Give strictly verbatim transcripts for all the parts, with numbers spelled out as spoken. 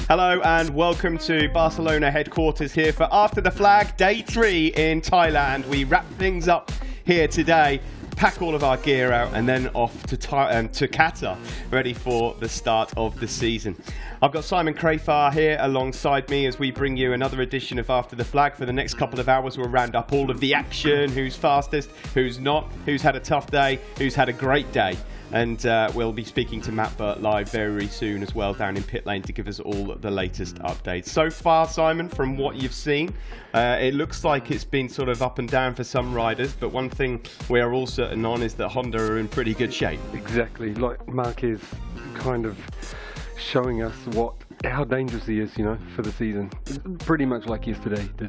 Hello and welcome to Barcelona headquarters here for After the Flag Day three in Thailand. We wrap things up here today, pack all of our gear out and then off to, Thai um, to Qatar, ready for the start of the season. I've got Simon Crafar here alongside me as we bring you another edition of After the Flag. For the next couple of hours we'll round up all of the action, who's fastest, who's not, who's had a tough day, who's had a great day. And uh, we'll be speaking to Matt Burt live very soon as well down in pit lane to give us all the latest updates. So far, Simon, from what you've seen, uh, it looks like it's been sort of up and down for some riders, but one thing we are all certain on is that Honda are in pretty good shape. Exactly, like Marquez kind of showing us what how dangerous he is, you know, for the season. Pretty much like yesterday did.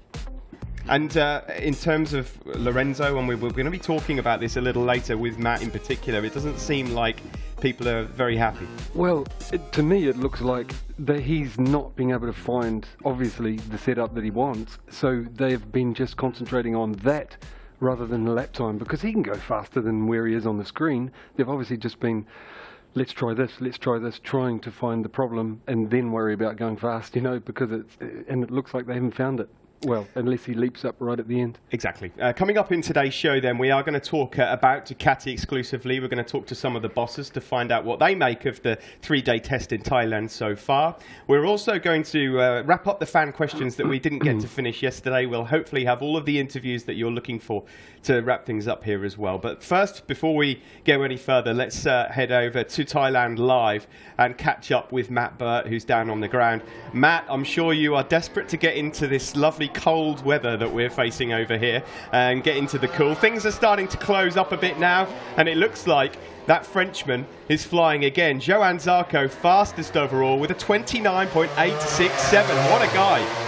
And uh, in terms of Lorenzo, and we, we're going to be talking about this a little later with Matt in particular, it doesn't seem like people are very happy. Well, it, to me it looks like that he's not being able to find, obviously, the setup that he wants, so they've been just concentrating on that rather than the lap time, because he can go faster than where he is on the screen. They've obviously just been, let's try this, let's try this, trying to find the problem and then worry about going fast, you know, because it's, and it looks like they haven't found it. Well, unless he leaps up right at the end. Exactly. Uh, coming up in today's show then, we are going to talk uh, about Ducati exclusively. We're going to talk to some of the bosses to find out what they make of the three-day test in Thailand so far. We're also going to uh, wrap up the fan questions that we didn't get to finish yesterday. We'll hopefully have all of the interviews that you're looking for to wrap things up here as well. But first, before we go any further, let's uh, head over to Thailand live and catch up with Matt Burt, who's down on the ground. Matt, I'm sure you are desperate to get into this lovely cold weather that we're facing over here and get into the cool. Things are starting to close up a bit now, and it looks like that Frenchman is flying again. Johann Zarco, fastest overall with a twenty-nine point eight six seven. What a guy.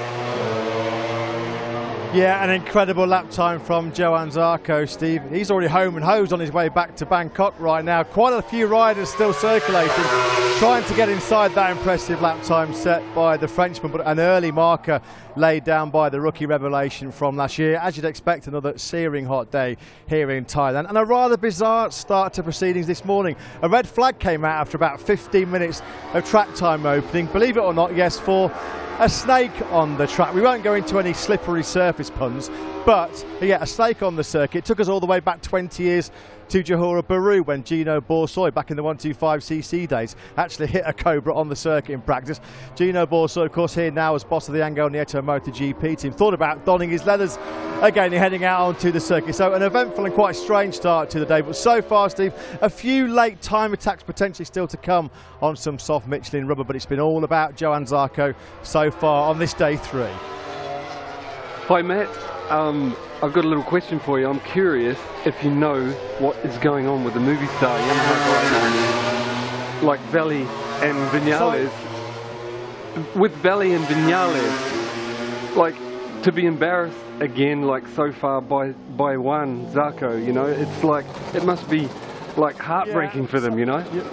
Yeah, an incredible lap time from Johann Zarco, Steve. He's already home and hosed on his way back to Bangkok right now. Quite a few riders still circulating, trying to get inside that impressive lap time set by the Frenchman, but an early marker laid down by the rookie revelation from last year. As you'd expect, another searing hot day here in Thailand, and a rather bizarre start to proceedings this morning. A red flag came out after about fifteen minutes of track time opening. Believe it or not, yes, for a snake on the track. We won't go into any slippery surface puns, but yeah, a snake on the circuit. It took us all the way back twenty years to Johor Bahru when Gino Borsoi, back in the one twenty-five c c days, actually hit a Cobra on the circuit in practice. Gino Borsoi, of course, here now as boss of the Angel Nieto MotoGP team, thought about donning his leathers again, heading out onto the circuit. So an eventful and quite strange start to the day, but so far, Steve, a few late time attacks potentially still to come on some soft Michelin rubber, but it's been all about Johann Zarco so far on this day three. Hi Matt, um, I've got a little question for you. I'm curious if you know what is going on with the movie star Yamaha riders like Valley and Vinales. So, with Valley and Vinales, like, to be embarrassed again, like so far by by one Zarco, you know, it's like, it must be like heartbreaking yeah, for them, you know. Yeah.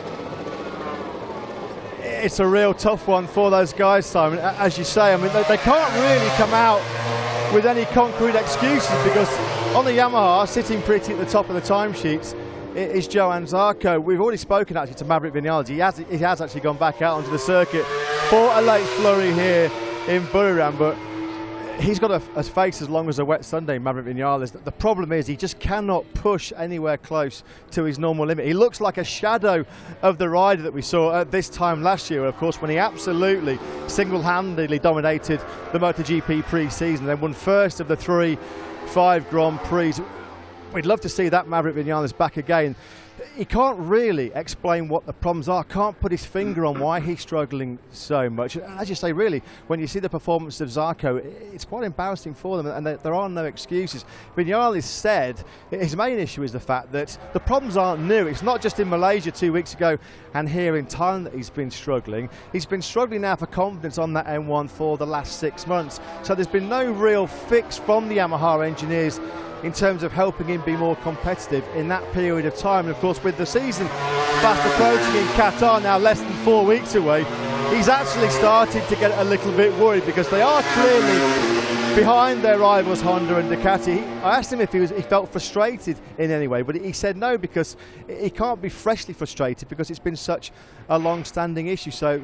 It's a real tough one for those guys, Simon. As you say, I mean, they, they can't really come out with any concrete excuses, because on the Yamaha, sitting pretty at the top of the timesheets, is Johann Zarco. We've already spoken actually to Maverick Vinales. He has, he has actually gone back out onto the circuit for a late flurry here in Buriram, but he's got a, a face as long as a wet Sunday, Maverick Vinales. The problem is he just cannot push anywhere close to his normal limit. He looks like a shadow of the rider that we saw at this time last year, of course, when he absolutely single-handedly dominated the MotoGP pre-season, then won first of the three five Grand Prix. We'd love to see that Maverick Vinales back again. He can't really explain what the problems are, can't put his finger on why he's struggling so much. As you say, really, when you see the performance of Zarco, it's quite embarrassing for them, and there are no excuses. Vinales said his main issue is the fact that the problems aren't new. It's not just in Malaysia two weeks ago and here in Thailand that he's been struggling. He's been struggling now for confidence on that M one for the last six months. So there's been no real fix from the Yamaha engineers in terms of helping him be more competitive in that period of time. And of course, with the season fast approaching in Qatar, now less than four weeks away, he's actually started to get a little bit worried, because they are clearly behind their rivals Honda and Ducati. I asked him if he was he felt frustrated in any way, but he said no, because he can't be freshly frustrated because it's been such a long-standing issue. So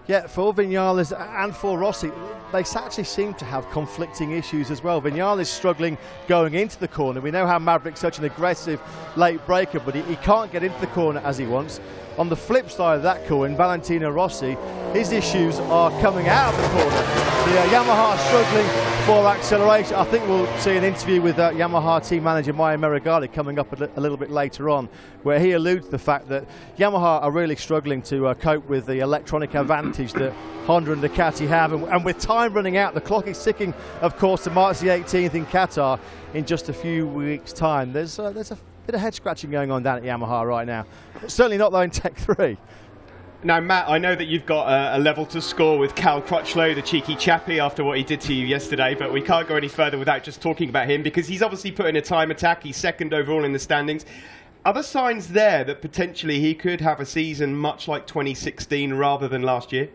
Yeah, for Vinales and for Rossi, they actually seem to have conflicting issues as well. Vinales struggling going into the corner. We know how Maverick's such an aggressive late breaker, but he, he can't get into the corner as he wants. On the flip side of that coin, Valentino Rossi, his issues are coming out of the corner. The uh, Yamaha struggling for acceleration. I think we'll see an interview with uh, Yamaha team manager Maya Meregali coming up a, li a little bit later on, where he alludes to the fact that Yamaha are really struggling to uh, cope with the electronic advantage that Honda and Ducati have, and, and with time running out, the clock is ticking, of course, to March the eighteenth in Qatar in just a few weeks' time. There's uh, there's a bit of head scratching going on down at Yamaha right now. Certainly not though in Tech three. Now, Matt, I know that you've got a, a level to score with Cal Crutchlow, the cheeky chappie, after what he did to you yesterday, but we can't go any further without just talking about him, because he's obviously put in a time attack. He's second overall in the standings. Other signs there that potentially he could have a season much like twenty sixteen rather than last year?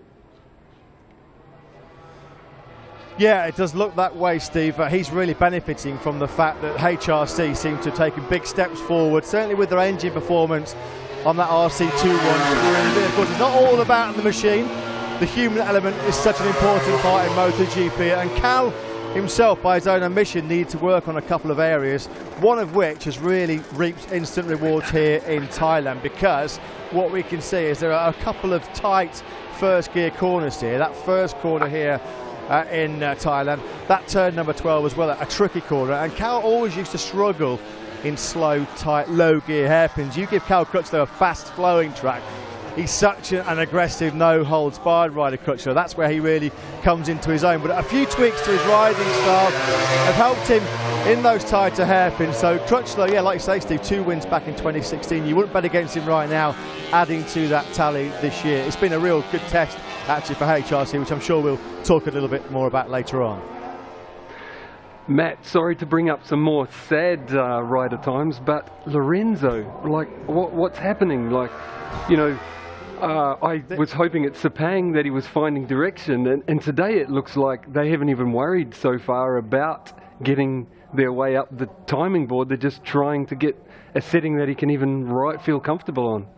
Yeah, it does look that way, Steve. Uh, he's really benefiting from the fact that H R C seem to have taken big steps forward, certainly with their engine performance on that R C two one. Of course, it's not all about the machine. The human element is such an important part in MotoGP, and Cal himself, by his own admission, needs to work on a couple of areas, one of which has really reaped instant rewards here in Thailand, because what we can see is there are a couple of tight first gear corners here. That first corner here Uh, in uh, Thailand, that turn number twelve as well, a tricky corner, and Cal always used to struggle in slow, tight, low gear hairpins. You give Cal Crutchlow a fast flowing track, he's such a, an aggressive, no holds barred rider, Crutchlow. That's where he really comes into his own, but a few tweaks to his riding style have helped him in those tighter hairpins. So Crutchlow, yeah, like you say, Steve, two wins back in twenty sixteen. You wouldn't bet against him right now, adding to that tally this year. It's been a real good test actually for H R C, which I'm sure we'll talk a little bit more about later on. Matt, sorry to bring up some more sad uh, rider times, but Lorenzo, like, what, what's happening? Like, you know, uh, I was hoping at Sepang that he was finding direction, and, and today it looks like they haven't even worried so far about getting their way up the timing board. They're just trying to get a setting that he can even right, feel comfortable on.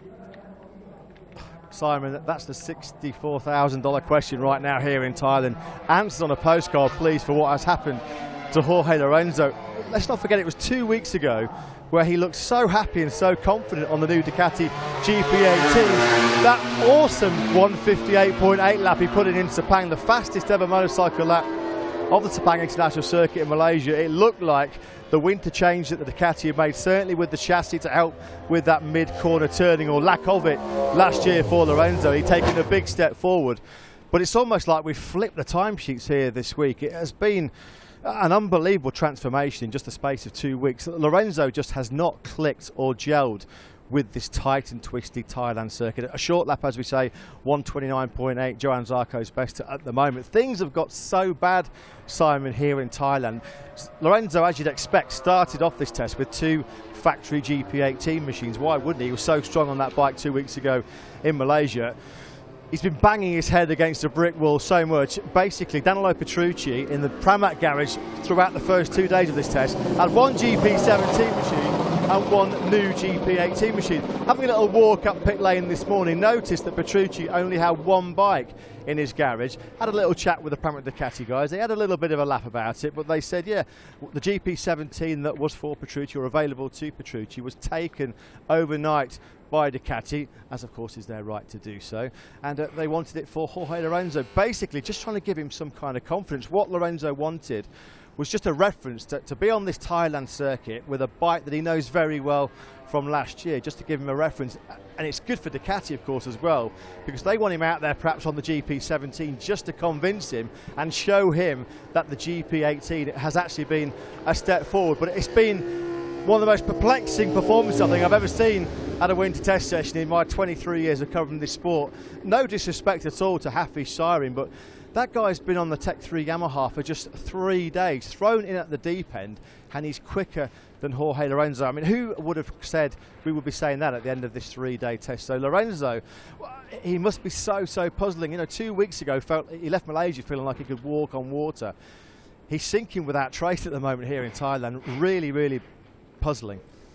Simon, that's the sixty-four thousand dollar question right now here in Thailand. Answers on a postcard, please, for what has happened to Jorge Lorenzo. Let's not forget it was two weeks ago where he looked so happy and so confident on the new Ducati G P eighteen. That awesome one fifty-eight point eight lap he put in in Sepang, the fastest ever motorcycle lap of the Sepang International Circuit in Malaysia. It looked like the winter change that the Ducati had made, certainly with the chassis to help with that mid-corner turning, or lack of it, last year for Lorenzo. He'd taken a big step forward. But it's almost like we've flipped the timesheets here this week. It has been an unbelievable transformation in just the space of two weeks. Lorenzo just has not clicked or gelled with this tight and twisty Thailand circuit. A short lap, as we say, one twenty-nine point eight, Johan Zarco's best at the moment. Things have got so bad, Simon, here in Thailand. Lorenzo, as you'd expect, started off this test with two factory G P eighteen machines. Why wouldn't he? He was so strong on that bike two weeks ago in Malaysia. He's been banging his head against a brick wall so much. Basically, Danilo Petrucci in the Pramac garage throughout the first two days of this test had one G P seventeen machine and one new G P eighteen machine. Having a little walk up pit lane this morning, noticed that Petrucci only had one bike in his garage. Had a little chat with the Pramac Ducati guys. They had a little bit of a laugh about it, but they said, yeah, the G P seventeen that was for Petrucci, or available to Petrucci, was taken overnight by Ducati, as of course is their right to do so, and uh, they wanted it for Jorge Lorenzo, basically just trying to give him some kind of confidence. What Lorenzo wanted was just a reference to, to be on this Thailand circuit with a bike that he knows very well from last year, just to give him a reference. And it's good for Ducati, of course, as well, because they want him out there perhaps on the G P seventeen just to convince him and show him that the G P eighteen has actually been a step forward. But it's been one of the most perplexing performances I think I've ever seen at a winter test session in my twenty-three years of covering this sport. No disrespect at all to Hafiz Syrim, but that guy's been on the Tech three Yamaha for just three days, thrown in at the deep end, and he's quicker than Jorge Lorenzo. I mean, who would have said we would be saying that at the end of this three-day test? So Lorenzo, he must be so, so puzzling. You know, two weeks ago, felt he left Malaysia feeling like he could walk on water. He's sinking without trace at the moment here in Thailand. Really, really puzzling.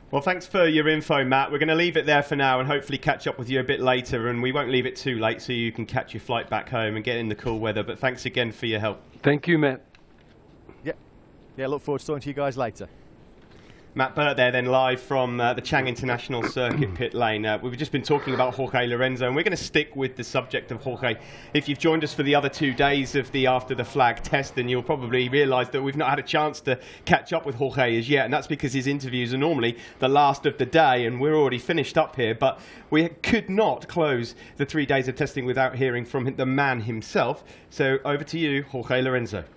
Well, thanks for your info, Matt. We're going to leave it there for now and hopefully catch up with you a bit later. And we won't leave it too late so you can catch your flight back home and get in the cool weather. But thanks again for your help. Thank you, Matt. Yeah, yeah. Look forward to talking to you guys later. Matt Burt there then live from uh, the Chang International Circuit pit lane. Uh, we've just been talking about Jorge Lorenzo, and we're going to stick with the subject of Jorge. If you've joined us for the other two days of the After the Flag test, then you'll probably realise that we've not had a chance to catch up with Jorge as yet, and that's because his interviews are normally the last of the day, and we're already finished up here. But we could not close the three days of testing without hearing from the man himself. So over to you, Jorge Lorenzo.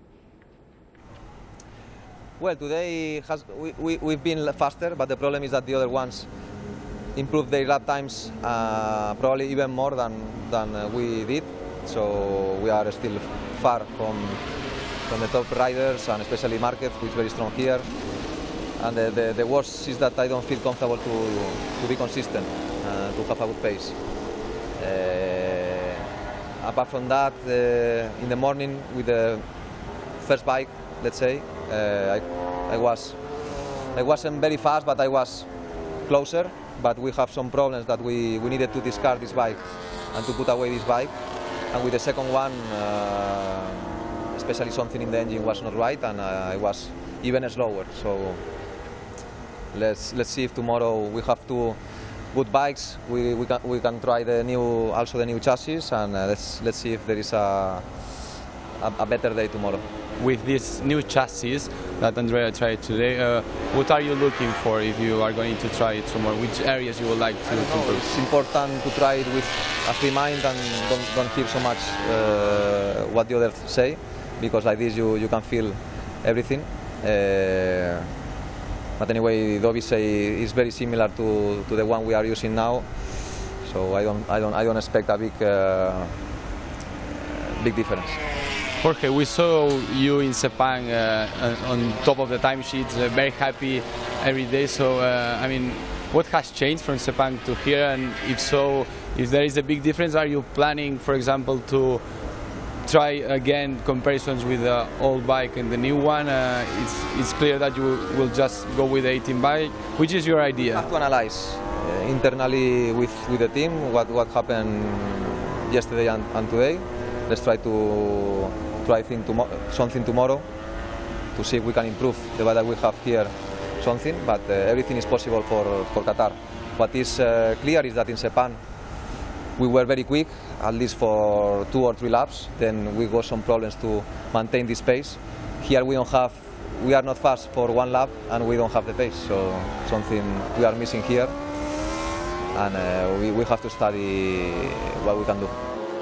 Well, today has, we, we, we've been faster, but the problem is that the other ones improved their lap times uh, probably even more than, than uh, we did. So we are still far from, from the top riders, and especially Marquez, who is very strong here. And the, the, the worst is that I don't feel comfortable to, to be consistent, uh, to have a good pace. Uh, apart from that, uh, in the morning with the first bike, let's say, Uh, I, I was, I wasn't very fast, but I was closer. But we have some problems that we, we needed to discard this bike and to put away this bike. And with the second one, uh, especially something in the engine was not right, and uh, I was even slower. So let's let's see if tomorrow we have two good bikes. We we can we can try the new also the new chassis, and uh, let's let's see if there is a a, a better day tomorrow. With this new chassis that Andrea tried today, uh, what are you looking for if you are going to try it tomorrow? Which areas you would like to, to improve? It's important to try it with a free mind and don't, don't hear so much uh, what the others say, because like this you, you can feel everything. Uh, but anyway, the Odyssey is very similar to, to the one we are using now, so I don't, I don't, I don't expect a big, uh, big difference. Jorge, we saw you in Sepang uh, on top of the timesheets, uh, very happy every day. So, uh, I mean, what has changed from Sepang to here? And if so, if there is a big difference, are you planning, for example, to try again comparisons with the old bike and the new one? Uh, it's, it's clear that you will just go with the eighteen bike. Which is your idea? I have to analyze uh, internally with, with the team what, what happened yesterday and, and today. Let's try to try thing tomo something tomorrow to see if we can improve the bike that we have here something, but uh, everything is possible for, for Qatar. What is uh, clear is that in Sepang we were very quick, at least for two or three laps, then we got some problems to maintain this pace. Here we don't have, we are not fast for one lap and we don't have the pace, so something we are missing here, and uh, we, we have to study what we can do.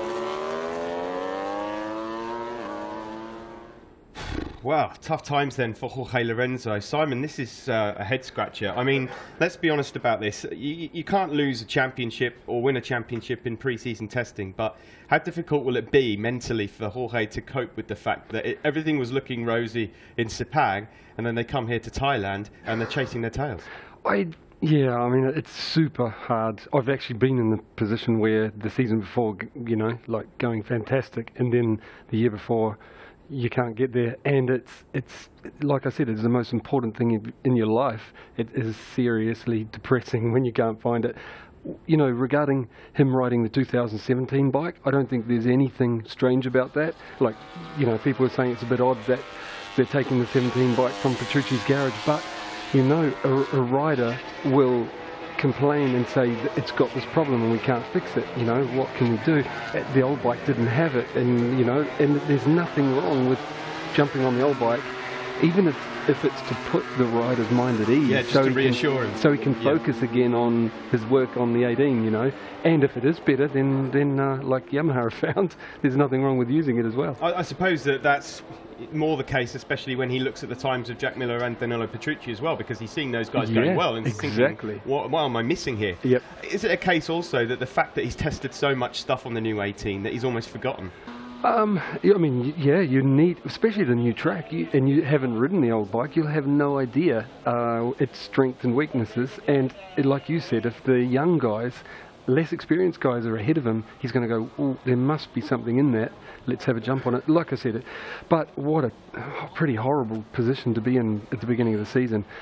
Wow, tough times then for Jorge Lorenzo. Simon, this is uh, a head scratcher. I mean, let's be honest about this. You, you can't lose a championship or win a championship in pre-season testing, but how difficult will it be mentally for Jorge to cope with the fact that it, everything was looking rosy in Sepang, and then they come here to Thailand and they're chasing their tails? I, yeah, I mean, it's super hard. I've actually been in the position where the season before, you know, like going fantastic, and then the year before, you can't get there, and it's it's like I said, it's the most important thing in, in your life. It is seriously depressing when you can't find it. You know, regarding him riding the two thousand seventeen bike, I don't think there's anything strange about that. Like, you know, people are saying it's a bit odd that they're taking the seventeen bike from Petrucci's garage, but you know, a, a rider will complain and say that it's got this problem and we can't fix it. You know, what can we do? The old bike didn't have it, and you know, and there's nothing wrong with jumping on the old bike, even if if it's to put the rider's mind at ease. Yeah, just so to he reassure can, him. So he can Yeah. focus again on his work on the eighteen. You know, and if it is better, then then uh, like Yamaha have found, there's nothing wrong with using it as well. I, I suppose that that's more the case, especially when he looks at the times of Jack Miller and Danilo Petrucci as well, because he's seeing those guys Yeah, going well and he's exactly. thinking, what, what am I missing here? Yep. Is it a case also that the fact that he's tested so much stuff on the new eighteen that he's almost forgotten? Um, yeah, I mean, y- yeah, you need, especially the new track, you, and you haven't ridden the old bike, you'll have no idea uh, its strengths and weaknesses. And it, like you said, if the young guys, less experienced guys are ahead of him, he's going to go, oh, there must be something in that. Let's have a jump on it. Like I said, it, but what a oh, pretty horrible position to be in at the beginning of the season.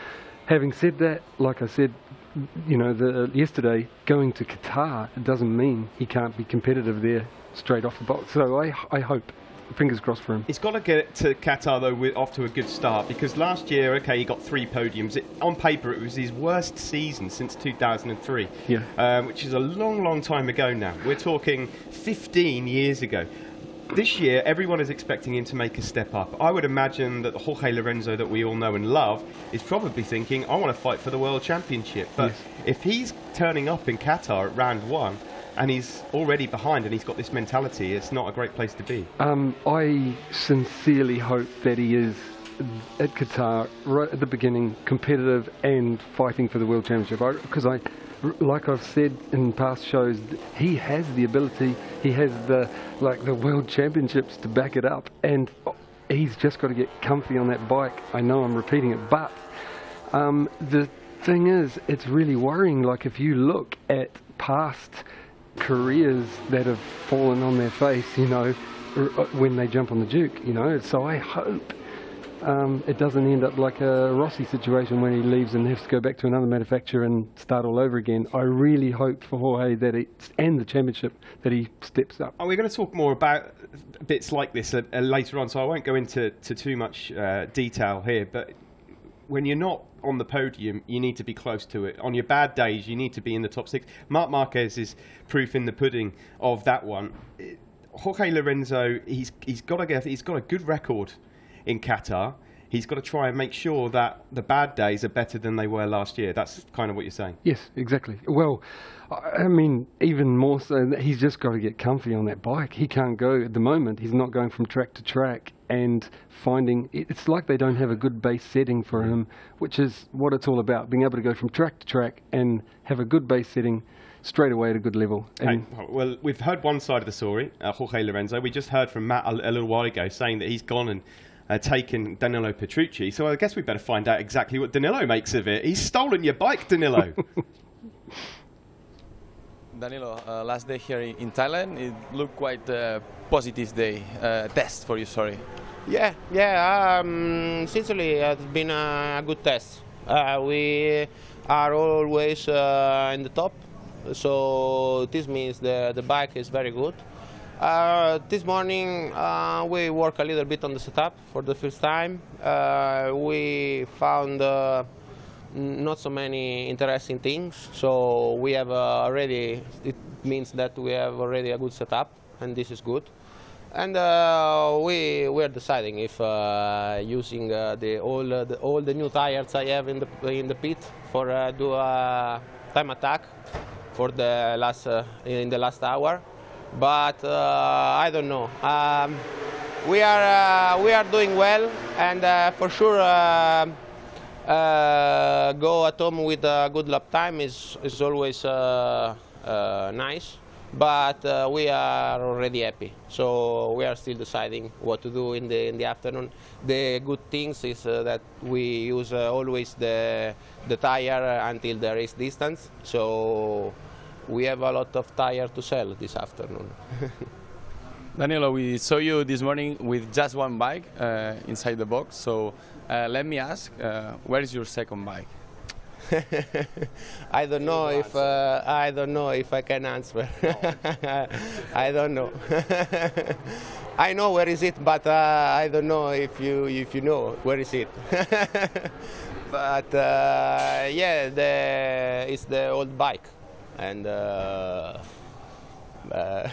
Having said that, like I said, you know, the, yesterday, going to Qatar, it doesn't mean he can't be competitive there straight off the box. So I, I hope, fingers crossed for him. He's got to get to Qatar, though, with, off to a good start, because last year, OK, he got three podiums. It, on paper, it was his worst season since two thousand three, yeah. um, which is a long, long time ago now. We're talking fifteen years ago. This year, everyone is expecting him to make a step up. I would imagine that Jorge Lorenzo, that we all know and love, is probably thinking, I want to fight for the World Championship. But yes. if he's turning up in Qatar at round one, and he's already behind and he's got this mentality, it's not a great place to be. Um, I sincerely hope that he is at Qatar right at the beginning, competitive and fighting for the World Championship. Because I, like I've said in past shows, he has the ability, he has the like the World Championships to back it up, and he's just got to get comfy on that bike. I know I'm repeating it, but um, the thing is, it's really worrying. Like if you look at past careers that have fallen on their face, you know, when they jump on the Duke, you know, so I hope um, it doesn't end up like a Rossi situation when he leaves and has to go back to another manufacturer and start all over again. I really hope for Jorge that it's, and the championship, that he steps up. Oh, we're going to talk more about bits like this uh, uh, later on, so I won't go into to too much uh, detail here, but when you're not on the podium, you need to be close to it. On your bad days, you need to be in the top six. Marc Marquez is proof in the pudding of that one. Jorge Lorenzo, he's he's got to get, he's got a good record in Qatar. He's got to try and make sure that the bad days are better than they were last year. That's kind of what you're saying. Yes, exactly. Well, I mean, even more so, that he's just got to get comfy on that bike. He can't go at the moment. He's not going from track to track and finding, it's like they don't have a good base setting for him, which is what it's all about, being able to go from track to track and have a good base setting straight away at a good level. And okay. Well, we've heard one side of the story, uh, Jorge Lorenzo. We just heard from Matt a, a little while ago saying that he's gone and uh, taken Danilo Petrucci. So I guess we better find out exactly what Danilo makes of it. He's stolen your bike, Danilo. Danilo, uh, last day here in Thailand, it looked quite a positive day, uh, test for you, sorry. Yeah, yeah, um, sincerely, it's been a good test. Uh, we are always uh, in the top, so this means the, the bike is very good. Uh, this morning uh, we work a little bit on the setup for the first time. Uh, we found uh, not so many interesting things, so we have uh, already, it means that we have already a good setup, and this is good. And uh, we we are deciding if uh, using uh, the all uh, the, all the new tires I have in the in the pit for uh, do a time attack for the last uh, in the last hour, but uh, I don't know. Um, we are uh, we are doing well, and uh, for sure uh, uh, go at home with a good lap time is is always uh, uh, nice. But uh, we are already happy, so we are still deciding what to do in the in the afternoon. The good things is uh, that we use uh, always the the tire until the race distance, so we have a lot of tire to sell this afternoon. Danilo, we saw you this morning with just one bike uh, inside the box, so uh, let me ask, uh, where is your second bike? I don't know if uh, I don't know if I can answer. I don't know. I know where is it, but uh, I don't know if you if you know where is it. But uh, yeah, the, it's the old bike, and uh, uh,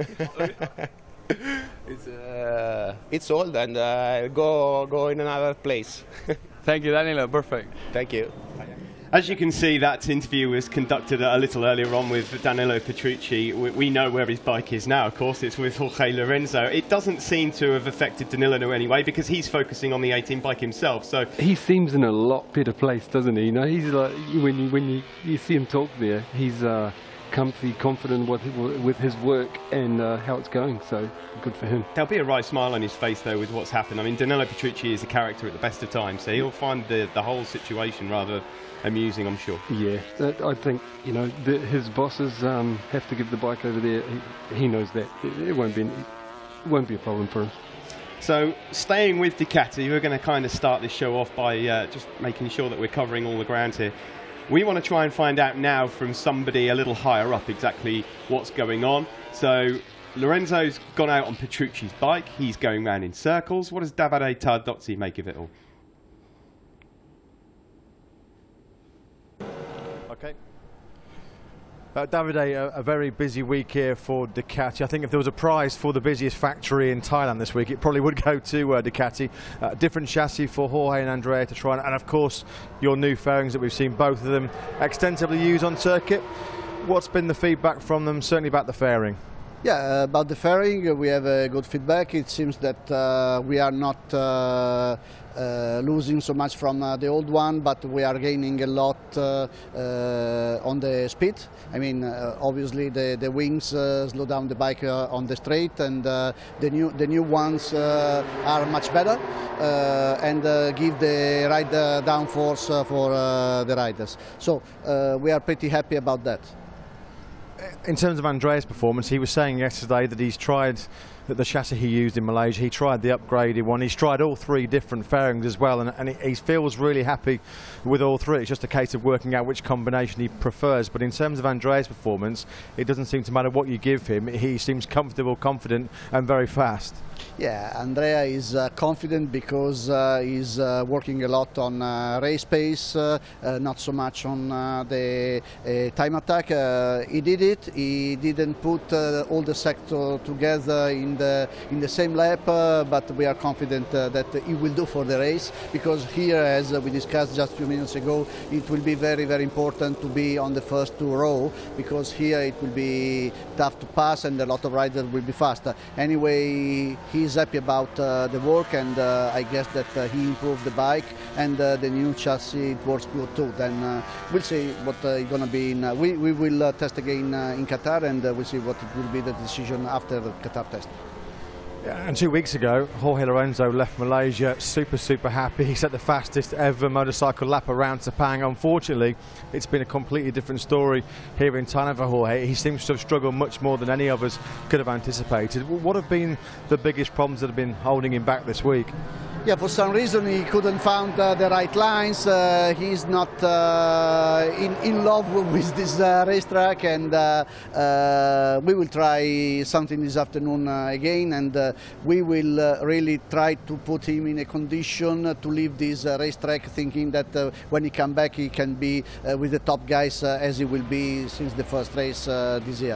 it's uh, it's old, and uh, go go in another place. Thank you, Danilo. Perfect. Thank you. As you can see, that interview was conducted a little earlier on with Danilo Petrucci. We, we know where his bike is now, of course. It's with Jorge Lorenzo. It doesn't seem to have affected Danilo in any way because he's focusing on the eighteen bike himself. So he seems in a lot better place, doesn't he? You know, he's like, when you, when you, you see him talk there, he's uh, comfy, confident with, with his work and uh, how it's going. So good for him. There'll be a wry smile on his face, though, with what's happened. I mean, Danilo Petrucci is a character at the best of times, so he'll find the, the whole situation rather amusing, I'm sure. Yeah, I think, you know, the, his bosses um, have to give the bike over there. He, he knows that. It, it won't be, it won't be a problem for him. So staying with Ducati, we're going to kind of start this show off by uh, just making sure that we're covering all the ground here. We want to try and find out now from somebody a little higher up exactly what's going on. So Lorenzo's gone out on Petrucci's bike. He's going round in circles. What does Davide Tardozzi make of it all? Okay. Uh, Davide, a, a very busy week here for Ducati. I think if there was a prize for the busiest factory in Thailand this week, it probably would go to uh, Ducati. Uh, different chassis for Jorge and Andrea to try, and, and of course your new fairings that we've seen both of them extensively used on circuit. What's been the feedback from them, certainly about the fairing? Yeah, uh, about the fairing, uh, we have a good feedback. It seems that uh, we are not uh, uh, losing so much from uh, the old one, but we are gaining a lot uh, uh, on the speed. I mean, uh, obviously the, the wings uh, slow down the bike uh, on the straight, and uh, the new the new ones uh, are much better uh, and uh, give the ride uh, downforce uh, for uh, the riders. So uh, we are pretty happy about that. In terms of Andrea's performance, he was saying yesterday that he's tried that the chassis he used in Malaysia, he tried the upgraded one, he's tried all three different fairings as well, and, and he, he feels really happy with all three. It's just a case of working out which combination he prefers. But in terms of Andrea's performance, it doesn't seem to matter what you give him, he seems comfortable, confident and very fast. Yeah, Andrea is uh, confident because uh, he's uh, working a lot on uh, race pace, uh, uh, not so much on uh, the uh, time attack. Uh, he did it. He didn't put uh, all the sector together in the in the same lap, uh, but we are confident uh, that he will do for the race, because here, as we discussed just a few minutes ago, it will be very very important to be on the first two row, because here it will be tough to pass and a lot of riders will be faster. Anyway, he's happy about uh, the work, and uh, I guess that uh, he improved the bike, and uh, the new chassis it works good too. Then uh, we'll see what uh, it's gonna be. In, uh, we we will uh, test again uh, in Qatar, and uh, we'll see what it will be the decision after the Qatar test. Yeah, and two weeks ago, Jorge Lorenzo left Malaysia super, super happy. He set the fastest ever motorcycle lap around Sepang. Unfortunately, it's been a completely different story here in Thailand for Jorge. He seems to have struggled much more than any of us could have anticipated. What have been the biggest problems that have been holding him back this week? Yeah, for some reason he couldn't find uh, the right lines. Uh, he's not uh, in, in love with this uh, racetrack, and uh, uh, we will try something this afternoon uh, again, and uh, we will uh, really try to put him in a condition to leave this uh, racetrack, thinking that uh, when he come back he can be uh, with the top guys uh, as he will be since the first race uh, this year.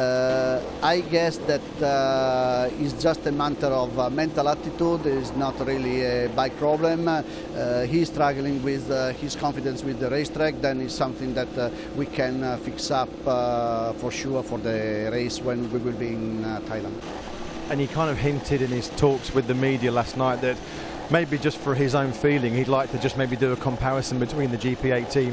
Uh, I guess that uh, it's just a matter of uh, mental attitude. It's not really a bike problem. Uh, he's struggling with uh, his confidence with the racetrack. Then it's something that uh, we can uh, fix up uh, for sure for the race when we will be in uh, Thailand. And he kind of hinted in his talks with the media last night that maybe just for his own feeling he'd like to just maybe do a comparison between the G P eighteen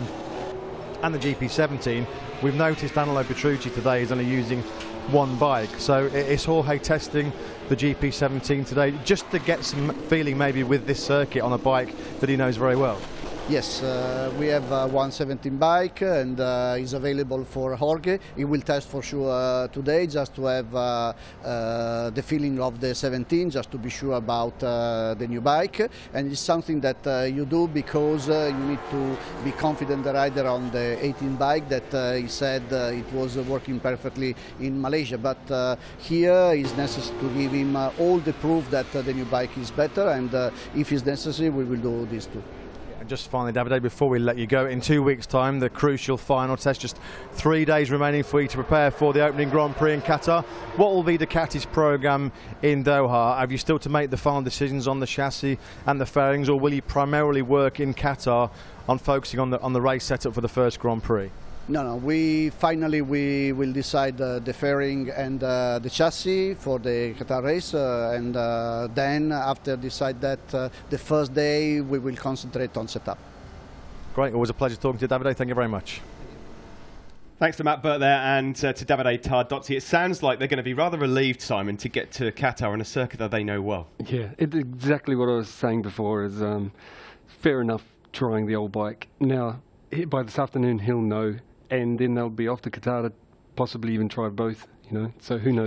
and the G P seventeen. We've noticed Danilo Petrucci today is only using one bike, so is Jorge testing the G P seventeen today just to get some feeling maybe with this circuit on a bike that he knows very well? Yes, uh, we have a one seventeen bike, and uh, is available for Jorge. He will test for sure uh, today, just to have uh, uh, the feeling of the seventeen, just to be sure about uh, the new bike. And it's something that uh, you do because uh, you need to be confident the rider on the eighteen bike that uh, he said uh, it was working perfectly in Malaysia. But uh, here it's necessary to give him uh, all the proof that uh, the new bike is better, and uh, if it's necessary we will do this too. Just finally, Davide, before we let you go, in two weeks' time, the crucial final test, just three days remaining for you to prepare for the opening Grand Prix in Qatar. What will be Ducati's programme in Doha? Have you still to make the final decisions on the chassis and the fairings, or will you primarily work in Qatar on focusing on the, on the race setup for the first Grand Prix? No, no. We finally we will decide uh, the fairing and uh, the chassis for the Qatar race, uh, and uh, then after decide that, uh, the first day we will concentrate on setup. Great. Always a pleasure talking to you, Davide. Thank you very much. Thanks to Matt Burt there, and uh, to Davide Tardozzi. It sounds like they're going to be rather relieved, Simon, to get to Qatar on a circuit that they know well. Yeah, it's exactly what I was saying before. Is um, fair enough trying the old bike. Now, by this afternoon he'll know, and then they'll be off to Qatar to possibly even try both, you know, so who knows.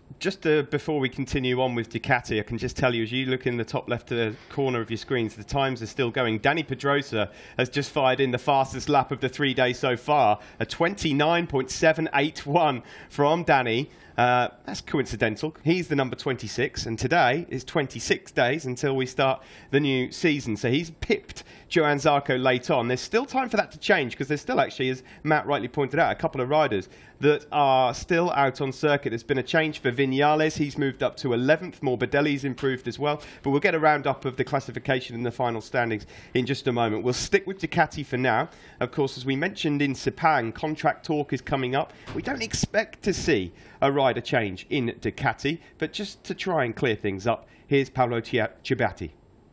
just uh, before we continue on with Ducati, I can just tell you, as you look in the top left uh, corner of your screens, the times are still going. Dani Pedrosa has just fired in the fastest lap of the three days so far, a twenty-nine point seven eight one from Dani. Uh, that's coincidental. He's the number twenty-six, and today is twenty-six days until we start the new season. So he's pipped Johann Zarco late on. There's still time for that to change, because there's still actually, as Matt rightly pointed out, a couple of riders that are still out on circuit. There's been a change for Viñales. He's moved up to eleventh. Morbidelli's improved as well. But we'll get a roundup of the classification and the final standings in just a moment. We'll stick with Ducati for now. Of course, as we mentioned in Sepang, contract talk is coming up. We don't expect to see a rider change in Ducati, but just to try and clear things up, here's Paolo Ciabatti.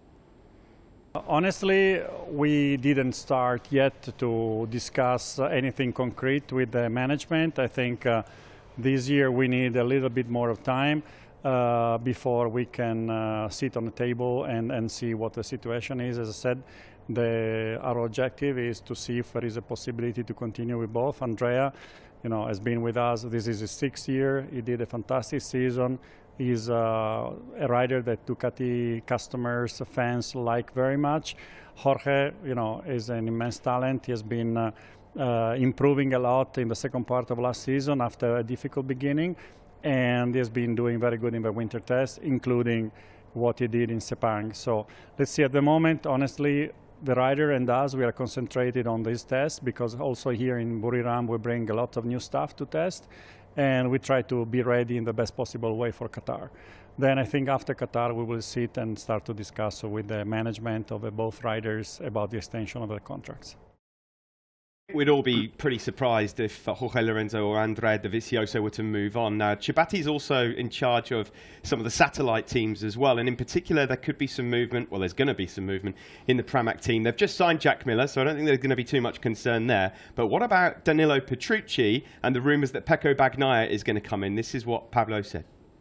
Honestly, we didn't start yet to discuss anything concrete with the management. I think uh, this year we need a little bit more of time uh, before we can uh, sit on the table and, and see what the situation is. As I said, the, our objective is to see if there is a possibility to continue with both. Andrea, you know, has been with us. This is his sixth year. He did a fantastic season. He's uh, a rider that Ducati customers, fans like very much. Jorge, you know, is an immense talent. He has been uh, uh, improving a lot in the second part of last season after a difficult beginning, and he has been doing very good in the winter test, including what he did in Sepang. So let's see. At the moment, honestly, the rider and us, we are concentrated on this test, because also here in Buriram we bring a lot of new stuff to test, and we try to be ready in the best possible way for Qatar. Then I think after Qatar we will sit and start to discuss with the management of both riders about the extension of the contracts. We'd all be pretty surprised if uh, Jorge Lorenzo or Andrea Dovizioso were to move on. Now, Ciabatti is also in charge of some of the satellite teams as well, and in particular there could be some movement, well there's going to be some movement in the Pramac team. They've just signed Jack Miller, so I don't think there's going to be too much concern there. But what about Danilo Petrucci and the rumours that Pecco Bagnaia is going to come in? This is what Pablo said.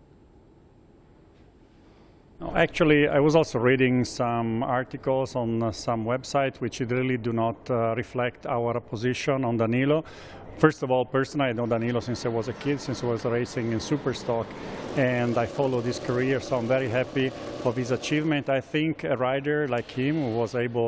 Actually, I was also reading some articles on uh, some websites which really do not uh, reflect our position on Danilo. First of all, personally, I know Danilo since I was a kid, since I was racing in Superstock, and I followed his career, so I'm very happy of his achievement. I think a rider like him who was able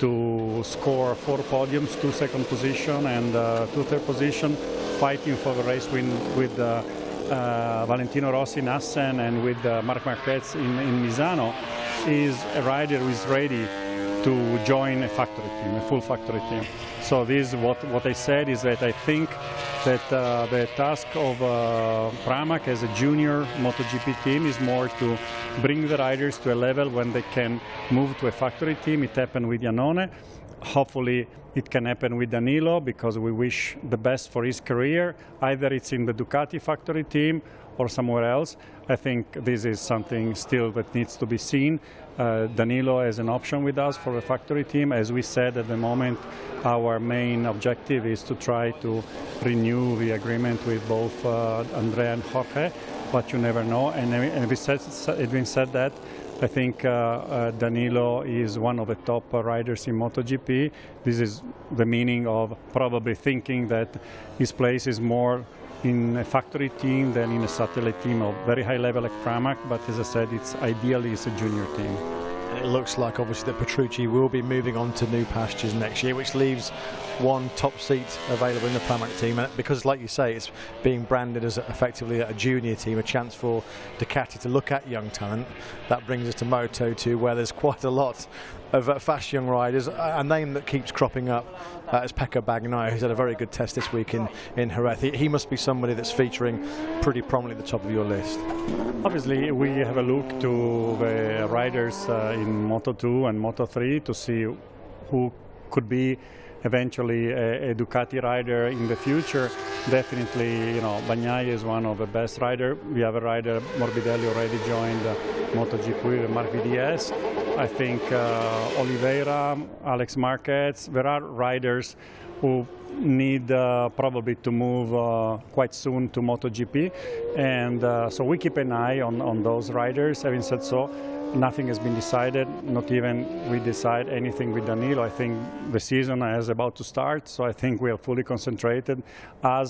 to score four podiums, two second position and uh, two third position, fighting for the race win with uh, Uh, Valentino Rossi in Assen and with uh, Marc Marquez in, in Misano, is a rider who is ready to join a factory team, a full factory team. So this is what, what I said, is that I think that uh, the task of uh, Pramac as a junior MotoGP team is more to bring the riders to a level when they can move to a factory team. It happened with Iannone. Hopefully it can happen with Danilo, because we wish the best for his career. Either it's in the Ducati factory team or somewhere else. I think this is something still that needs to be seen. Uh, Danilo as an option with us for the factory team. As we said, at the moment our main objective is to try to renew the agreement with both uh, Andrea and Jorge, but you never know. And, and we said, having said that, I think uh, uh, Danilo is one of the top uh, riders in MotoGP. This is the meaning of probably thinking that his place is more in a factory team than in a satellite team of very high level like Pramac, but as I said, it's ideally it's a junior team. It looks like obviously that Petrucci will be moving on to new pastures next year, which leaves one top seat available in the Pramac team. And because, like you say, it's being branded as effectively a junior team, a chance for Ducati to look at young talent. That brings us to Moto two, where there's quite a lot of uh, fast young riders. A name that keeps cropping up uh, is Pecco Bagnaia, who's had a very good test this week in, in Jerez. He, he must be somebody that's featuring pretty prominently at the top of your list. Obviously, we have a look to the riders uh, in Moto two and Moto three to see who could be eventually a, a Ducati rider in the future. Definitely, you know, Bagnaia is one of the best riders. We have a rider, Morbidelli, already joined uh, MotoGP, Marc V D S. I think uh, Oliveira, Alex Marquez, there are riders who need uh, probably to move uh, quite soon to MotoGP, and uh, so we keep an eye on, on those riders. Having said so, nothing has been decided, not even we decide anything with Danilo. I think the season is about to start, so I think we are fully concentrated as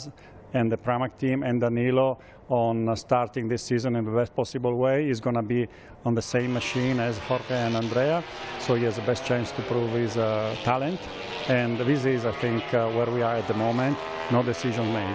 and the Pramac team and Danilo on uh, starting this season in the best possible way. He's going to be on the same machine as Jorge and Andrea, so he has the best chance to prove his uh, talent. And this is, I think, uh, where we are at the moment. No decision made.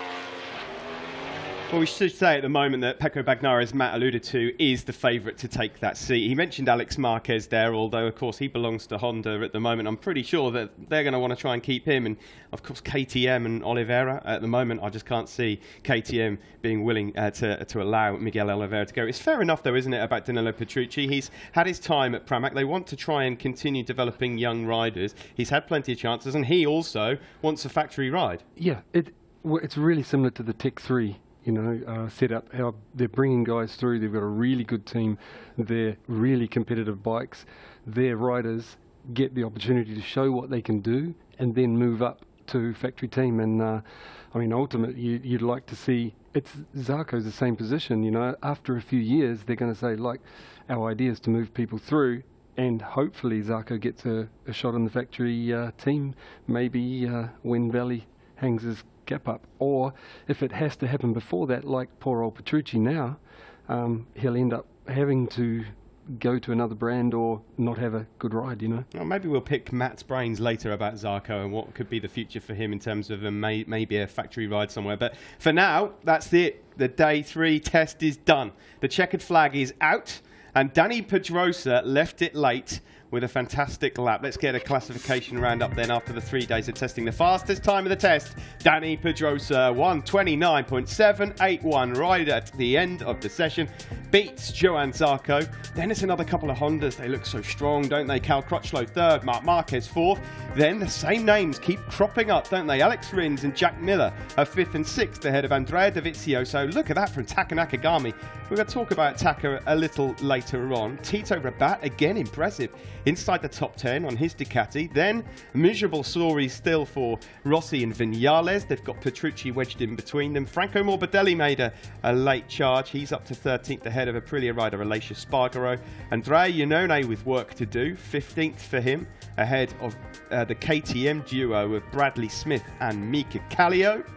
Well, we should say at the moment that Pecco Bagnaia, as Matt alluded to, is the favourite to take that seat. He mentioned Alex Marquez there, although, of course, he belongs to Honda at the moment. I'm pretty sure that they're going to want to try and keep him. And, of course, K T M and Oliveira, at the moment, I just can't see K T M being willing uh, to, to allow Miguel Oliveira to go. It's fair enough, though, isn't it, about Danilo Petrucci? He's had his time at Pramac. They want to try and continue developing young riders. He's had plenty of chances, and he also wants a factory ride. Yeah, it, well, it's really similar to the Tech three. You know, uh, set up how they're bringing guys through. They've got a really good team. They're really competitive bikes. Their riders get the opportunity to show what they can do and then move up to factory team. And uh, I mean, ultimately, you, you'd like to see it's Zarco's the same position. You know, after a few years, they're going to say, like, our idea is to move people through, and hopefully Zarco gets a, a shot in the factory uh, team. Maybe uh, when Valley hangs his gap up, or if it has to happen before that, like poor old Petrucci now, um, he'll end up having to go to another brand or not have a good ride, you know. Well, maybe we'll pick Matt's brains later about Zarco and what could be the future for him in terms of a may maybe a factory ride somewhere. But for now, that's it. The day three test is done. The checkered flag is out, and Dani Pedrosa left it late with a fantastic lap. Let's get a classification roundup then after the three days of testing. The fastest time of the test, Dani Pedrosa, one twenty-nine point seven eight one, right at the end of the session. Beats Johann Zarco. Then it's another couple of Hondas. They look so strong, don't they? Cal Crutchlow third, Marc Marquez fourth. Then the same names keep cropping up, don't they? Alex Rins and Jack Miller are fifth and sixth ahead of Andrea Dovizioso. Look at that from Taka Nakagami. We're going to talk about Taka a little later on. Tito Rabat, again impressive, inside the top ten on his Ducati. Then miserable stories still for Rossi and Vinales. They've got Petrucci wedged in between them. Franco Morbidelli made a, a late charge. He's up to thirteenth ahead of Aprilia rider Aleix Spargaro. Andrea Iannone with work to do, fifteenth for him, ahead of uh, the K T M duo of Bradley Smith and Mika Kallio.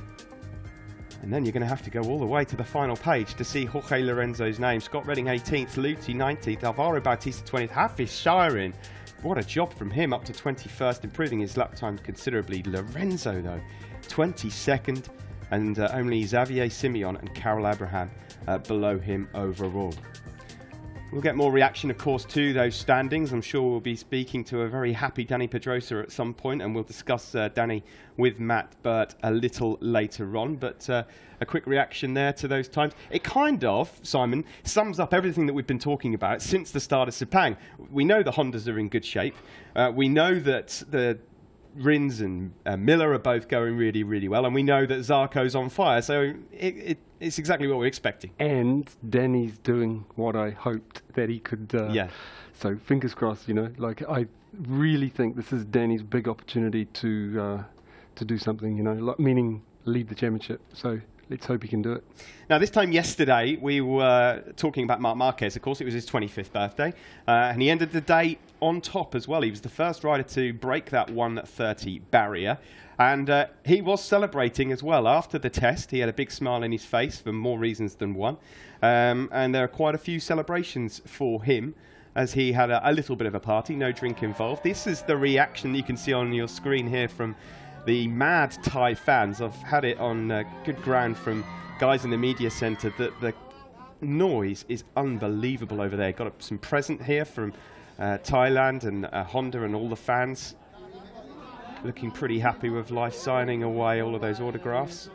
And then you're going to have to go all the way to the final page to see Jorge Lorenzo's name. Scott Redding eighteenth, Luthi nineteenth, Alvaro Bautista twentieth, Hafiz Sharin. What a job from him, up to twenty-first, improving his lap time considerably. Lorenzo, though, twenty-second, and uh, only Xavier Simeon and Carol Abraham uh, below him overall. We'll get more reaction, of course, to those standings. I'm sure we'll be speaking to a very happy Dani Pedrosa at some point, and we'll discuss uh, Dani with Matt Burt a little later on. But uh, a quick reaction there to those times. It kind of, Simon, sums up everything that we've been talking about since the start of Sepang. We know the Hondas are in good shape. Uh, we know that the Rins and uh, Miller are both going really, really well, and we know that Zarco's on fire, so it, it, it's exactly what we're expecting. And Danny's doing what I hoped that he could. Uh, yeah. So fingers crossed, you know. Like I really think this is Danny's big opportunity to uh, to do something, you know, like, meaning lead the championship. So let's hope he can do it. Now, this time yesterday, we were talking about Marc Marquez. Of course, it was his twenty-fifth birthday, uh, and he ended the day on top as well. He was the first rider to break that one thirty barrier, and uh, he was celebrating as well. After the test, he had a big smile in his face for more reasons than one, um, and there are quite a few celebrations for him, as he had a, a little bit of a party, no drink involved. This is the reaction you can see on your screen here from the mad Thai fans. I've had it on uh, good ground from guys in the media centre that the noise is unbelievable over there. Got some present here from uh, Thailand and uh, Honda and all the fans. Looking pretty happy with life, signing away all of those autographs.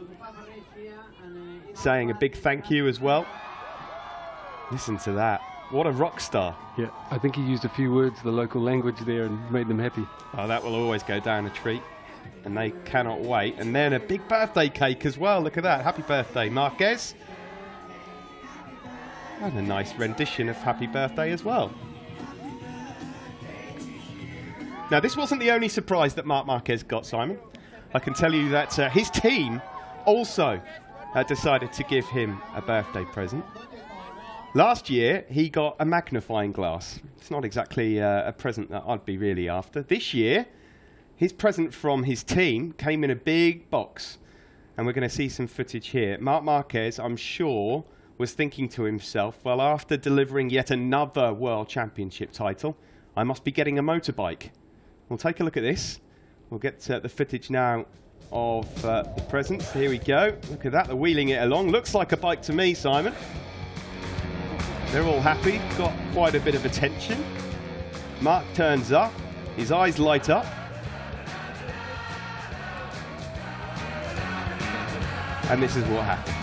Saying a big thank you as well. Listen to that. What a rock star. Yeah, I think he used a few words, the local language there, and made them happy. Oh, that will always go down a treat. And they cannot wait. And then a big birthday cake as well. Look at that. Happy birthday, Marquez. And a nice rendition of happy birthday as well. Now, this wasn't the only surprise that Marc Marquez got, Simon. I can tell you that uh, his team also uh, decided to give him a birthday present. Last year, he got a magnifying glass. It's not exactly uh, a present that I'd be really after. This year, his present from his team came in a big box. and we're going to see some footage here. Marc Marquez, I'm sure, was thinking to himself, well, after delivering yet another World Championship title, I must be getting a motorbike. We'll take a look at this. We'll get uh, the footage now of uh, the presents. Here we go. Look at that, they're wheeling it along. Looks like a bike to me, Simon. They're all happy, got quite a bit of attention. Marc turns up, his eyes light up. And this is what happened.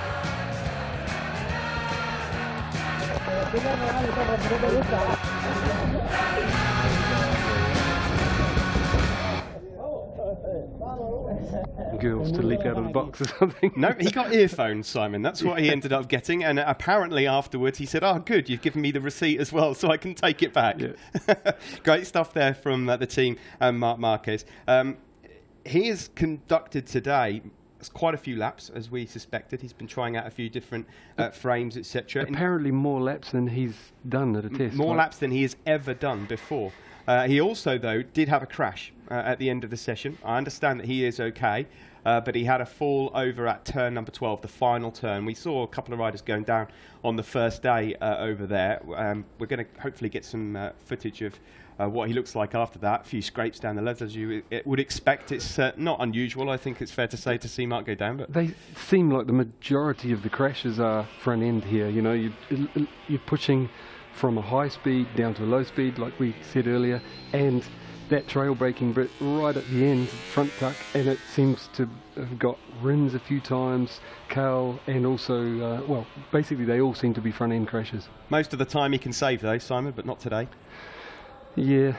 Girls to leap out of the box or something. No, he got earphones, Simon. That's what he ended up getting. And apparently afterwards he said, oh, good, you've given me the receipt as well, so I can take it back. Yeah. Great stuff there from uh, the team and Marc Marquez. Um, he has conducted today quite a few laps, as we suspected. He's been trying out a few different uh, frames, et cetera. Apparently more laps than he's done at a test. More right? laps than he has ever done before. Uh, he also, though, did have a crash uh, at the end of the session. I understand that he is okay, uh, but he had a fall over at turn number twelve, the final turn. We saw a couple of riders going down on the first day uh, over there. Um, we're going to hopefully get some uh, footage of uh, what he looks like after that. A few scrapes down the legs, as you it would expect. It's uh, not unusual, I think it's fair to say, to see Marc go down. But they seem like the majority of the crashes are front end here. You know, you, you're pushing from a high speed down to a low speed, like we said earlier, and that trail braking bit right at the end, front tuck, and it seems to have got rims a few times, Cal, and also, uh, well, basically they all seem to be front end crashes. Most of the time he can save though, Simon, but not today. Yeah,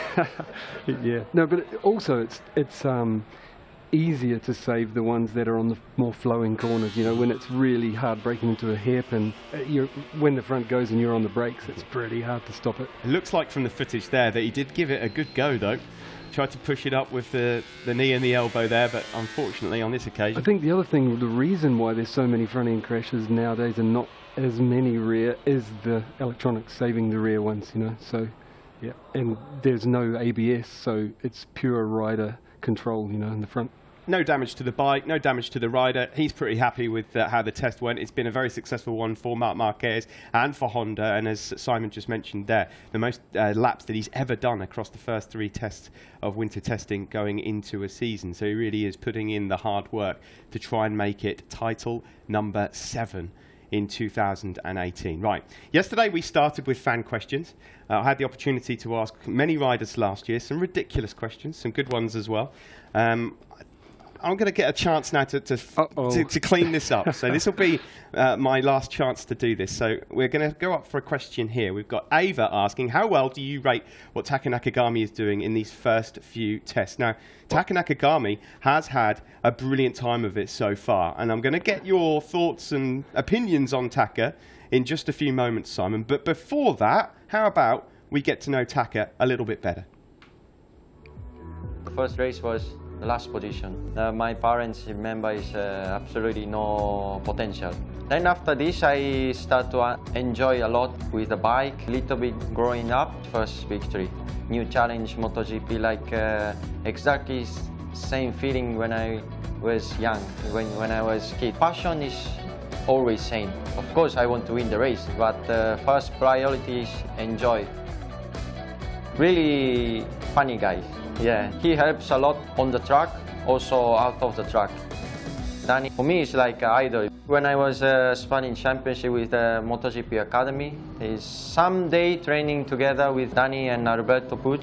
yeah. No, but it also it's it's um, easier to save the ones that are on the more flowing corners. You know, when it's really hard breaking into a hairpin, uh, you're, when the front goes and you're on the brakes, it's pretty hard to stop it. It looks like from the footage there that he did give it a good go though. Tried to push it up with the, the knee and the elbow there, but unfortunately on this occasion. I think the other thing, the reason why there's so many front end crashes nowadays and not as many rear, is the electronics saving the rear ones, you know, so yeah. And there's no A B S, so it's pure rider control, you know, in the front. No damage to the bike, no damage to the rider. He's pretty happy with uh, how the test went. It's been a very successful one for Marc Marquez and for Honda, and as Simon just mentioned there, the most uh, laps that he's ever done across the first three tests of winter testing going into a season. So he really is putting in the hard work to try and make it title number seven in two thousand eighteen. Right, yesterday we started with fan questions. Uh, I had the opportunity to ask many riders last year, some ridiculous questions, some good ones as well. Um, I'm going to get a chance now to to, to, to clean this up. So this will be uh, my last chance to do this. So we're going to go up for a question here. We've got Ava asking, how well do you rate what Taka Nakagami is doing in these first few tests? Now, Taka Nakagami has had a brilliant time of it so far, and I'm going to get your thoughts and opinions on Taka in just a few moments, Simon. But before that, how about we get to know Taka a little bit better? The first race was the last position. Uh, my parents remember is uh, absolutely no potential. Then after this, I start to uh, enjoy a lot with the bike. Little bit growing up, first victory, new challenge, MotoGP, like uh, exactly same feeling when I was young, when when I was kid. Passion is always same. Of course, I want to win the race, but uh, first priority is enjoy. Really funny guy. Yeah, he helps a lot on the track, also out of the track. Danny, for me, is like an idol. When I was uh, Spanish championship with the MotoGP Academy, is someday training together with Danny and Alberto Puig.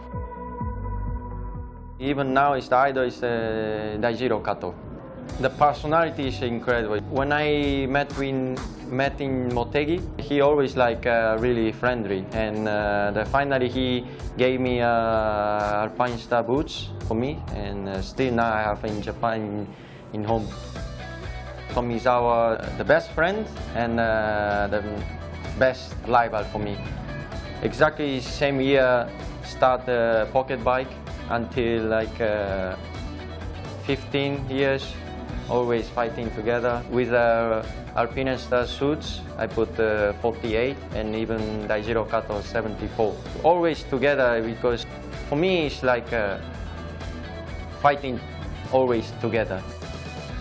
Even now, is the idol is uh, Daijiro Kato. The personality is incredible. When I met with met in Motegi, he always like uh, really friendly, and uh, the, finally he gave me uh, Alpinestars boots for me, and uh, still now I have in Japan in home. Tomizawa, the best friend and uh, the best rival for me. Exactly same year start the pocket bike until like uh, fifteen years. Always fighting together. With uh, Alpinestars suits, I put uh, forty-eight, and even Daijiro Kato seventy-four. Always together, because for me it's like uh, fighting always together.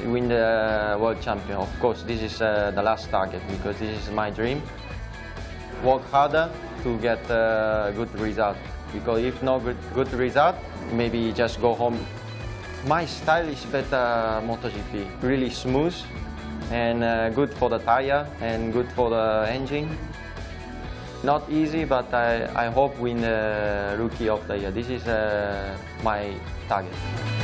win the world champion. Of course, this is uh, the last target because this is my dream. Work harder to get a good result. Because if no good, good result, maybe just go home. My style is better MotoGP, really smooth and uh, good for the tire and good for the engine. Not easy, but I, I hope win the Rookie of the Year. This is uh, my target.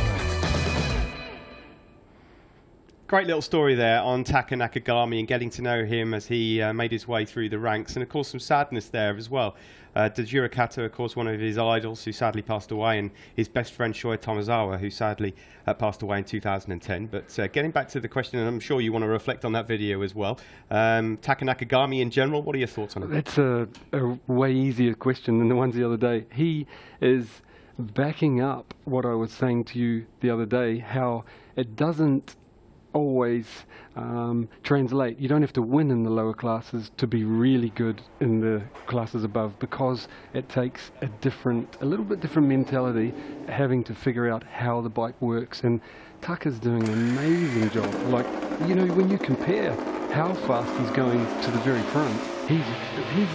Great little story there on Taka Nakagami and getting to know him as he uh, made his way through the ranks, and of course some sadness there as well. Uh, Tajiro Kato, of course, one of his idols who sadly passed away, and his best friend Shoya Tomozawa, who sadly uh, passed away in two thousand ten. But uh, getting back to the question, and I'm sure you want to reflect on that video as well, um, Taka Nakagami in general, what are your thoughts on it? That's a, a way easier question than the ones the other day. He is backing up what I was saying to you the other day, how it doesn't always um, translate. You don't have to win in the lower classes to be really good in the classes above, because it takes a different, a little bit different mentality, having to figure out how the bike works. And Taka's doing an amazing job. Like, you know, when you compare how fast he's going to the very front, he's he's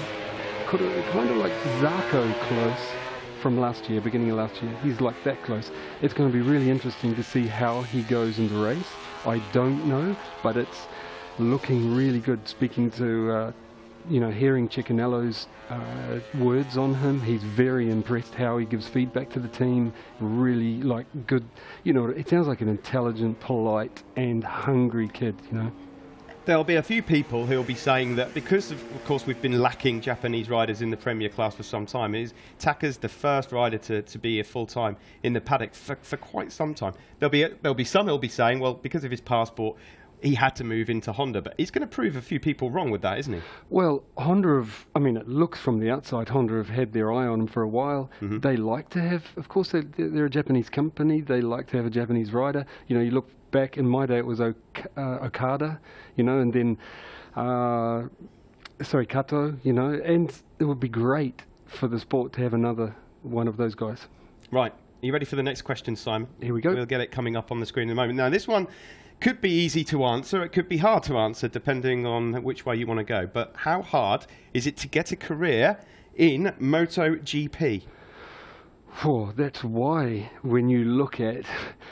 kind of like Zarco close from last year, beginning of last year. He's like that close. It's going to be really interesting to see how he goes in the race. I don't know, but it's looking really good. Speaking to, uh, you know, hearing Ciccinello's uh, words on him, he's very impressed how he gives feedback to the team. Really, like, good, you know, it sounds like an intelligent, polite, and hungry kid, you know. There'll be a few people who'll be saying that because, of, of course, we've been lacking Japanese riders in the Premier class for some time. Is Taka's the first rider to, to be a full-time in the paddock for, for quite some time. There'll be, a, there'll be some who'll be saying, well, because of his passport, he had to move into Honda. But he's going to prove a few people wrong with that, isn't he? Well, Honda have, I mean, it looks from the outside, Honda have had their eye on him for a while. Mm-hmm. They like to have, of course, they're, they're a Japanese company. They like to have a Japanese rider. You know, you look back, in my day it was ok uh, Okada, you know, and then, uh, sorry, Kato, you know, and it would be great for the sport to have another one of those guys. Right. Are you ready for the next question, Simon? Here we go. We'll get it coming up on the screen in a moment. Now, this one could be easy to answer. It could be hard to answer, depending on which way you want to go. But how hard is it to get a career in MotoGP? Oh, that's why when you look at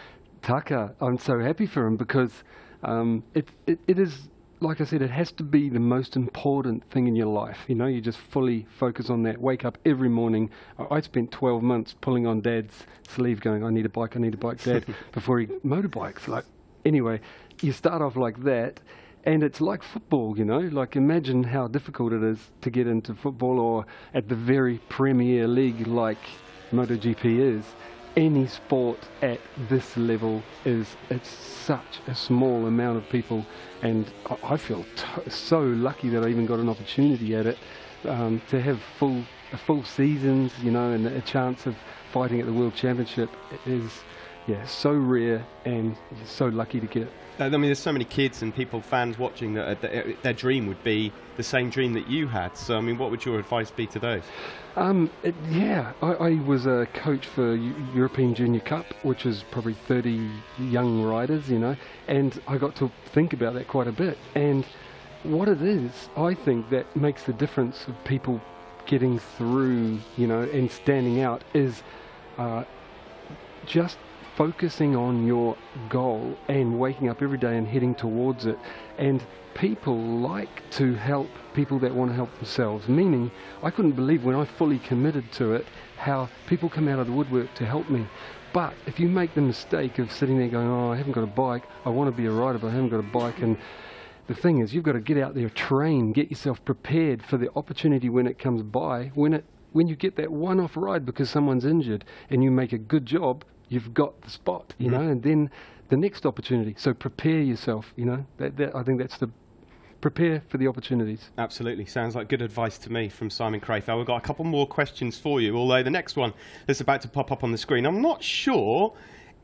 Taka, I'm so happy for him, because um, it, it, it is, like I said, it has to be the most important thing in your life. You know, you just fully focus on that. Wake up every morning. I, I spent twelve months pulling on Dad's sleeve going, I need a bike, I need a bike, Dad, before he motorbikes. Like, anyway, you start off like that, and it's like football, you know, like imagine how difficult it is to get into football, or at the very Premier League like MotoGP is. Any sport at this level is, it's such a small amount of people, and I, I feel t so lucky that I even got an opportunity at it, um, to have full a full seasons, you know, and a chance of fighting at the World Championship is, yeah, so rare, and so lucky to get it. Uh, I mean, there's so many kids and people, fans watching, that uh, th their dream would be the same dream that you had. So, I mean, what would your advice be to those? Um, it, yeah, I, I was a coach for U European Junior Cup, which is probably thirty young riders, you know, and I got to think about that quite a bit. And what it is, I think that makes the difference of people getting through, you know, and standing out is uh, just focusing on your goal and waking up every day and heading towards it. And people like to help people that want to help themselves, meaning I couldn't believe when I fully committed to it how people come out of the woodwork to help me. But if you make the mistake of sitting there going, oh, I haven't got a bike, I want to be a rider but I haven't got a bike, and the thing is, you've got to get out there, train, get yourself prepared for the opportunity when it comes by. When it when you get that one-off ride because someone's injured and you make a good job, you've got the spot, you mm-hmm. know, and then the next opportunity. So prepare yourself, you know. That, that I think that's the prepare for the opportunities. Absolutely. Sounds like good advice to me from Simon Crayfeld. We've got a couple more questions for you, although the next one that's about to pop up on the screen, I'm not sure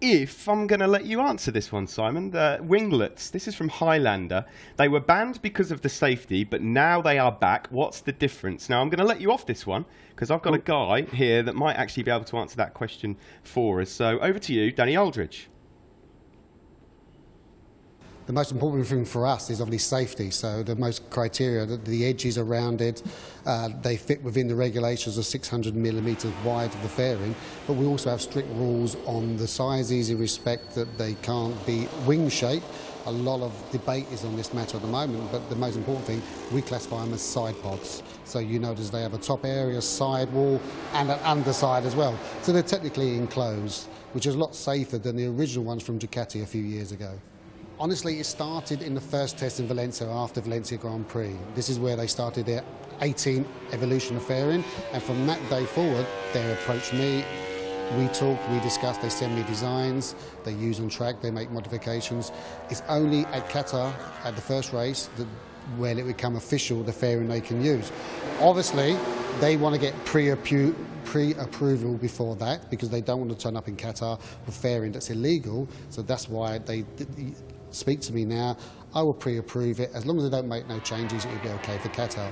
if I'm going to let you answer this one, Simon. The winglets, this is from Highlander. They were banned because of the safety, but now they are back. What's the difference? Now, I'm going to let you off this one, because I've got a guy here that might actually be able to answer that question for us. So over to you, Danny Aldridge. The most important thing for us is obviously safety. So the most criteria, the, the edges around it, uh, they fit within the regulations of six hundred millimetres wide of the fairing. But we also have strict rules on the sizes in respect that they can't be wing shape. A lot of debate is on this matter at the moment, but the most important thing, we classify them as side pods. So you notice they have a top area, side wall, and an underside as well. So they're technically enclosed, which is a lot safer than the original ones from Ducati a few years ago. Honestly, it started in the first test in Valencia after Valencia Grand Prix. This is where they started their eighteenth evolution of fairing, and from that day forward, they approached me. We talk, we discuss, they send me designs, they use on track, they make modifications. It's only at Qatar, at the first race, that when it become official, the fairing they can use. Obviously, they want to get pre-approval pre before that, because they don't want to turn up in Qatar with fairing that's illegal, so that's why they speak to me now. I will pre-approve it. As long as they don't make no changes, it will be okay for Qatar.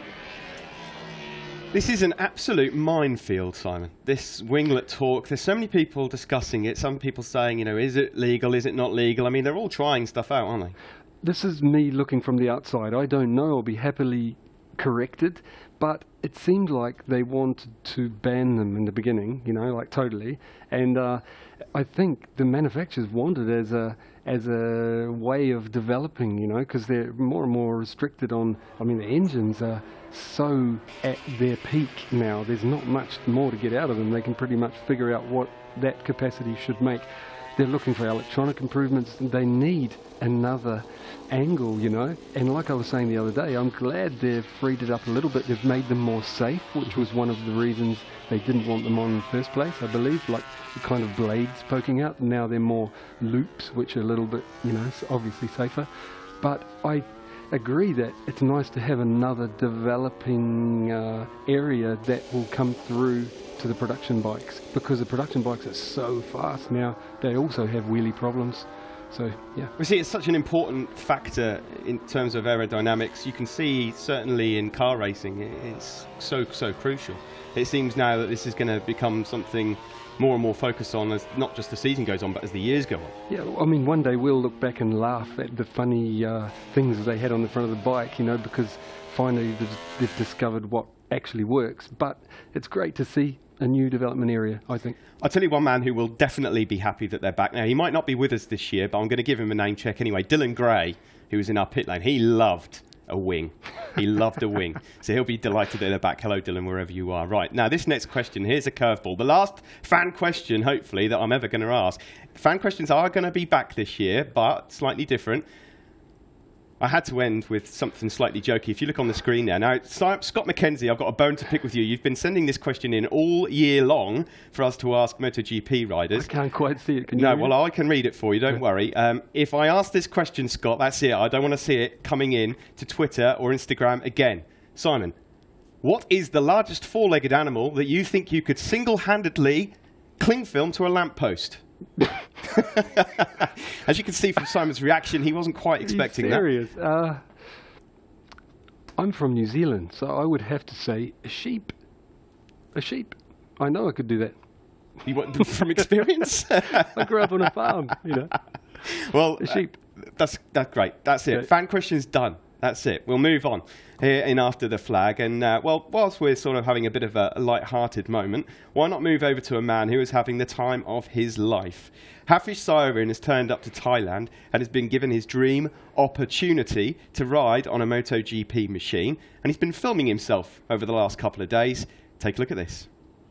This is an absolute minefield, Simon. This winglet talk, there's so many people discussing it. Some people saying, you know, is it legal, is it not legal? I mean, they're all trying stuff out, aren't they? This is me looking from the outside. I don't know. I'll be happily corrected. But it seemed like they wanted to ban them in the beginning, you know, like totally. And uh, I think the manufacturers wanted it as a as a way of developing, you know, because they're more and more restricted on. I mean, the engines are so at their peak now. There's not much more to get out of them. They can pretty much figure out what that capacity should make. They're looking for electronic improvements. They need another angle, you know. And like I was saying the other day, I'm glad they've freed it up a little bit. They've made them more safe, which was one of the reasons they didn't want them on in the first place, I believe, like the kind of blades poking out. Now they're more loops, which are a little bit, you know, obviously safer. But I agree that it's nice to have another developing uh, area that will come through to the production bikes, because the production bikes are so fast now. They also have wheelie problems. So, yeah. We see it's such an important factor in terms of aerodynamics. You can see, certainly in car racing, it's so, so crucial. It seems now that this is going to become something more and more focused on as not just the season goes on, but as the years go on. Yeah, I mean, one day we'll look back and laugh at the funny uh, things they had on the front of the bike, you know, because finally they've, they've discovered what actually works. But it's great to see a new development area, I think. I'll tell you one man who will definitely be happy that they're back. Now, he might not be with us this year, but I'm going to give him a name check anyway. Dylan Gray, who was in our pit lane, he loved a wing. He loved a wing. So he'll be delighted that they're back. Hello, Dylan, wherever you are. Right, now this next question, here's a curveball. The last fan question, hopefully, that I'm ever going to ask. Fan questions are going to be back this year, but slightly different. I had to end with something slightly jokey. If you look on the screen there. Now, Scott McKenzie, I've got a bone to pick with you. You've been sending this question in all year long for us to ask MotoGP riders. I can't quite see it. Can you No, read well, it? I can read it for you. Don't worry. Um, if I ask this question, Scott, that's it. I don't want to see it coming in to Twitter or Instagram again. Simon, what is the largest four-legged animal that you think you could single-handedly cling film to a lamppost? As you can see from Simon's reaction, he wasn't quite expecting that. serious? Uh, I'm from New Zealand, so I would have to say a sheep. A sheep. I know I could do that. You want from experience? I grew up on a farm, you know. Well, a sheep. Uh, that's that's great. That's it. Okay. Fan questions done. That's it. We'll move on here in After the Flag. And, uh, well, whilst we're sort of having a bit of a, a light-hearted moment, why not move over to a man who is having the time of his life? Hafiz Syahrin has turned up to Thailand and has been given his dream opportunity to ride on a MotoGP machine. And he's been filming himself over the last couple of days. Take a look at this.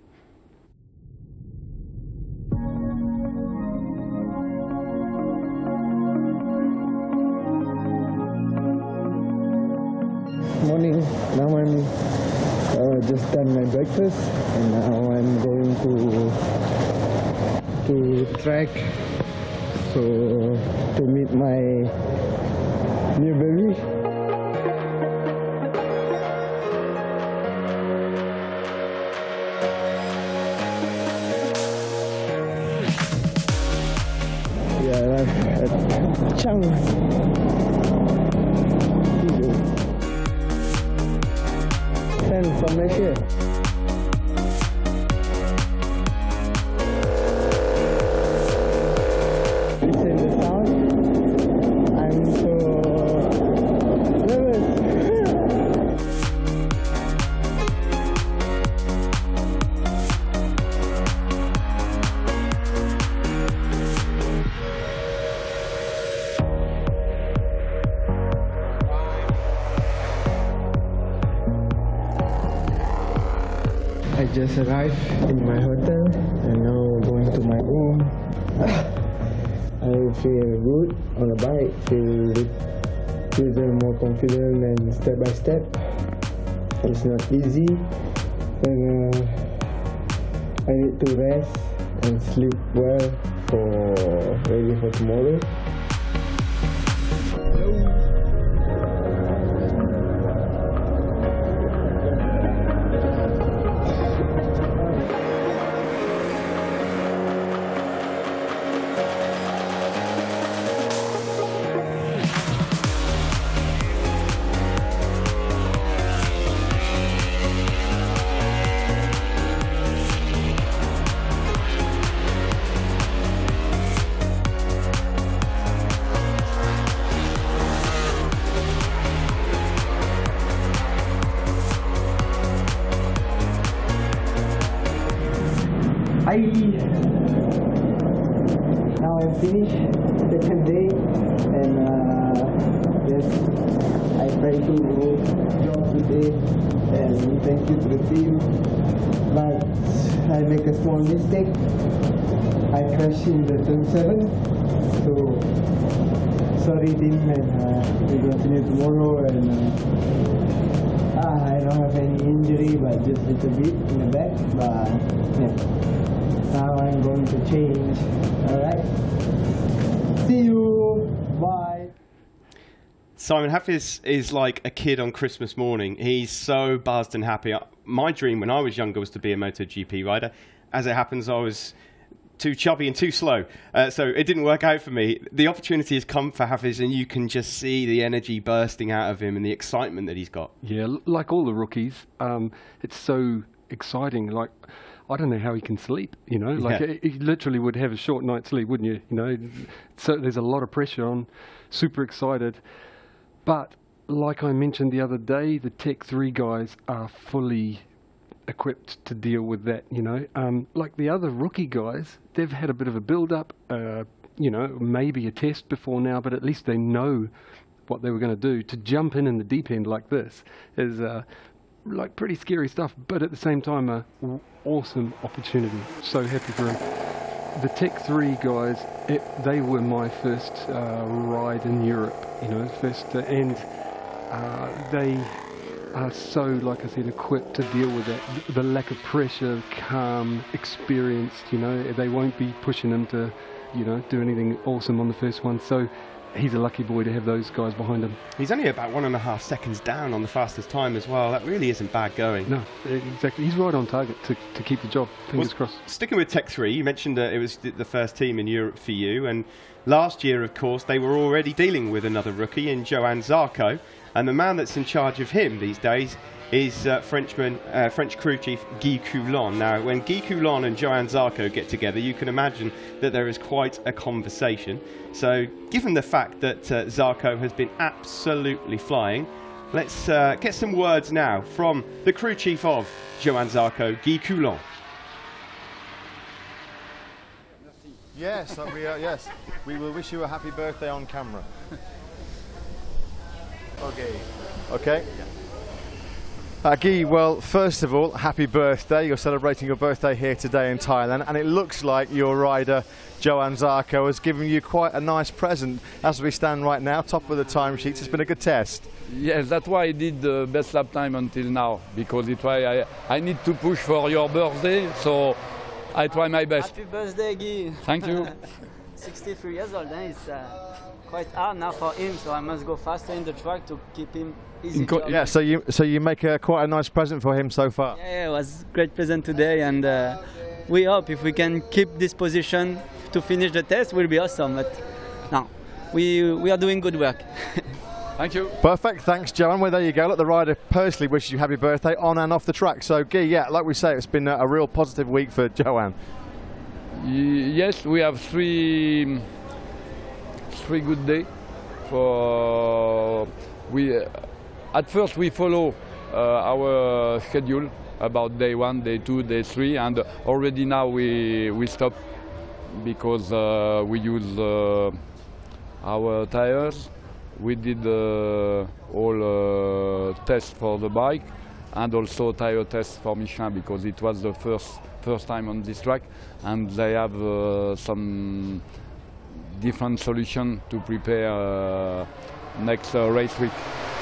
Morning. Now I'm uh, just done my breakfast, and now I'm going to to track so to meet my new baby. Yeah, that's, that's Chang. From Malaysia. Listen the sound. I'm I just arrived in my hotel and now going to my room. I feel good on the bike, feel, feel more confident and step by step. It's not easy and uh, I need to rest and sleep well for ready for tomorrow. I now I'm finished second day and uh, yes I try to job today and thank you to the team, but I make a small mistake. I crashed in the turn seven, so sorry team, and uh, we continue tomorrow. And uh, ah, I don't have any injury, but just a little bit in the back, but yeah. Now I'm going to change. Alright. See you. Bye. Simon Hafiz is like a kid on Christmas morning. He's so buzzed and happy. My dream when I was younger was to be a MotoGP rider. As it happens, I was too chubby and too slow. Uh, so it didn't work out for me. The opportunity has come for Hafiz, and you can just see the energy bursting out of him and the excitement that he's got. Yeah, like all the rookies, um, it's so exciting. Like, I don't know how he can sleep, you know, like Yeah. he literally would have a short night's sleep, wouldn't you? You know, so there's a lot of pressure on, super excited. But like I mentioned the other day, the Tech three guys are fully equipped to deal with that, you know. Um, like the other rookie guys, they've had a bit of a build-up, uh, you know, maybe a test before now, but at least they know what they were going to do. To jump in in the deep end like this is uh, like pretty scary stuff, but at the same time, a w awesome opportunity. So happy for him. The Tech three guys, it, they were my first uh, ride in Europe, you know, first, uh, and uh, they are so, like I said, equipped to deal with that. The lack of pressure, calm, experienced, you know, they won't be pushing him to, you know, do anything awesome on the first one. So he's a lucky boy to have those guys behind him. He's only about one and a half seconds down on the fastest time as well. That really isn't bad going. No, exactly. He's right on target to, to keep the job. Fingers well, crossed. Sticking with Tech three, you mentioned that it was the first team in Europe for you, and last year, of course, they were already dealing with another rookie in Johann Zarco, and the man that's in charge of him these days is uh, Frenchman, uh, French crew chief Guy Coulon. Now, when Guy Coulon and Johann Zarco get together, you can imagine that there is quite a conversation. So, given the fact that uh, Zarco has been absolutely flying, let's uh, get some words now from the crew chief of Johann Zarco, Guy Coulon. Yes, uh, we, uh, yes, we will wish you a happy birthday on camera. Okay. Okay. Uh, Guy, well, first of all, happy birthday. You're celebrating your birthday here today in Thailand, and it looks like your rider, Johann Zarco, has given you quite a nice present. As we stand right now, top of the timesheets, it's been a good test. Yes, that's why I did the best lap time until now, because it's why I, I need to push for your birthday, so I try my best. Happy birthday, Guy. Thank you. sixty-three years old, eh? It's uh, quite hard now for him, so I must go faster in the track to keep him easy. Yeah, so you so you make a, quite a nice present for him so far. Yeah, it was a great present today, and uh, we hope if we can keep this position to finish the test, will be awesome. But no, we we are doing good work. Thank you. Perfect, thanks, Johann. Well, there you go. Look, the rider personally wishes you happy birthday on and off the track. So, Guy, yeah, like we say, it's been a, a real positive week for Johann. Yes, we have three three good days. For we uh, at first we follow uh, our schedule about day one, day two, day three, and already now we we stop because uh, we use uh, our tires. We did uh, all uh, tests for the bike, and also tire tests for Michelin because it was the first first time on this track, and they have uh, some different solution to prepare uh, next uh, race week.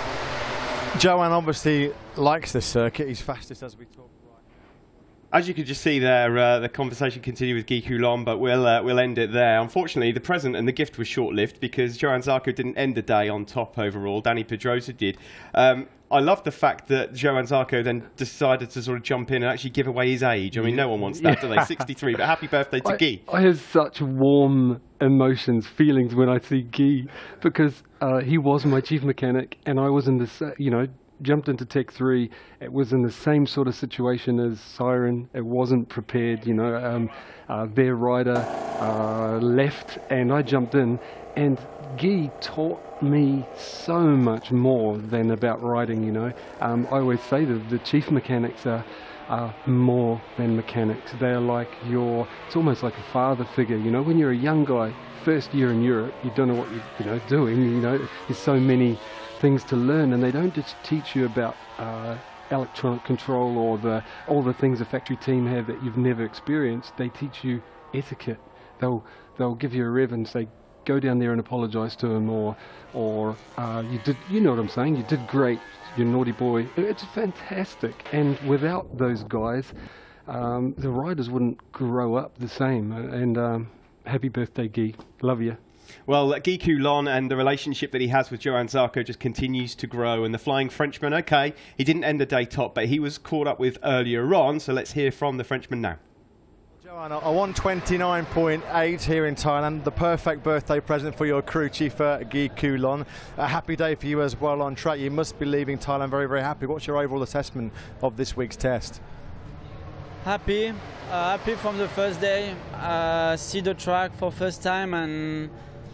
Johan obviously likes this circuit. He's fastest as we talk. As you could just see there, uh, the conversation continued with Guy Coulon, but we'll uh, we'll end it there. Unfortunately, the present and the gift was short-lived because Johan Zarco didn't end the day on top overall. Dani Pedrosa did. Um, I love the fact that Johan Zarco then decided to sort of jump in and actually give away his age. I mean, no one wants that, do they? sixty-three, but happy birthday to I, Guy. I have such warm emotions, feelings when I see Guy, because uh, he was my chief mechanic, and I was in this, uh, you know, jumped into Tech three. It was in the same sort of situation as Siren. It wasn't prepared, you know. Um, uh, their rider uh, left, and I jumped in, and Guy taught me so much more than about riding, you know. Um, I always say that the chief mechanics are, are more than mechanics. They're like your, it's almost like a father figure, you know. When you're a young guy, first year in Europe, you don't know what you're, you know, doing, you know. There's so many things to learn, and they don't just teach you about uh, electronic control or the all the things a factory team have that you've never experienced. They teach you etiquette. They'll they'll give you a rev and say, go down there and apologise to him, or or uh, you did, you know what I'm saying, you did great, you naughty boy. It's fantastic, and without those guys, um, the riders wouldn't grow up the same. And um, happy birthday, Guy. Love you. Well, Guy Coulon and the relationship that he has with Johan Zarco just continues to grow. And the Flying Frenchman, okay, he didn't end the day top, but he was caught up with earlier on. So let's hear from the Frenchman now. Johan, a one twenty-nine point eight here in Thailand, the perfect birthday present for your crew chief, uh, Guy Coulon. A happy day for you as well on track. You must be leaving Thailand very, very happy. What's your overall assessment of this week's test? Happy, uh, happy from the first day. Uh, see the track for first time and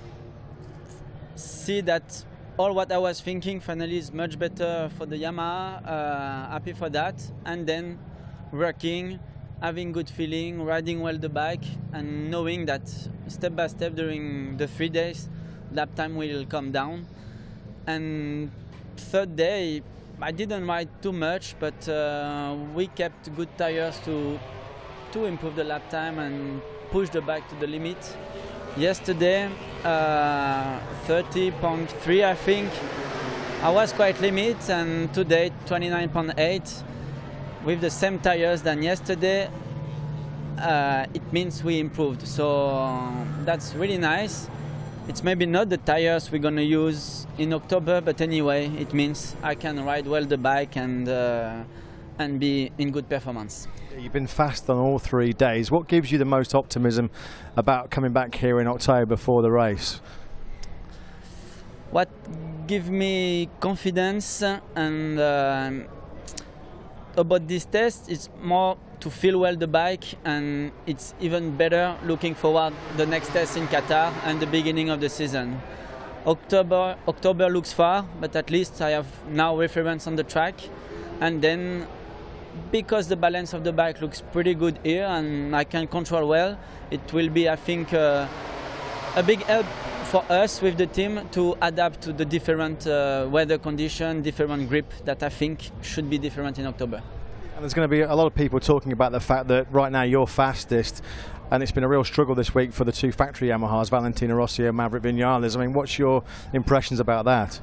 see that all what I was thinking finally is much better for the Yamaha. Uh, happy for that. And then working, having good feeling, riding well the bike, and knowing that step by step during the three days, lap time will come down. And third day, I didn't ride too much, but uh, we kept good tires to to improve the lap time and push the bike to the limit. Yesterday, uh, thirty point three, I think. I was quite limit, and today twenty-nine point eight. With the same tires than yesterday, uh, it means we improved. So um, that's really nice. It's maybe not the tires we're gonna use in October, but anyway, it means I can ride well the bike and uh, and be in good performance. You've been fast on all three days. What gives you the most optimism about coming back here in October for the race? What gives me confidence and uh, about this test, it's more to feel well the bike, and it's even better looking forward the next test in Qatar and the beginning of the season. October, October looks far, but at least I have now reference on the track, and then because the balance of the bike looks pretty good here and I can control well, it will be, I think, uh, a big help for us with the team to adapt to the different uh, weather conditions, different grip that I think should be different in October. And there's going to be a lot of people talking about the fact that right now you're fastest, and it's been a real struggle this week for the two factory Yamahas, Valentino Rossi and Maverick Vinales. I mean, what's your impressions about that?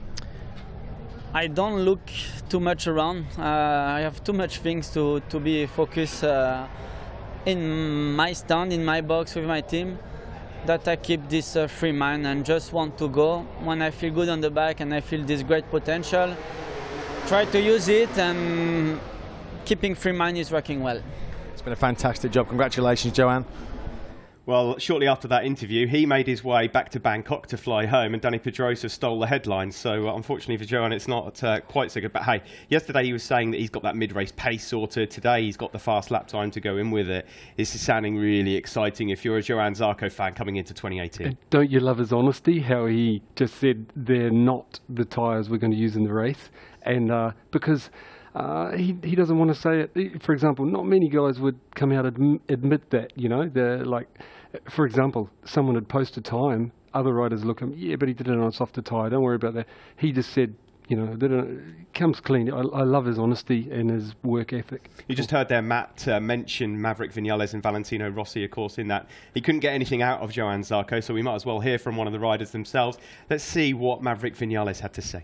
I don't look too much around. Uh, I have too much things to, to be focused uh, in my stand, in my box with my team, that I keep this uh, free mind and just want to go. When I feel good on the bike and I feel this great potential, try to use it, and keeping free mind is working well. It's been a fantastic job. Congratulations, Johan. Well, shortly after that interview, he made his way back to Bangkok to fly home, and Dani Pedrosa stole the headlines. So, uh, unfortunately for Johan, it's not uh, quite so good. But hey, yesterday he was saying that he's got that mid-race pace sorted. Today he's got the fast lap time to go in with it. This is sounding really exciting if you're a Johan Zarco fan coming into twenty eighteen. And don't you love his honesty? How he just said they're not the tyres we're going to use in the race, and uh, because. Uh, he he doesn't want to say it. For example, not many guys would come out and admit that. You know, they're like, for example, someone had posted time. Other riders look at him, yeah, but he did it on a softer tyre. Don't worry about that. He just said, you know, they don't, comes clean. I, I love his honesty and his work ethic. You just heard there Matt uh, mention Maverick Viñales and Valentino Rossi, of course, in that he couldn't get anything out of Johann Zarco, so we might as well hear from one of the riders themselves. Let's see what Maverick Viñales had to say.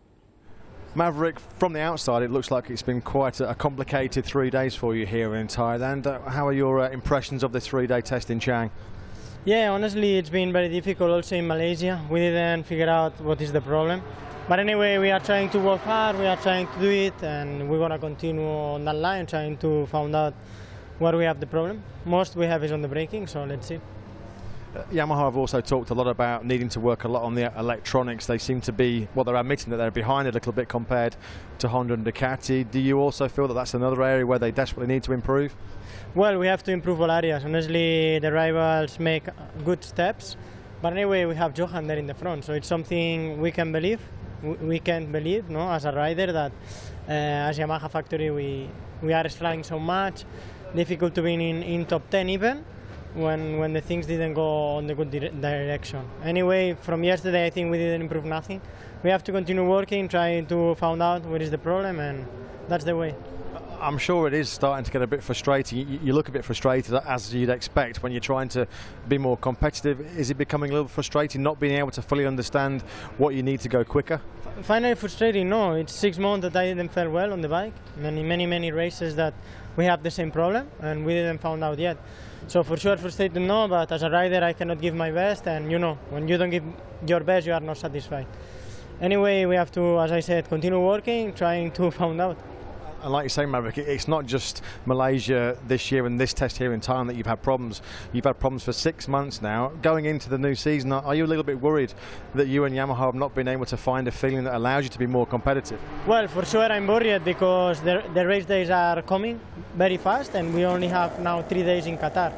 Maverick, from the outside, it looks like it's been quite a, a complicated three days for you here in Thailand. Uh, how are your uh, impressions of this three-day test in Chang? Yeah, honestly, it's been very difficult also in Malaysia. We didn't figure out what is the problem. But anyway, we are trying to work hard, we are trying to do it, and we're going to continue on that line, trying to find out where we have the problem. Most we have is on the braking, so let's see. Uh, Yamaha have also talked a lot about needing to work a lot on the electronics. They seem to be, well, they're admitting that they're behind a little bit compared to Honda and Ducati. Do you also feel that that's another area where they desperately need to improve? Well, we have to improve all areas. Honestly, the rivals make good steps. But anyway, we have Johan there in the front, so it's something we can believe. We can't believe, no, as a rider, that uh, as Yamaha factory we we are struggling so much. Difficult to be in, in top ten even when when the things didn't go on the good dire direction. Anyway, from yesterday I think we didn't improve nothing. We have to continue working, trying to find out what is the problem, and that's the way. I'm sure it is starting to get a bit frustrating. You, you look a bit frustrated, as you'd expect, when you're trying to be more competitive. Is it becoming a little frustrating not being able to fully understand what you need to go quicker? Finally frustrating, no. It's six months that I didn't feel well on the bike. Many, many, many races that we have the same problem and we didn't find out yet. So for sure frustrated, no, but as a rider I cannot give my best, and you know, when you don't give your best you are not satisfied. Anyway, we have to, as I said, continue working, trying to find out. And like you say, Maverick, it's not just Malaysia this year and this test here in Thailand that you've had problems. You've had problems for six months now. Going into the new season, are you a little bit worried that you and Yamaha have not been able to find a feeling that allows you to be more competitive? Well, for sure I'm worried because the, the race days are coming very fast and we only have now three days in Qatar.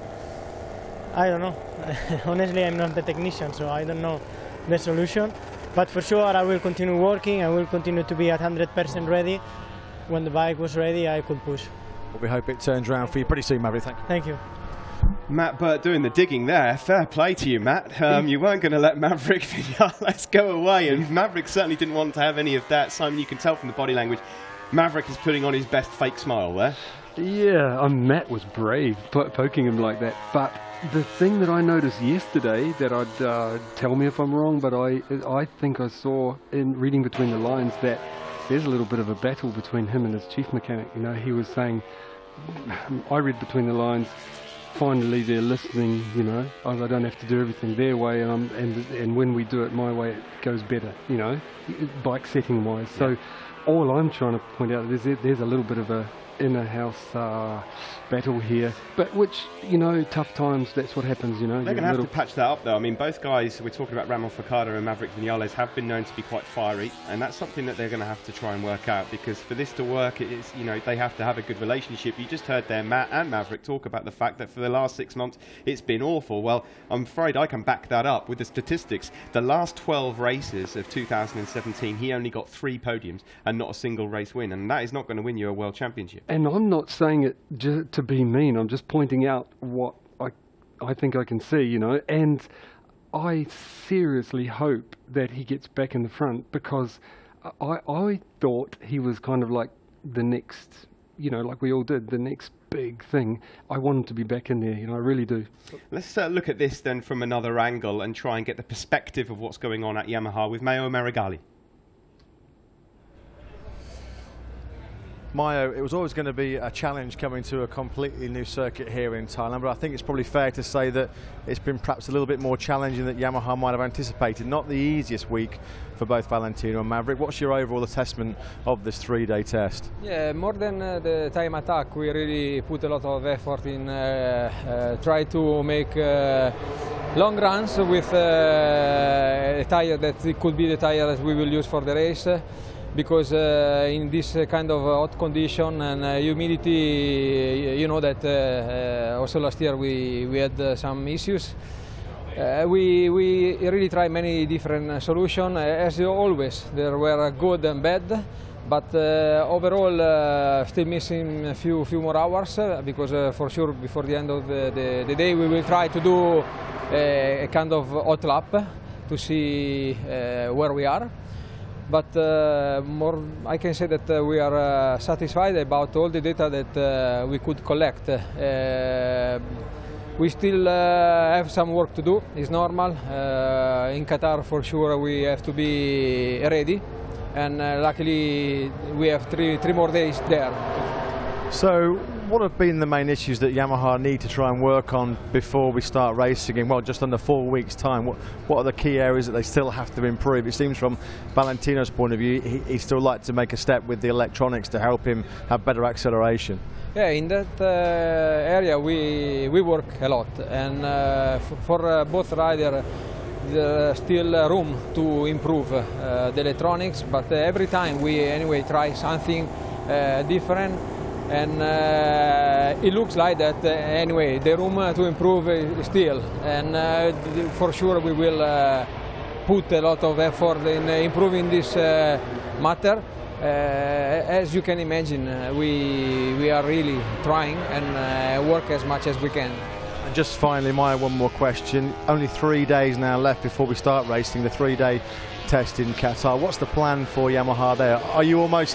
I don't know. Honestly, I'm not the technician, so I don't know the solution. But for sure I will continue working. I will continue to be at one hundred percent ready. When the bike was ready, I could push. Well, we hope it turns around for you pretty soon, Maverick. Thank you. Thank you. Matt Burt doing the digging there. Fair play to you, Matt. Um, you weren't going to let Maverick Viñales go away, and Maverick certainly didn't want to have any of that. Simon, you can tell from the body language, Maverick is putting on his best fake smile there. Yeah, um, Matt was brave, po poking him like that. But the thing that I noticed yesterday, that I'd uh, tell me if I'm wrong, but I, I think I saw in reading between the lines that there's a little bit of a battle between him and his chief mechanic. You know, he was saying, I read between the lines, finally they're listening, you know, I don't have to do everything their way, and, I'm, and, and when we do it my way, it goes better, you know, bike setting wise. So yeah. All I'm trying to point out is that there's a little bit of a inner house uh, battle here, but which, you know, tough times, that's what happens, you know. They're going to have to patch that up though. I mean, both guys, we're talking about Ramon Furcado and Maverick Viñales, have been known to be quite fiery, and that's something that they're going to have to try and work out, because for this to work, it is, you know, they have to have a good relationship. You just heard there Matt and Maverick talk about the fact that for the last six months it's been awful. Well, I'm afraid I can back that up with the statistics. The last twelve races of two thousand seventeen, he only got three podiums and not a single race win, and that is not going to win you a world championship. And I'm not saying it ju to be mean, I'm just pointing out what I, I think I can see, you know, and I seriously hope that he gets back in the front, because I, I thought he was kind of like the next, you know, like we all did, the next big thing. I want him to be back in there, you know, I really do. Let's uh, look at this then from another angle and try and get the perspective of what's going on at Yamaha with Mayo Meregali. Mayo, it was always going to be a challenge coming to a completely new circuit here in Thailand, but I think it's probably fair to say that it's been perhaps a little bit more challenging than Yamaha might have anticipated. Not the easiest week for both Valentino and Maverick. What's your overall assessment of this three-day test? Yeah, more than uh, the time attack, we really put a lot of effort in uh, uh, try to make uh, long runs with uh, a tire that it could be the tire that we will use for the race. Because uh, in this uh, kind of uh, hot condition and uh, humidity, you know that uh, uh, also last year we, we had uh, some issues. Uh, we, we really tried many different uh, solutions, uh, as always. There were good and bad, but uh, overall uh, still missing a few, few more hours, uh, because uh, for sure before the end of the, the, the day we will try to do a, a kind of hot lap to see uh, where we are. but uh, more, I can say that uh, we are uh, satisfied about all the data that uh, we could collect. Uh, we still uh, have some work to do, it's normal. Uh, in Qatar for sure we have to be ready, and uh, luckily we have three, three more days there. So what have been the main issues that Yamaha need to try and work on before we start racing in, well, just under four weeks' time? What, what are the key areas that they still have to improve? It seems from Valentino's point of view, he, he still like to make a step with the electronics to help him have better acceleration. Yeah, in that uh, area we, we work a lot, and uh, for uh, both riders there's still uh, room to improve uh, the electronics, but uh, every time we anyway try something uh, different. And uh, it looks like that uh, anyway, the room uh, to improve is still, and uh, for sure we will uh, put a lot of effort in uh, improving this uh, matter. Uh, as you can imagine, uh, we, we are really trying and uh, work as much as we can. And just finally, Maya, one more question. Only three days now left before we start racing, the three-day test in Qatar. What's the plan for Yamaha there? Are you almost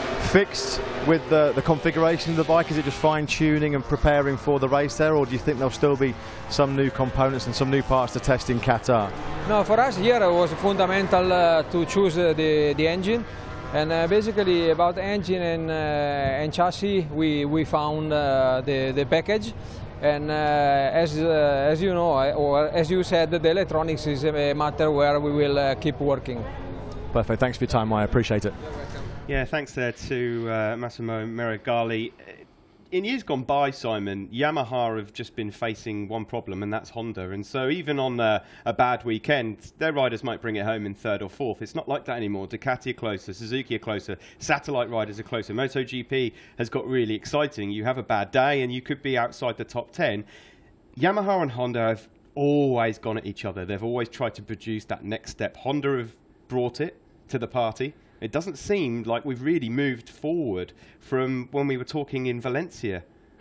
fixed with the, the configuration of the bike? Is it just fine-tuning and preparing for the race there, or do you think there'll still be some new components and some new parts to test in Qatar? No, for us here it was fundamental uh, to choose uh, the, the engine, and uh, basically about engine and, uh, and chassis we, we found uh, the, the package, and uh, as, uh, as you know, or as you said, the electronics is a matter where we will uh, keep working. Perfect, thanks for your time, Maya, appreciate it. Yeah, thanks there to uh, Massimo Meregali. In years gone by, Simon, Yamaha have just been facing one problem, and that's Honda. And so even on a, a bad weekend, their riders might bring it home in third or fourth. It's not like that anymore. Ducati are closer, Suzuki are closer, satellite riders are closer. MotoGP has got really exciting. You have a bad day and you could be outside the top ten. Yamaha and Honda have always gone at each other. They've always tried to produce that next step. Honda have brought it to the party. It doesn't seem like we've really moved forward from when we were talking in Valencia.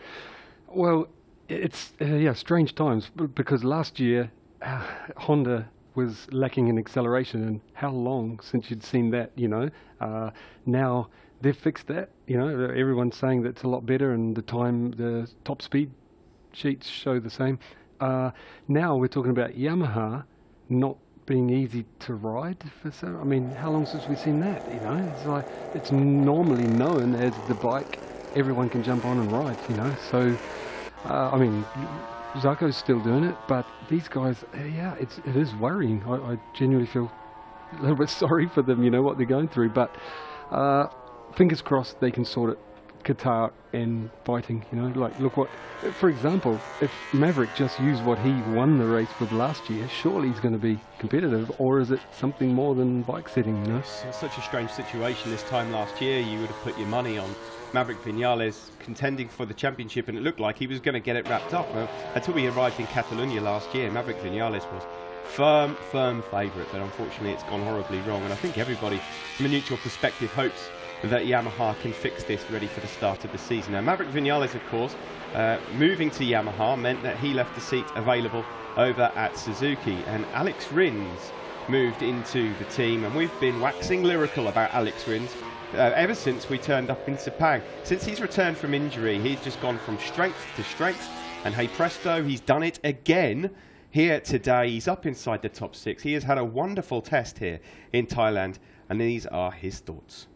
Well, it's uh, yeah, strange times, because last year uh, Honda was lacking in acceleration, and how long since you'd seen that, you know? Uh, now they've fixed that, you know, everyone's saying that it's a lot better, and the time, the top speed sheets show the same. Uh, now we're talking about Yamaha not being easy to ride for so, I mean, how long since we've seen that, you know? It's like, it's normally known as the bike everyone can jump on and ride, you know? So, uh, I mean, Zarco's still doing it, but these guys, uh, yeah, it's, it is worrying. I, I genuinely feel a little bit sorry for them, you know, what they're going through, but uh, fingers crossed they can sort it. Qatar and fighting, you know, like, look what, for example, if Maverick just used what he won the race with last year, surely he's going to be competitive, or is it something more than bike setting, you know? It's such a strange situation. This time last year you would have put your money on Maverick Viñales contending for the championship, and it looked like he was going to get it wrapped up. Well, until we arrived in Catalonia last year, Maverick Viñales was firm, firm favourite, but unfortunately it's gone horribly wrong, and I think everybody from a neutral perspective hopes that Yamaha can fix this ready for the start of the season. Now, Maverick Viñales, of course, uh, moving to Yamaha meant that he left the seat available over at Suzuki, and Alex Rins moved into the team, and we've been waxing lyrical about Alex Rins uh, ever since we turned up in Sepang. Since he's returned from injury, he's just gone from strength to strength, and hey presto, he's done it again here today. He's up inside the top six. He has had a wonderful test here in Thailand, and these are his thoughts.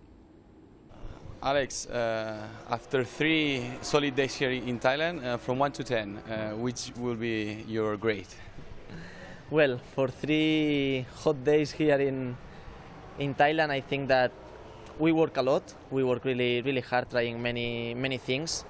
Alex, uh, after three solid days here in Thailand, uh, from one to ten, uh, which will be your grade? Well, for three hot days here in in Thailand, I think that we work a lot. We work really, really hard, trying many, many things.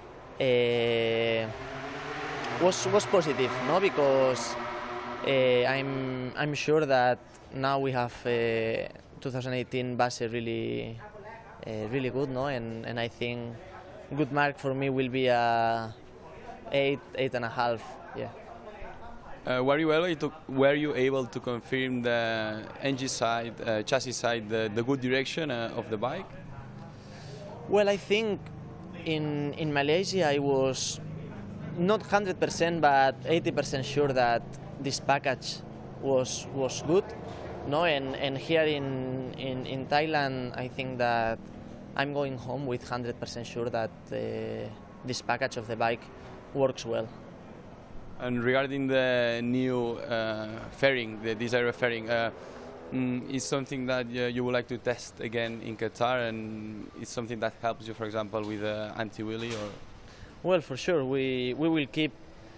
Uh, was was positive, no? Because uh, I'm I'm sure that now we have uh, twenty eighteen Basse really. Uh, really good, no, and and I think good mark for me will be a eight, eight and a half, yeah. Uh, were you able to were you able to confirm the engine side, uh, chassis side, the, the good direction uh, of the bike? Well, I think in in Malaysia I was not one hundred percent, but eighty percent sure that this package was was good. No, and, and here in, in, in Thailand, I think that I'm going home with one hundred percent sure that uh, this package of the bike works well. And regarding the new uh, fairing, the Desire fairing, uh, mm, is something that uh, you would like to test again in Qatar, and it's something that helps you, for example, with uh, anti-wheelie? Or? Well, for sure, we, we will keep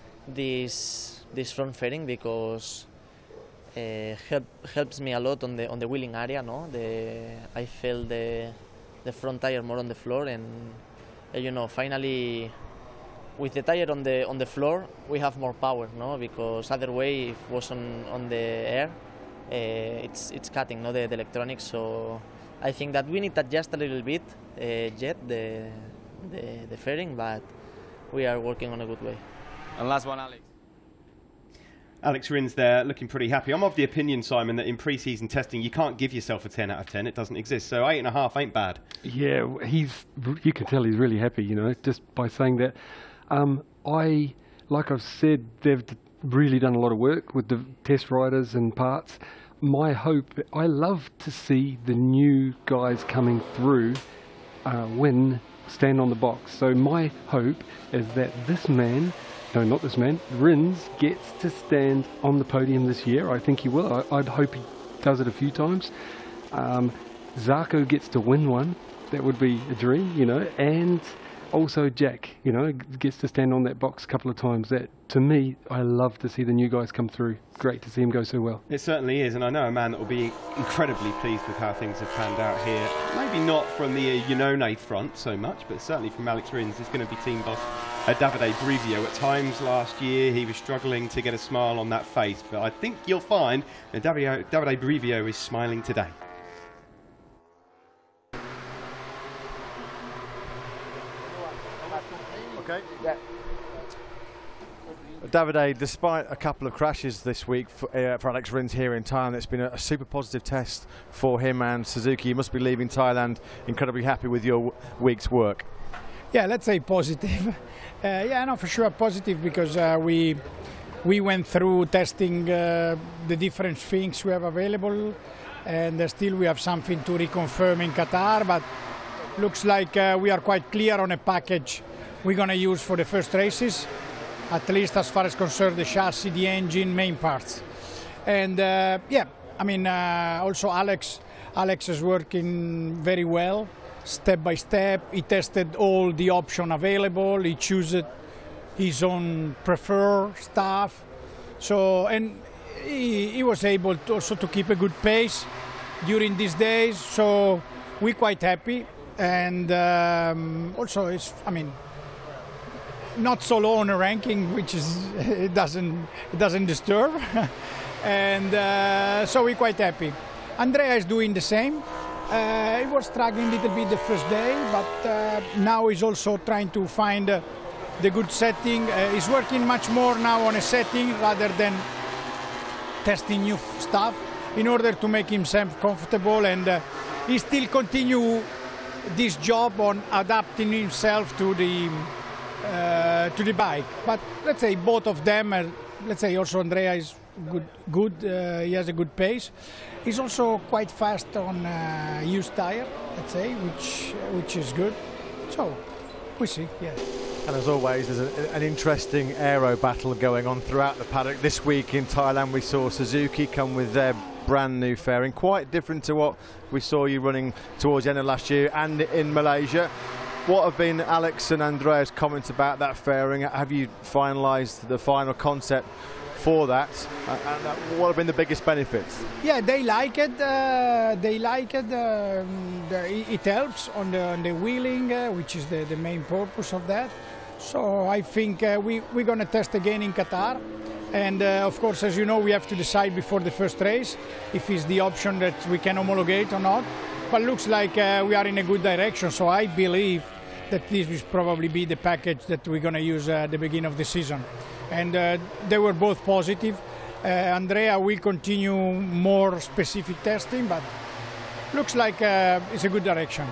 this, this front fairing because Uh, help, helps me a lot on the on the wheeling area. No, the I feel the the front tire more on the floor, and uh, you know, finally, with the tire on the on the floor, we have more power. No, because other way, if it was on on the air, uh, it's it's cutting. No, the, the electronics. So I think that we need to adjust a little bit uh, yet the, the the fairing, but we are working on a good way. And last one, Alex. Alex Rins there, looking pretty happy. I'm of the opinion, Simon, that in pre-season testing you can't give yourself a ten out of ten. It doesn't exist. So eight and a half ain't bad. Yeah, he's. You can tell he's really happy, you know, just by saying that. Um, I, like I've said, they've really done a lot of work with the test riders and parts. My hope, I love to see the new guys coming through uh, win, stand on the box. So my hope is that this man. No, not this man. Rins gets to stand on the podium this year. I think he will. I, I'd hope he does it a few times. Um, Zarco gets to win one. That would be a dream, you know. And also Jack, you know, gets to stand on that box a couple of times. That, to me, I love to see the new guys come through. Great to see him go so well. It certainly is, and I know a man that will be incredibly pleased with how things have panned out here. Maybe not from the uh, Iannone front so much, but certainly from Alex Rins. He's going to be team boss uh, Davide Brivio. At times last year, he was struggling to get a smile on that face, but I think you'll find that Davide, Davide Brivio is smiling today. Okay. Yeah. Davide, despite a couple of crashes this week for, uh, for Alex Rins here in Thailand, it's been a, a super positive test for him and Suzuki. You must be leaving Thailand incredibly happy with your week's work. Yeah, let's say positive. Uh, yeah, no, for sure positive, because uh, we we went through testing uh, the different things we have available, and uh, still we have something to reconfirm in Qatar, but looks like uh, we are quite clear on a package we're going to use for the first races, at least as far as concerns the chassis, the engine, main parts. And uh, yeah, I mean, uh, also Alex, Alex is working very well, step by step. He tested all the options available. He chose his own preferred stuff. So, and he, he was able to also to keep a good pace during these days. So we're quite happy. And um, also, it's, I mean, not so low on the ranking, which is it doesn't it doesn't disturb, and uh, so we're quite happy. Andrea is doing the same. Uh, he was struggling a little bit the first day, but uh, now he's also trying to find uh, the good setting. Uh, he's working much more now on a setting rather than testing new stuff in order to make himself comfortable, and uh, he still continue this job on adapting himself to the uh, to the bike. But let's say both of them, are, let's say also Andrea is good, good uh, he has a good pace. He's also quite fast on uh, used tire, let's say, which which is good. So we see, yeah. And as always, there's a, an interesting aero battle going on throughout the paddock. This week in Thailand, we saw Suzuki come with their brand new fairing, quite different to what we saw you running towards the end of last year and in Malaysia. What have been Alex and Andrea's comments about that fairing? Have you finalised the final concept for that? Uh, and uh, what have been the biggest benefits? Yeah, they like it. Uh, they like it. Uh, the, it helps on the, on the wheeling, uh, which is the, the main purpose of that. So I think uh, we, we're going to test again in Qatar. And uh, of course, as you know, we have to decide before the first race if it's the option that we can homologate or not. But looks like uh, we are in a good direction. So I believe that this will probably be the package that we're going to use uh, at the beginning of the season. And uh, they were both positive. Uh, Andrea will continue more specific testing, but looks like uh, it's a good direction. Yeah,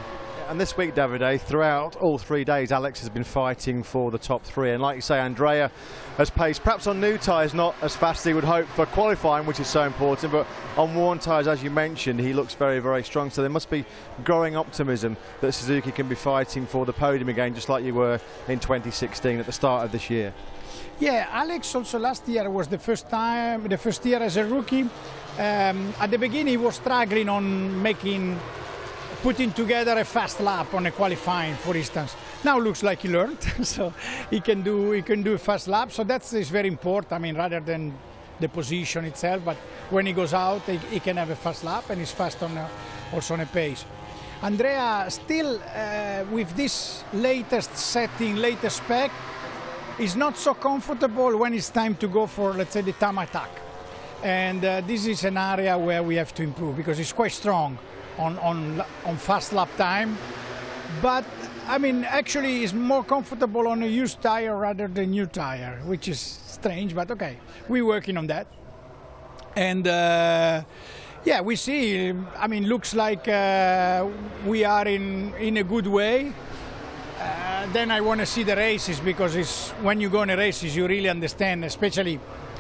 And this week, Davide, throughout all three days, Alex has been fighting for the top three. And like you say, Andrea has paced, perhaps on new tyres, not as fast as he would hope for qualifying, which is so important, but on worn tyres, as you mentioned, he looks very, very strong. So there must be growing optimism that Suzuki can be fighting for the podium again, just like you were in twenty sixteen at the start of this year. Yeah, Alex also last year was the first time, the first year as a rookie. Um, at the beginning, he was struggling on making, putting together a fast lap on a qualifying, for instance. Now looks like he learned, so he can do he can do a fast lap. So that's is very important. I mean, rather than the position itself, but when he goes out, he, he can have a fast lap, and he's fast on a, also on a pace. Andrea still uh, with this latest setting, latest spec, is not so comfortable when it's time to go for, let's say, the time attack. And uh, this is an area where we have to improve because it's quite strong on, on, on fast lap time. But, I mean, actually it's more comfortable on a used tire rather than new tire, which is strange, but okay, we're working on that. And uh, yeah, we see, I mean, looks like uh, we are in, in a good way. Uh, then I want to see the races because it's, when you go on the races you really understand, especially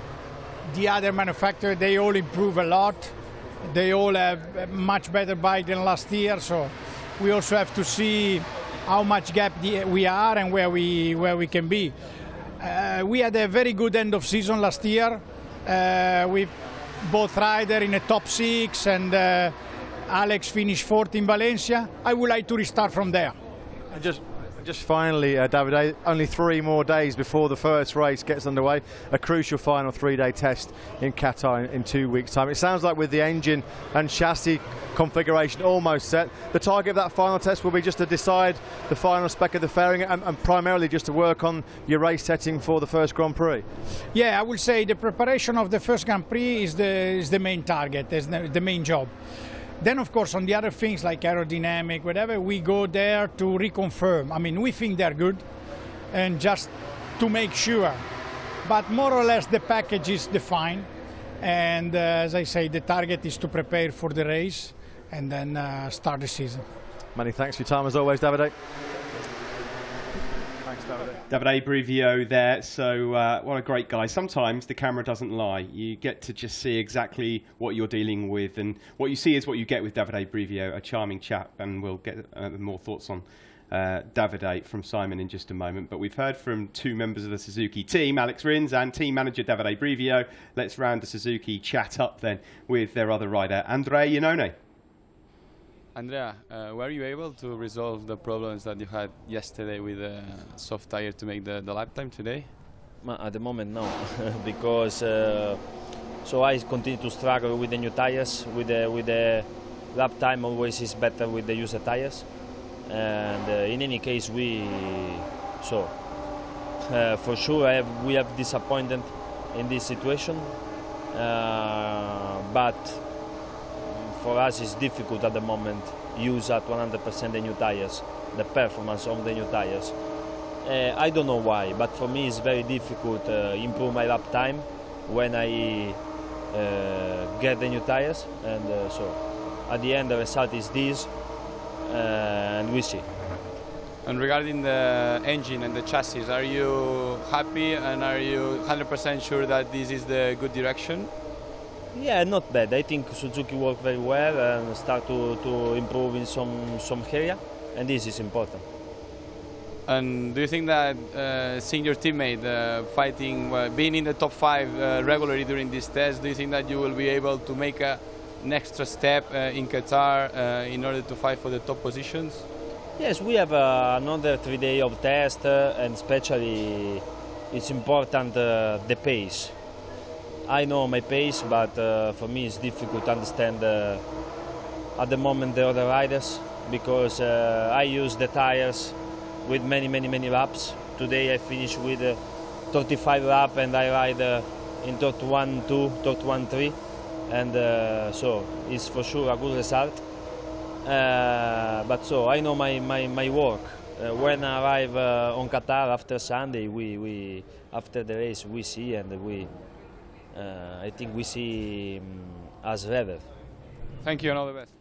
the other manufacturers, they all improve a lot. They all have a much better bike than last year, so we also have to see how much gap we are and where we, where we can be. Uh, we had a very good end of season last year. Uh, we both rider in the top six and uh, Alex finished fourth in Valencia. I would like to restart from there. And just Just finally, uh, Davide, only three more days before the first race gets underway. A crucial final three-day test in Qatar in, in two weeks' time. It sounds like with the engine and chassis configuration almost set, the target of that final test will be just to decide the final spec of the fairing and, and primarily just to work on your race setting for the first Grand Prix. Yeah, I would say the preparation of the first Grand Prix is the, is the main target, is the, the main job. Then, of course, on the other things like aerodynamic, whatever, we go there to reconfirm. I mean, we think they're good, and just to make sure. But more or less, the package is defined. And uh, as I say, the target is to prepare for the race and then uh, start the season. Many thanks for your time, as always, Davide. Thanks, Davide. Davide Brivio there. So uh, what a great guy. Sometimes the camera doesn't lie. You get to just see exactly what you're dealing with, and what you see is what you get with Davide Brivio, a charming chap, and we'll get uh, more thoughts on uh, Davide from Simon in just a moment. But we've heard from two members of the Suzuki team, Alex Rins and team manager Davide Brivio. Let's round the Suzuki chat up then with their other rider, Andrea Iannone. Andrea, uh, were you able to resolve the problems that you had yesterday with the soft tire to make the, the lap time today? At the moment, no, because uh, so I continue to struggle with the new tires. With the with the lap time, always is better with the used tires. And uh, in any case, we so uh, for sure I have, we have disappointed in this situation, uh, but. For us, it's difficult at the moment use at one hundred percent the new tires, the performance of the new tires. Uh, I don't know why, but for me it's very difficult to uh, improve my lap time when I uh, get the new tires. And uh, so at the end the result is this, uh, and we see. And regarding the engine and the chassis, are you happy and are you one hundred percent sure that this is the good direction? Yeah, not bad. I think Suzuki worked very well and start to, to improve in some, some area, and this is important. And do you think that uh, seeing your teammate uh, fighting, uh, being in the top five uh, regularly during this test, do you think that you will be able to make a, an extra step uh, in Qatar uh, in order to fight for the top positions? Yes, we have uh, another three days of test, uh, and especially it's important uh, the pace. I know my pace, but uh, for me it's difficult to understand uh, at the moment the other riders, because uh, I use the tires with many, many, many laps. Today I finished with uh, thirty-five laps and I ride uh, in thirty-one two, thirty-one three, and uh, so it's for sure a good result. Uh, but so I know my, my, my work. Uh, when I arrive uh, on Qatar after Sunday, we, we after the race we see and we. Uh, I think we see um, as rather. Thank you and all the best.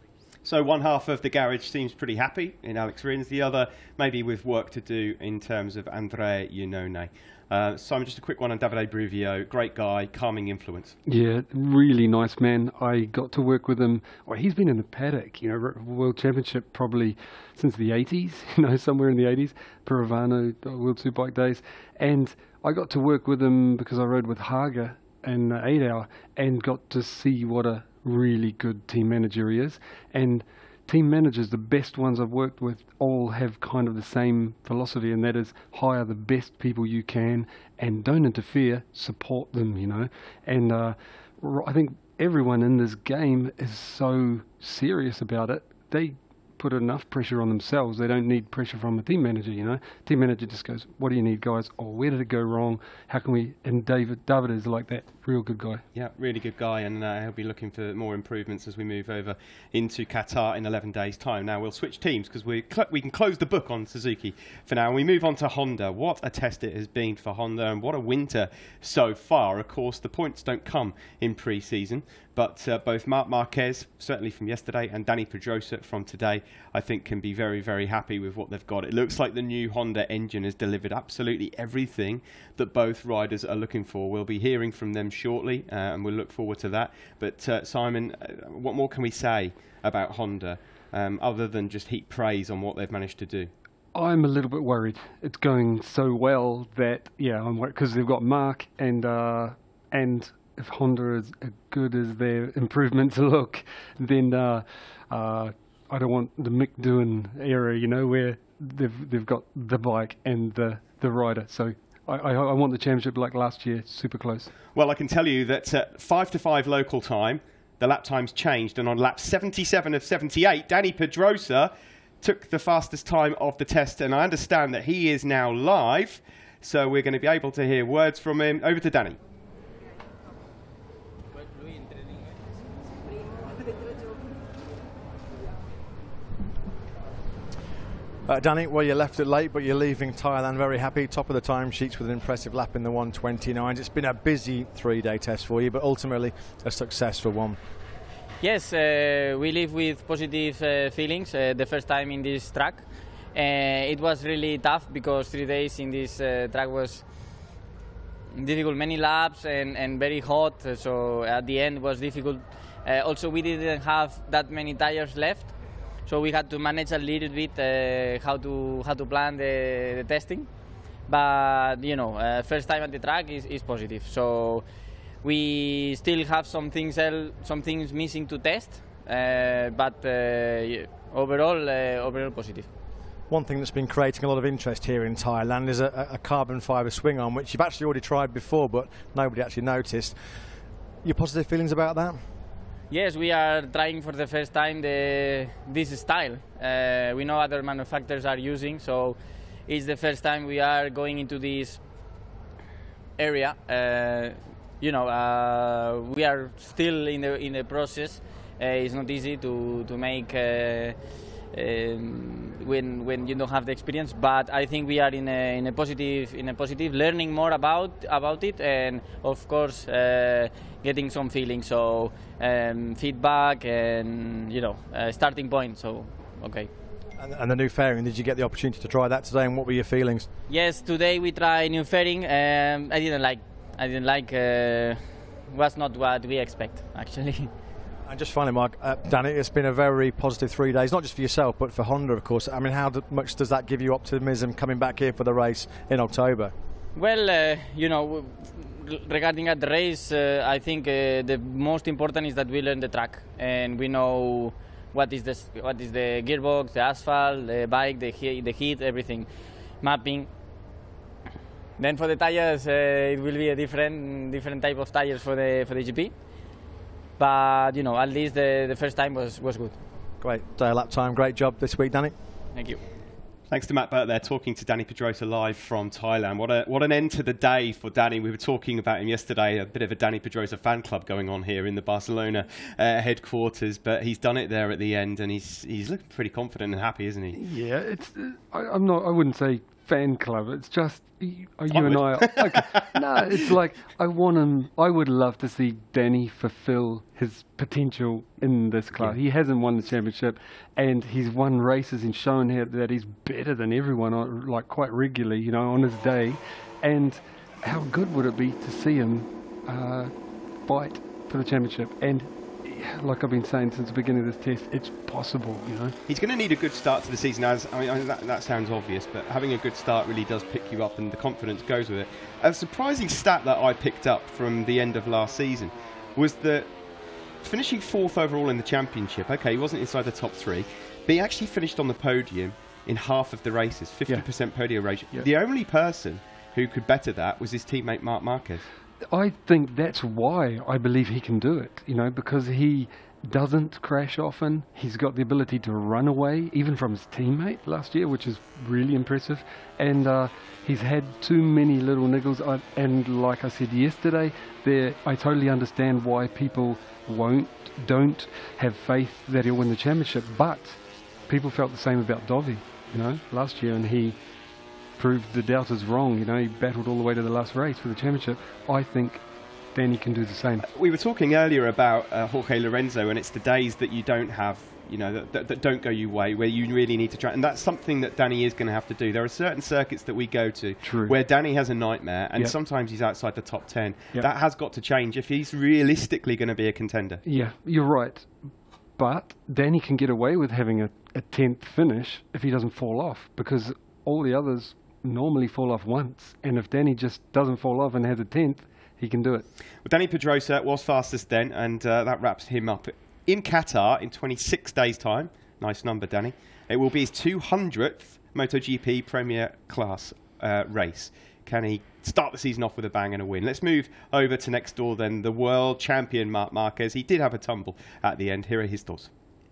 So one half of the garage seems pretty happy in Alex Rins, the other maybe with work to do in terms of Andrea Iannone. Uh, Simon, just a quick one on Davide Brivio. Great guy, calming influence. Yeah, really nice man. I got to work with him. Well, he's been in the paddock, you know, World Championship probably since the eighties, you know, somewhere in the eighties, Pirovano World Superbike days. And I got to work with him because I rode with Haga in uh, eight hour and got to see what a really good team manager he is. And team managers, the best ones I've worked with, all have kind of the same philosophy, and that is hire the best people you can and don't interfere, support them, you know. And uh, I think everyone in this game is so serious about it. They put enough pressure on themselves. They don't need pressure from a team manager, you know. Team manager just goes, what do you need, guys? Or where did it go wrong? How can we? And David, David is like that, real good guy. Yeah, really good guy, and uh, he'll be looking for more improvements as we move over into Qatar in eleven days' time. Now we'll switch teams because we we can close the book on Suzuki for now, and we move on to Honda. What a test it has been for Honda, and what a winter so far. Of course, the points don't come in pre-season, but uh, both Marc Marquez, certainly from yesterday, and Dani Pedrosa from today, I think can be very, very happy with what they've got. It looks like the new Honda engine has delivered absolutely everything that both riders are looking for. We'll be hearing from them shortly, uh, and we'll look forward to that. But uh, Simon, uh, what more can we say about Honda, um, other than just heap praise on what they've managed to do? I'm a little bit worried. It's going so well that, yeah, I'm worried because they've got Mark and uh, and if Honda is as good as their improvements look, then uh, uh, I don't want the Mick Doohan era, you know, where they've they've got the bike and the the rider. So I, I, I want the championship like last year, super close. Well, I can tell you that at five to five local time, the lap times changed, and on lap seventy-seven of seventy-eight, Dani Pedrosa took the fastest time of the test, and I understand that he is now live, so we're going to be able to hear words from him. Over to Dani. Uh, Dani, well, you left it late, but you're leaving Thailand very happy, top of the timesheets with an impressive lap in the one twenty-nine. It's been a busy three-day test for you, but ultimately a successful one. Yes, uh, we live with positive uh, feelings uh, the first time in this track. Uh, it was really tough because three days in this uh, track was difficult, many laps and, and very hot, so at the end it was difficult. Uh, also, we didn't have that many tires left. So we had to manage a little bit uh, how to how to plan the, the testing, but you know, uh, first time at the track is, is positive. So we still have some things el some things missing to test, uh, but uh, overall uh, overall positive. One thing that's been creating a lot of interest here in Thailand is a, a carbon fibre swing arm, which you've actually already tried before, but nobody actually noticed. Your positive feelings about that? Yes, we are trying for the first time the, this style. Uh, we know other manufacturers are using, so it's the first time we are going into this area. Uh, you know, uh, we are still in the in the process. Uh, it's not easy to to make uh, um, when when you don't have the experience. But I think we are in a in a positive in a positive learning more about about it, and of course uh, getting some feeling. So um, feedback and you know uh, starting point. So okay. And, and the new fairing, did you get the opportunity to try that today, and what were your feelings? Yes, today we tried new fairing. Um, I didn't like. I didn't like. Uh, was not what we expect actually. And just finally, Mark, uh, Dani, it's been a very positive three days, not just for yourself, but for Honda, of course. I mean, how do, much does that give you optimism coming back here for the race in October? Well, uh, you know, regarding at the race, uh, I think uh, the most important is that we learn the track and we know what is the what is the gearbox, the asphalt, the bike, the heat, the heat, everything, mapping. Then for the tires, uh, it will be a different different type of tires for the for the G P. But you know, at least the, the first time was was good. Great day lap time, great job this week, Dani. Thank you. Thanks to Matt Burt there, talking to Dani Pedrosa live from Thailand. What a what an end to the day for Dani. We were talking about him yesterday, a bit of a Dani Pedrosa fan club going on here in the Barcelona uh, headquarters, but he's done it there at the end, and he's he's looking pretty confident and happy, isn't he? Yeah, it's. Uh, I, I'm not. I wouldn't say fan club. It's just you, you and I. Are, okay. No, it's like I want him. I would love to see Danny fulfill his potential in this class. Yeah. He hasn't won the championship, and he's won races and shown here that he's better than everyone, on, like quite regularly, you know, on his day. And how good would it be to see him uh, fight for the championship? And like I've been saying since the beginning of this test, it's possible, you know. He's going to need a good start to the season. As I mean, I mean that, that sounds obvious, but having a good start really does pick you up, and the confidence goes with it. A surprising stat that I picked up from the end of last season was that finishing fourth overall in the championship, okay, he wasn't inside the top three, but he actually finished on the podium in half of the races, fifty percent yeah. podium ratio. Yeah. The only person who could better that was his teammate Marc Marquez. I think that's why I believe he can do it, you know, because he doesn't crash often. He's got the ability to run away, even from his teammate last year, which is really impressive. And uh, he's had too many little niggles. I, and like I said yesterday, there, I totally understand why people won't, don't have faith that he'll win the championship. But people felt the same about Dovi, you know, last year, and he proved the doubters wrong. You know, he battled all the way to the last race for the championship. I think Danny can do the same. We were talking earlier about uh, Jorge Lorenzo, and it's the days that you don't have, you know, that, that, that don't go your way, where you really need to try, and that's something that Danny is going to have to do. There are certain circuits that we go to True. where Danny has a nightmare, and yep. sometimes he's outside the top ten. Yep. That has got to change if he's realistically going to be a contender. Yeah, you're right. But Danny can get away with having a, a tenth finish if he doesn't fall off, because all the others normally fall off once, and if Danny just doesn't fall off and has a tenth, he can do it. Well, Danny Pedrosa was fastest then, and uh, that wraps him up. In Qatar, in twenty-six days' time, nice number, Danny, it will be his two hundredth MotoGP Premier Class uh, race. Can he start the season off with a bang and a win? Let's move over to next door then, the world champion Marc Marquez. He did have a tumble at the end. Here are his thoughts.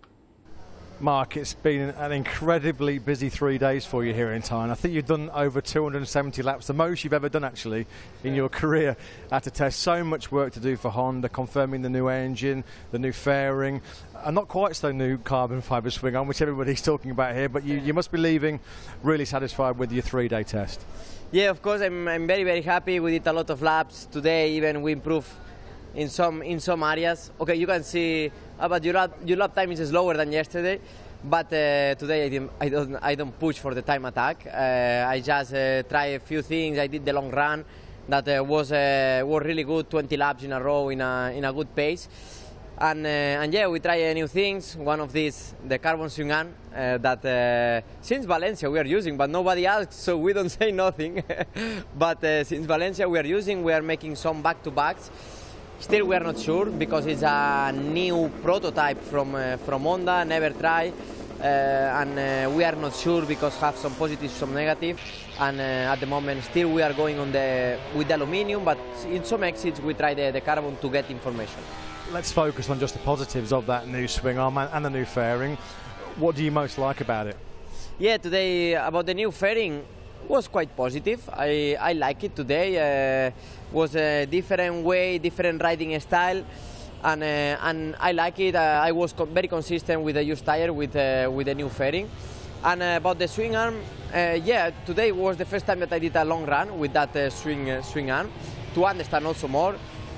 Mark, it's been an incredibly busy three days for you here in Thailand. I think you've done over two hundred seventy laps, the most you've ever done actually in your career at a test. So much work to do for Honda, confirming the new engine, the new fairing, and not quite so new carbon fibre swing arm, which everybody's talking about here, but you, you must be leaving really satisfied with your three-day test. Yeah, of course, I'm, I'm very, very happy. We did a lot of laps today, even we improved in some in some areas. Okay, you can see uh, but your lap, your lap time is slower than yesterday, but uh, today I, didn't, I don't I don't push for the time attack. Uh, I just uh, try a few things. I did the long run that uh, was uh, was really good, twenty laps in a row in a in a good pace. And, uh, and yeah, we try uh, new things. One of these, the carbon swing arm, uh, that uh, since Valencia we are using, but nobody asks, so we don't say nothing. But uh, since Valencia we are using, we are making some back-to-backs. Still we are not sure, because it's a new prototype from, uh, from Honda, never tried. Uh, and uh, we are not sure because have some positive, some negative. And uh, at the moment still we are going on the, with the aluminium, but in some exits we try the, the carbon to get information. Let's focus on just the positives of that new swing arm and the new fairing. What do you most like about it? Yeah, today about the new fairing was quite positive. I, I like it today. Uh, was a different way, different riding style, and uh, and I like it. Uh, I was co very consistent with the used tire with uh, with the new fairing. And uh, about the swing arm, uh, yeah, today was the first time that I did a long run with that uh, swing uh, swing arm to understand also more.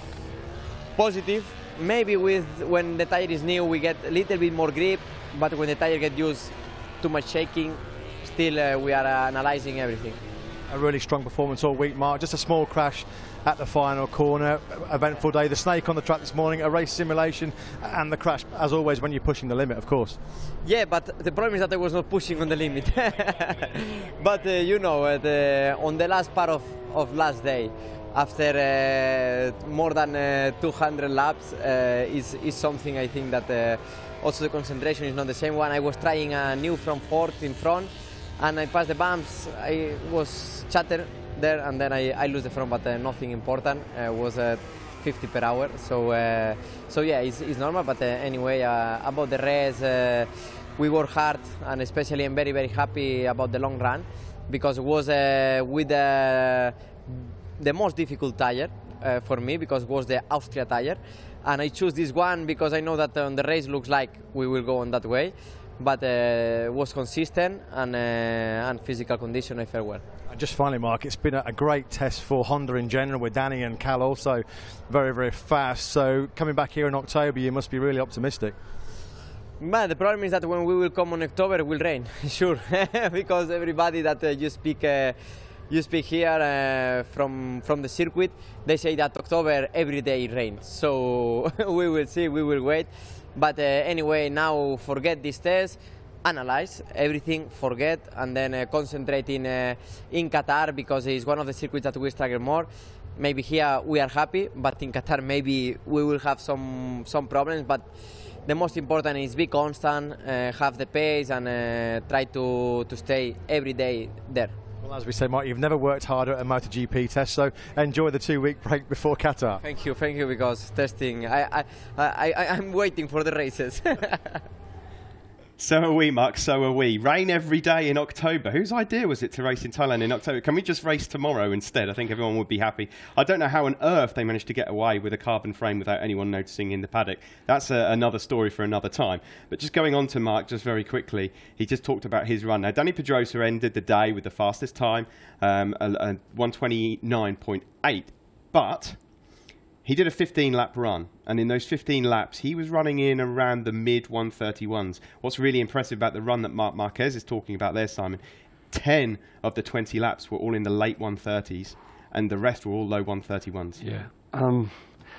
Positive. Maybe with when the tire is new we get a little bit more grip, but when the tire gets used, too much shaking. Still uh, we are uh, analysing everything. A really strong performance all week, Mark. Just a small crash at the final corner. Eventful day. The snake on the track this morning, a race simulation, and the crash, as always, when you're pushing the limit, of course. Yeah, but the problem is that I was not pushing on the limit. But uh, you know, uh, the, on the last part of, of last day, after uh, more than uh, two hundred laps, uh, is, is something I think that uh, also the concentration is not the same one. I was trying a new front fourth in front, and I passed the bumps. I was shattered there, and then I, I lose the front, but uh, nothing important. It uh, was uh, fifty per hour, so uh, so yeah, it's, it's normal. But uh, anyway, uh, about the race, uh, we work hard, and especially I'm very very happy about the long run, because it was uh, with the uh, the most difficult tire uh, for me, because it was the Austria tire, and I choose this one because I know that on the race looks like we will go on that way, but uh, was consistent and, uh, and physical condition I felt well. And just finally, Mark, it's been a, a great test for Honda in general, with Danny and Cal also very, very fast. So coming back here in October, you must be really optimistic. But the problem is that when we will come in October, it will rain, sure, because everybody that uh, you speak uh, you speak here uh, from from the circuit, they say that October every day rains. So we will see, we will wait. But uh, anyway, now forget this test, analyze everything, forget, and then uh, concentrate in uh, in Qatar, because it's one of the circuits that we struggle more. Maybe here we are happy, but in Qatar maybe we will have some some problems. But the most important is be constant, uh, have the pace, and uh, try to, to stay every day there. Well, as we say, Mark, you've never worked harder at a MotoGP test, so enjoy the two-week break before Qatar. Thank you, thank you, because testing, I, I, I, I, I'm waiting for the races. So are we, Mark, so are we. Rain every day in October. Whose idea was it to race in Thailand in October? Can we just race tomorrow instead? I think everyone would be happy. I don't know how on earth they managed to get away with a carbon frame without anyone noticing in the paddock. That's a, another story for another time. But just going on to Mark, just very quickly, he just talked about his run. Now, Dani Pedrosa ended the day with the fastest time, um, a, a one twenty-nine point eight. But he did a fifteen lap run, and in those fifteen laps, he was running in around the mid one thirty-ones. What's really impressive about the run that Marc Marquez is talking about there, Simon, ten of the twenty laps were all in the late one thirties, and the rest were all low one thirty-ones. Yeah. Um,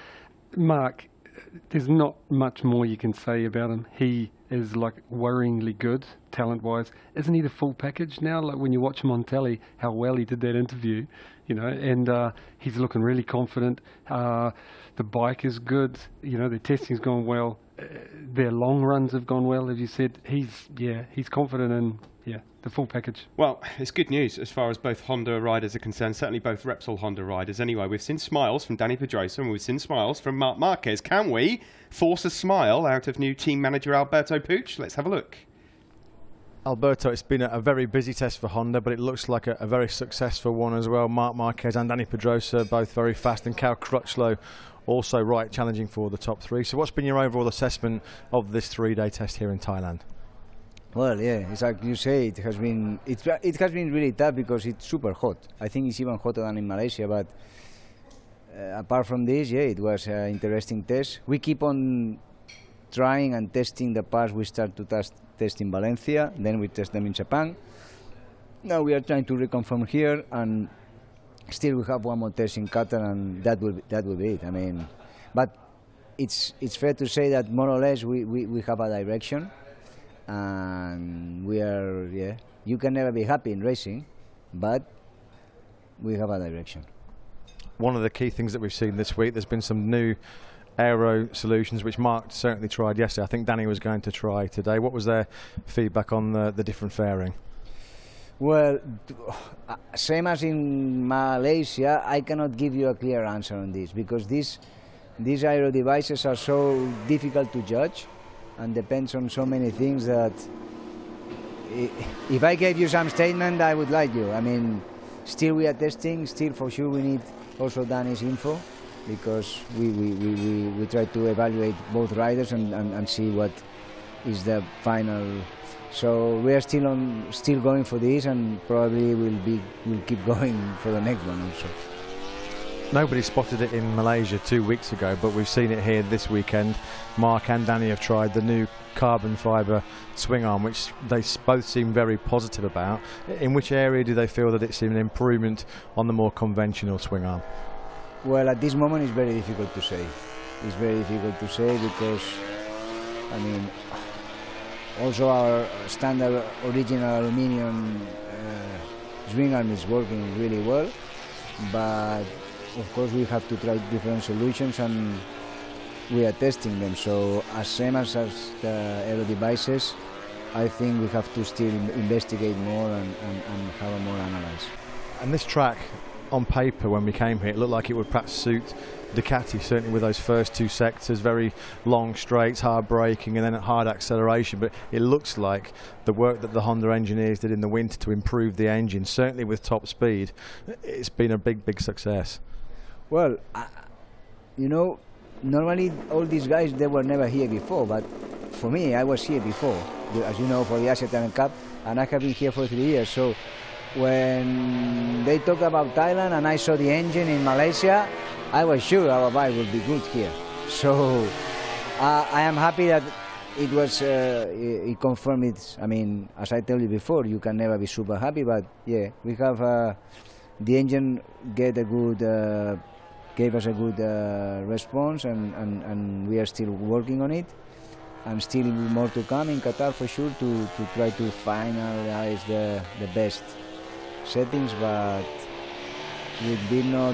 Mark, there's not much more you can say about him. He is like worryingly good, talent-wise. Isn't he the full package now? Like when you watch him on telly, how well he did that interview, you know, and uh, he's looking really confident. Uh, the bike is good, you know, the testing's gone well. Uh, their long runs have gone well, as you said. He's, yeah, he's confident in, yeah, the full package. Well, it's good news as far as both Honda riders are concerned, certainly both Repsol Honda riders. Anyway, we've seen smiles from Dani Pedrosa and we've seen smiles from Marc Marquez. Can we force a smile out of new team manager Alberto Puig? Let's have a look. Alberto, it's been a, a very busy test for Honda, but it looks like a, a very successful one as well. Marc Marquez and Dani Pedrosa both very fast, and Cal Crutchlow also right, challenging for the top three. So what's been your overall assessment of this three-day test here in Thailand? Well, yeah, it's like you say, it has been it, it has been really tough because it's super hot. I think it's even hotter than in Malaysia, but uh, apart from this, yeah, it was an interesting test. We keep on trying and testing the parts we start to test, test in Valencia, then we test them in Japan. Now we are trying to reconfirm here, and still we have one more test in Qatar, and that will be, that will be it. I mean, but it's it's fair to say that more or less we, we, we have a direction, and we are, yeah, you can never be happy in racing, but we have a direction. One of the key things that we've seen this week, there's been some new aero solutions which Mark certainly tried yesterday. I think Danny was going to try today. What was their feedback on the, the different fairing? Well, uh, same as in Malaysia, I cannot give you a clear answer on this because these these aero devices are so difficult to judge and depends on so many things that if I gave you some statement, I would like you. I mean, still we are testing, still for sure we need also Danny's info, because we, we, we, we, we try to evaluate both riders and, and, and see what is the final. So we are still on, still going for this, and probably we'll be we'll keep going for the next one also. Nobody spotted it in Malaysia two weeks ago, but we've seen it here this weekend. Mark and Danny have tried the new carbon fibre swing arm, which they both seem very positive about. In which area do they feel that it's an improvement on the more conventional swing arm? Well, at this moment it's very difficult to say. It's very difficult to say because, I mean, also our standard original aluminium uh, swing arm is working really well, but of course we have to try different solutions and we are testing them. So as same as, as the aero devices, I think we have to still investigate more and, and, and have a more analyze. And this track, on paper, when we came here, it looked like it would perhaps suit Ducati, certainly with those first two sectors, very long straights, hard braking and then hard acceleration. But it looks like the work that the Honda engineers did in the winter to improve the engine, certainly with top speed, it's been a big, big success. Well, uh, you know, normally all these guys, they were never here before, but for me, I was here before, as you know, for the Asia Talent Cup, and I have been here for three years. So when they talk about Thailand and I saw the engine in Malaysia, I was sure our bike would be good here. So uh, I am happy that it was, uh, it, it confirmed it. I mean, as I told you before, you can never be super happy, but yeah, we have, uh, the engine get a good, uh, gave us a good uh, response, and, and, and we are still working on it. And still more to come in Qatar for sure to, to try to finalize the, the best settings, but we did not,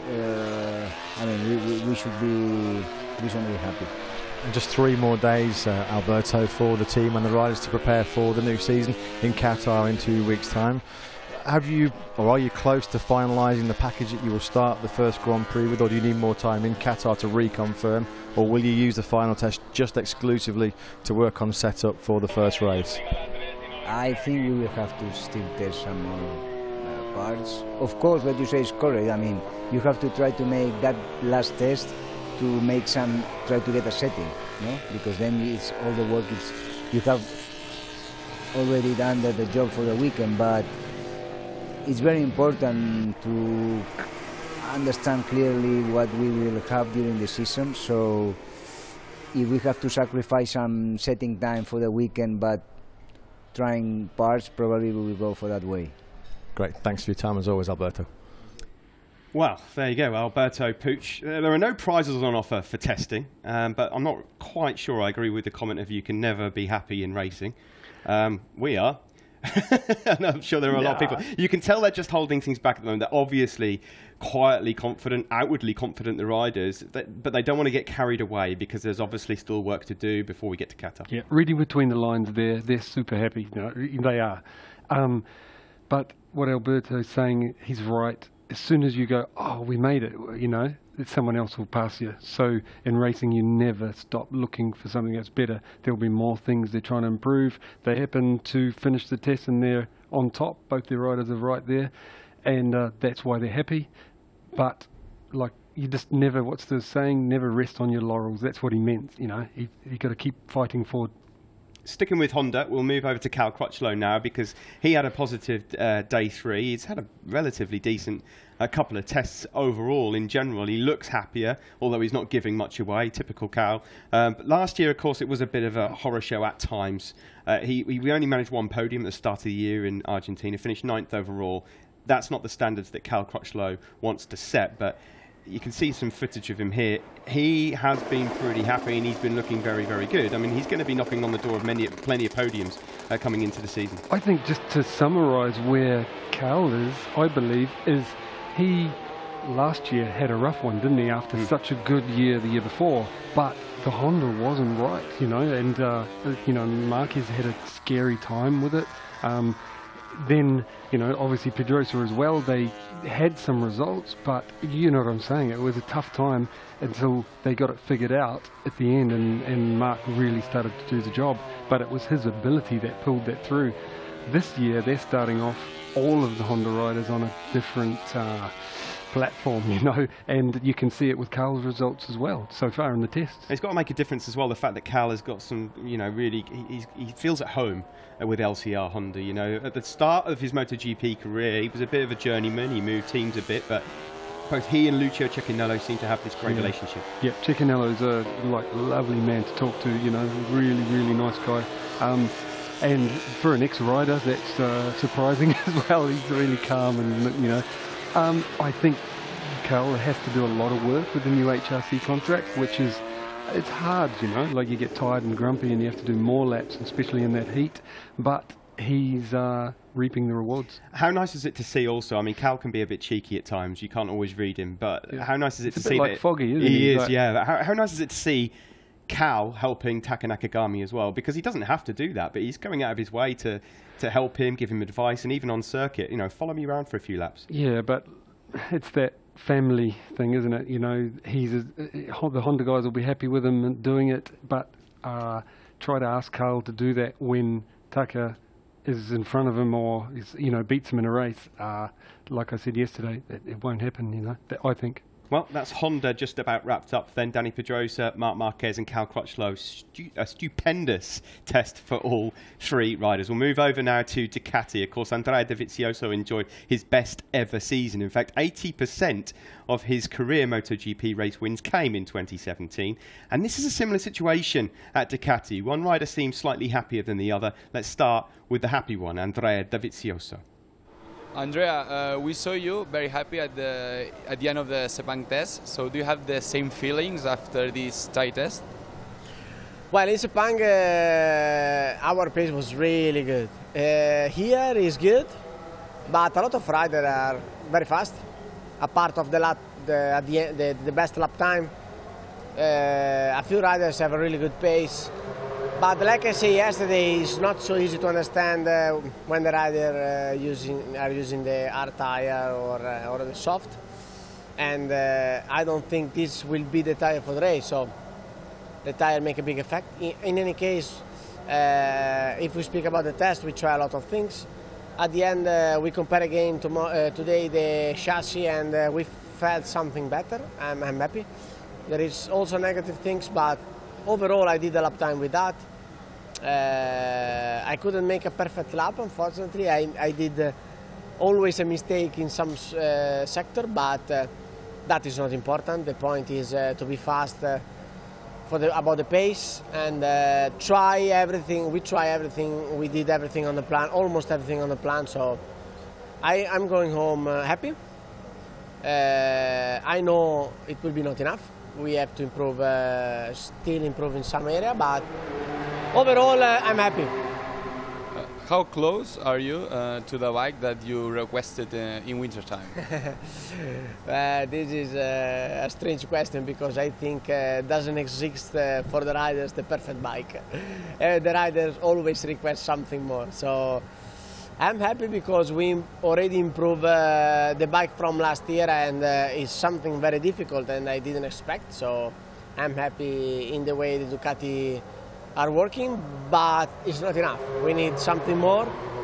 uh, I mean, we, we, we should be reasonably happy. And just three more days, uh, Alberto, for the team and the riders to prepare for the new season in Qatar in two weeks' time. Have you, or are you close to finalising the package that you will start the first Grand Prix with, or do you need more time in Qatar to reconfirm, or will you use the final test just exclusively to work on setup for the first race? I think we will have to still test some more uh, parts. Of course, what you say is correct. I mean, you have to try to make that last test to make some, try to get a setting, no? Because then it's all the work is, you have already done the, the job for the weekend, but it's very important to understand clearly what we will have during the season. So if we have to sacrifice some setting time for the weekend, but trying parts, probably we will go for that way. Great, thanks for your time as always, Alberto. Well, there you go, Alberto Puig. Uh, there are no prizes on offer for testing, um, but I'm not quite sure I agree with the comment of you can never be happy in racing. Um, we are. And I'm sure there are a lot of people. You can tell they're just holding things back at the moment. They're obviously quietly confident, outwardly confident, the riders, that, but they don't want to get carried away because there's obviously still work to do before we get to Qatar. Yeah, reading between the lines there, they're super happy. You know, they are. Um, but what Alberto's saying, he's right. As soon as you go, oh, we made it, you know, someone else will pass you. So in racing, you never stop looking for something that's better. There'll be more things they're trying to improve. They happen to finish the test and they're on top. Both their riders are right there, and uh, that's why they're happy. But like, you just never, what's the saying, never rest on your laurels. That's what he meant, you know. You you got to keep fighting forward. Sticking with Honda, we'll move over to Cal Crutchlow now because he had a positive uh, day three. He's had a relatively decent a couple of tests overall in general. He looks happier, although he's not giving much away, typical Cal. Um, but last year, of course, it was a bit of a horror show at times. Uh, he, he only managed one podium at the start of the year in Argentina, finished ninth overall. That's not the standards that Cal Crutchlow wants to set, but you can see some footage of him here. He has been pretty happy and he's been looking very, very good. I mean, he's going to be knocking on the door of many, plenty of podiums uh, coming into the season. I think just to summarise where Cal is, I believe, is he last year had a rough one, didn't he, after mm. such a good year the year before, but the Honda wasn't right, you know, and, uh, you know, Marquez had a scary time with it. Um, Then, you know, obviously Pedrosa as well, they had some results, but you know what I'm saying, it was a tough time until they got it figured out at the end, and, and Mark really started to do the job, but it was his ability that pulled that through. This year, they're starting off all of the Honda riders on a different uh, platform, you know, and you can see it with Cal's results as well so far in the tests. It's got to make a difference as well, the fact that Cal has got some, you know, really, he, he feels at home with L C R Honda, you know. At the start of his MotoGP career, he was a bit of a journeyman, he moved teams a bit, but both he and Lucio Cecchinello seem to have this great yeah. relationship. Yeah, Cecchinello's a like lovely man to talk to, you know, really, really nice guy. Um, and for an ex-rider, that's uh, surprising as well. He's really calm and, you know. Um, I think Cal has to do a lot of work with the new H R C contract, which is, it's hard, you know, like you get tired and grumpy and you have to do more laps, especially in that heat, but he's uh, reaping the rewards. How nice is it to see also, I mean, Cal can be a bit cheeky at times, you can't always read him, but yeah. how nice is it it's to a bit see like that Foggy, isn't he? He is, like, yeah. How, how nice is it to see Cal helping Taka Nakagami as well, because he doesn't have to do that, but he's going out of his way to, to help him, give him advice, and even on circuit, you know, follow me around for a few laps. Yeah, but it's that family thing, isn't it? You know, he's a, the Honda guys will be happy with him doing it, but uh, try to ask Carl to do that when Taka is in front of him or is, you know, beats him in a race. Uh, like I said yesterday, it, it won't happen. You know, that, I think. Well, that's Honda just about wrapped up then. Dani Pedrosa, Marc Marquez and Cal Crutchlow. Stu a stupendous test for all three riders. We'll move over now to Ducati. Of course, Andrea Dovizioso enjoyed his best ever season. In fact, eighty percent of his career MotoGP race wins came in twenty seventeen. And this is a similar situation at Ducati. One rider seems slightly happier than the other. Let's start with the happy one, Andrea Dovizioso. Andrea, uh, we saw you very happy at the at the end of the Sepang test. So do you have the same feelings after this tie test? Well, in Sepang, uh, our pace was really good. Uh, here is good, but a lot of riders are very fast. A part of the lap, the, at the, end, the, the best lap time. Uh, a few riders have a really good pace. But like I said yesterday, it's not so easy to understand uh, when the rider uh, using, are using the hard tire or, uh, or the soft. And uh, I don't think this will be the tire for the race, so the tire make a big effect. In, in any case, uh, if we speak about the test, we try a lot of things. At the end, uh, we compare again to, uh, today the chassis, and uh, we felt something better. I'm, I'm happy. There is also negative things, but overall, I did a lap time with that. Uh, I couldn't make a perfect lap, unfortunately. I, I did uh, always a mistake in some uh, sector, but uh, that is not important. The point is uh, to be fast uh, for the, about the pace and uh, try everything. We try everything. We did everything on the plan, almost everything on the plan. So I, I'm going home uh, happy. Uh, I know it will be not enough. We have to improve, uh, still improve in some area, but overall uh, I'm happy. Uh, how close are you uh, to the bike that you requested uh, in winter time? uh, this is uh, a strange question, because I think uh, doesn't exist uh, for the riders the perfect bike. uh, the riders always request something more. So I'm happy because we already improved uh, the bike from last year, and uh, it's something very difficult and I didn't expect. So I'm happy in the way the Ducati are working, but it's not enough. We need something more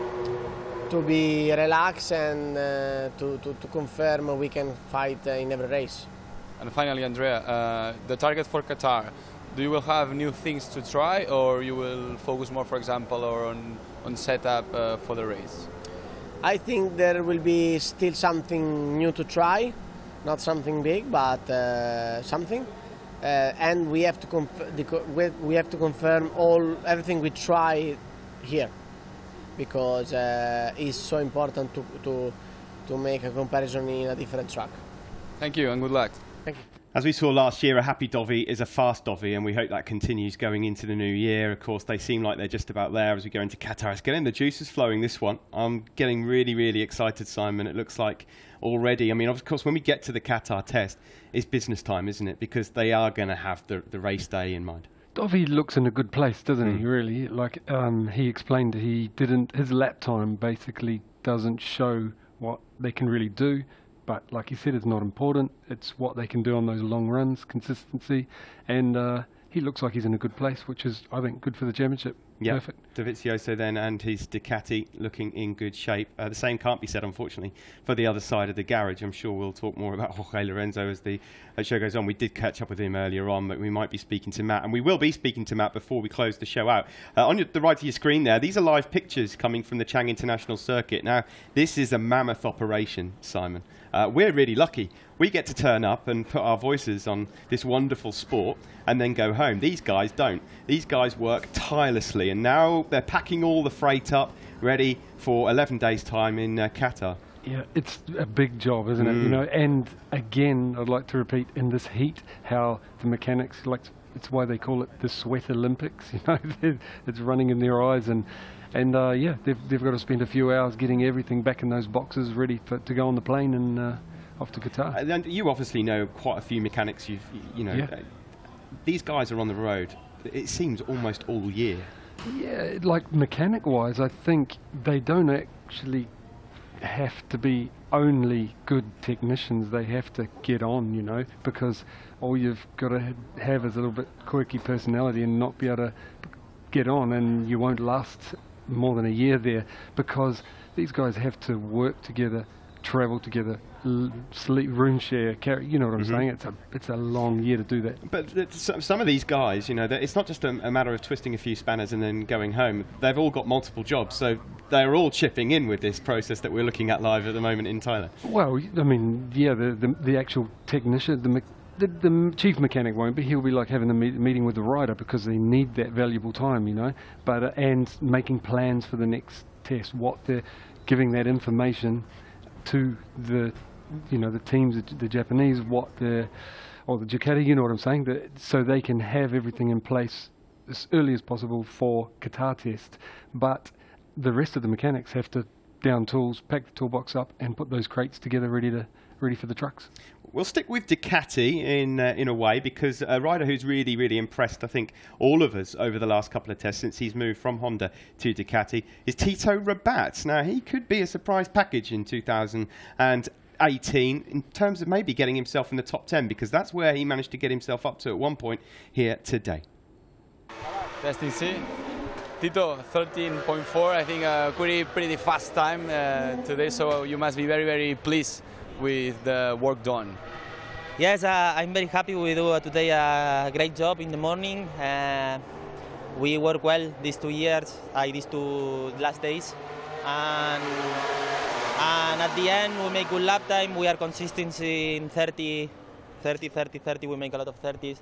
to be relaxed and uh, to, to, to confirm we can fight uh, in every race. And finally, Andrea, uh, the target for Qatar. Do you will have new things to try, or you will focus more, for example, or on, on setup uh, for the race? I think there will be still something new to try, not something big, but uh, something. Uh, and we have to we have to confirm all everything we try here, because uh, it's so important to, to to make a comparison in a different track. Thank you and good luck. Thank you. As we saw last year, a happy Dovi is a fast Dovi, and we hope that continues going into the new year. Of course, they seem like they're just about there as we go into Qatar. It's getting the juices flowing, this one. I'm getting really, really excited, Simon. It looks like already, I mean, of course, when we get to the Qatar test, it's business time, isn't it? Because they are going to have the, the race day in mind. Dovi looks in a good place, doesn't Mm. he, really? Like um, he explained, he didn't, his lap time basically doesn't show what they can really do. But like he said, it's not important. It's what they can do on those long runs, consistency. And uh, he looks like he's in a good place, which is, I think, good for the championship. Yeah, Perfect. Dovizioso then and his Ducati looking in good shape. Uh, the same can't be said, unfortunately, for the other side of the garage. I'm sure we'll talk more about Jorge Lorenzo as the uh, show goes on. We did catch up with him earlier on, but we might be speaking to Matt, and we will be speaking to Matt before we close the show out. Uh, on your, the right of your screen there, these are live pictures coming from the Chang International Circuit. Now, this is a mammoth operation, Simon. Uh, we're really lucky. We get to turn up and put our voices on this wonderful sport and then go home. These guys don't. These guys work tirelessly, and now they're packing all the freight up, ready for eleven days' time in uh, Qatar. Yeah, it's a big job, isn't it? Mm. You know, and again, I'd like to repeat in this heat how the mechanics, like, it's why they call it the Sweat Olympics. You know, it's running in their eyes, and and uh, yeah, they've they've got to spend a few hours getting everything back in those boxes, ready for, to go on the plane and uh, off to Qatar. And you obviously know quite a few mechanics. You've, you know, Yeah. uh, these guys are on the road. It seems almost all year. Yeah, like mechanic-wise, I think they don't actually have to be only good technicians. They have to get on, you know, because all you've got to ha- have is a little bit quirky personality and not be able to get on, and you won't last more than a year there, because these guys have to work together, travel together, sleep, room share, carry, you know what I'm Mm-hmm. saying? It's a it's a long year to do that. But some of these guys, you know, it's not just a, a matter of twisting a few spanners and then going home. They've all got multiple jobs, so they're all chipping in with this process that we're looking at live at the moment in Thailand. Well, I mean, yeah, the the, the actual technician, the, the the chief mechanic won't be. He'll be like having a meet, meeting with the rider because they need that valuable time, you know. But uh, and making plans for the next test, what they're giving that information to the, you know, the teams, the, the Japanese, what the, or the Ducati, you know what I'm saying, that, so they can have everything in place as early as possible for Qatar test. But the rest of the mechanics have to down tools, pack the toolbox up, and put those crates together, ready to ready for the trucks. We'll stick with Ducati in uh, in a way, because a rider who's really, really impressed, I think, all of us over the last couple of tests since he's moved from Honda to Ducati is Tito Rabat. Now, he could be a surprise package in two thousand eighteen in terms of maybe getting himself in the top ten, because that's where he managed to get himself up to at one point here today. Testing C. Tito, thirteen point four, I think a pretty, pretty fast time uh, today, so you must be very, very pleased with the work done. Yes, uh, I'm very happy. We do uh, today a great job in the morning. Uh, we work well these two years, uh, these two last days. And, and at the end, we make good lap time. We are consistent in thirty, thirty, thirty, thirty. We make a lot of thirties.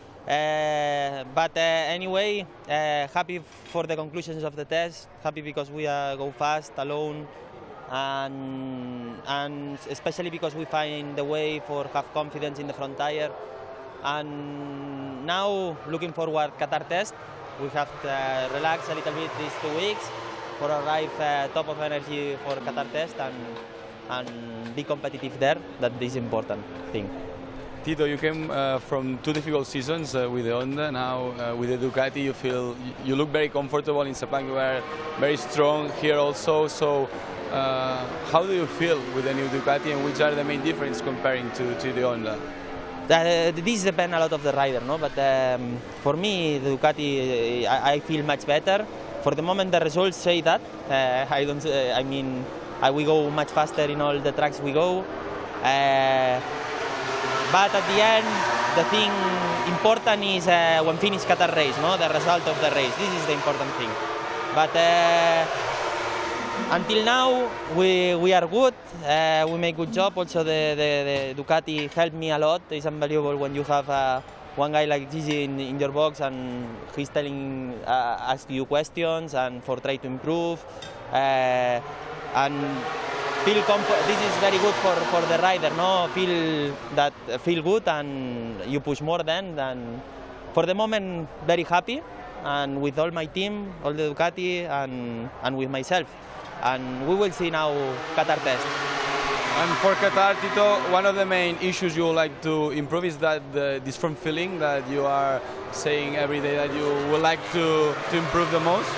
Uh, but uh, anyway, uh, happy for the conclusions of the test. Happy because we uh, go fast, alone. And, and especially because we find the way for have confidence in the front tire. And now looking forward Qatar test, we have to uh, relax a little bit these two weeks for arrive uh, top of energy for Qatar test and, and be competitive there. That is important thing. Tito, you came uh, from two difficult seasons uh, with the Honda. Now uh, with the Ducati, you feel you look very comfortable in Sepang. You are very strong here also. So. Uh, how do you feel with the new Ducati, and which are the main differences comparing to, to the Honda? Uh, this depends a lot of the rider, no? But um, for me, the Ducati, I, I feel much better. For the moment, the results say that. Uh, I don't. Uh, I mean, I, we go much faster in all the tracks we go. Uh, but at the end, the thing important is uh, when finish Qatar race, no? The result of the race. This is the important thing. But. Uh, Until now, we, we are good, uh, we make good job. Also, the, the, the Ducati helped me a lot. It's unbelievable when you have uh, one guy like Gigi in, in your box and he's telling, uh, ask you questions and for try to improve. Uh, and feel comfort. This is very good for, for the rider, no? Feel that feel good and you push more then. And for the moment, very happy, and with all my team, all the Ducati, and and with myself. And we will see now Qatar test. And for Qatar, Tito, one of the main issues you would like to improve is that the, this firm feeling that you are saying every day that you would like to, to improve the most?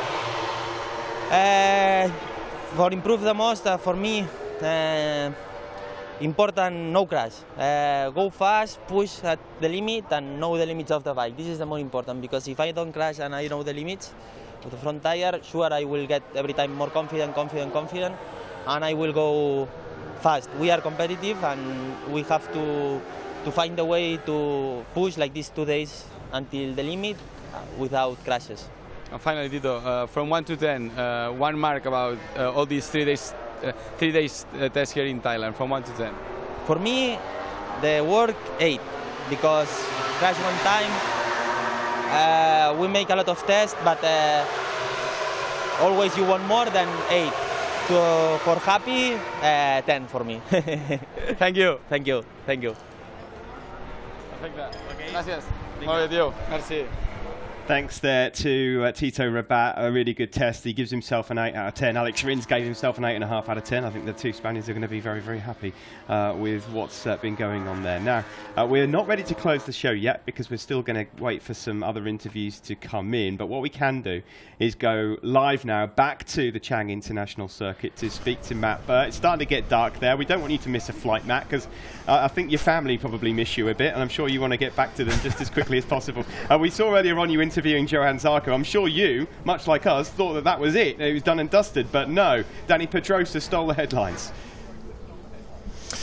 Uh, for improve the most, uh, for me, uh, important no crash. Uh, go fast, push at the limit, and know the limits of the bike. This is the more important, because if I don't crash and I know the limits, with the front tire, sure I will get every time more confident, confident, confident, and I will go fast. We are competitive, and we have to to find a way to push like these two days until the limit uh, without crashes. And finally, Tito, uh, from one to ten, uh, one mark about uh, all these three days, uh, three days uh, tests here in Thailand. From one to ten. For me, the work eight, because crash one time. Uh, we make a lot of tests, but uh, always you want more than eight. So for happy, uh, ten for me. Thank you. Thank you. Thank you. Perfecte. Gracias. Molt bé, tio. Merci. Thanks there to uh, Tito Rabat, a really good test. He gives himself an eight out of ten. Alex Rins gave himself an eight point five out of ten. I think the two Spaniards are going to be very, very happy uh, with what's uh, been going on there. Now, uh, we're not ready to close the show yet because we're still going to wait for some other interviews to come in. But what we can do is go live now back to the Chang International Circuit to speak to Matt Burt. It's starting to get dark there. We don't want you to miss a flight, Matt, because uh, I think your family probably miss you a bit, and I'm sure you want to get back to them just as quickly as possible. Uh, we saw earlier on you interviewing Johann Zarco. I'm sure you, much like us, thought that that was it. It was done and dusted, but no. Danny Pedrosa stole the headlines.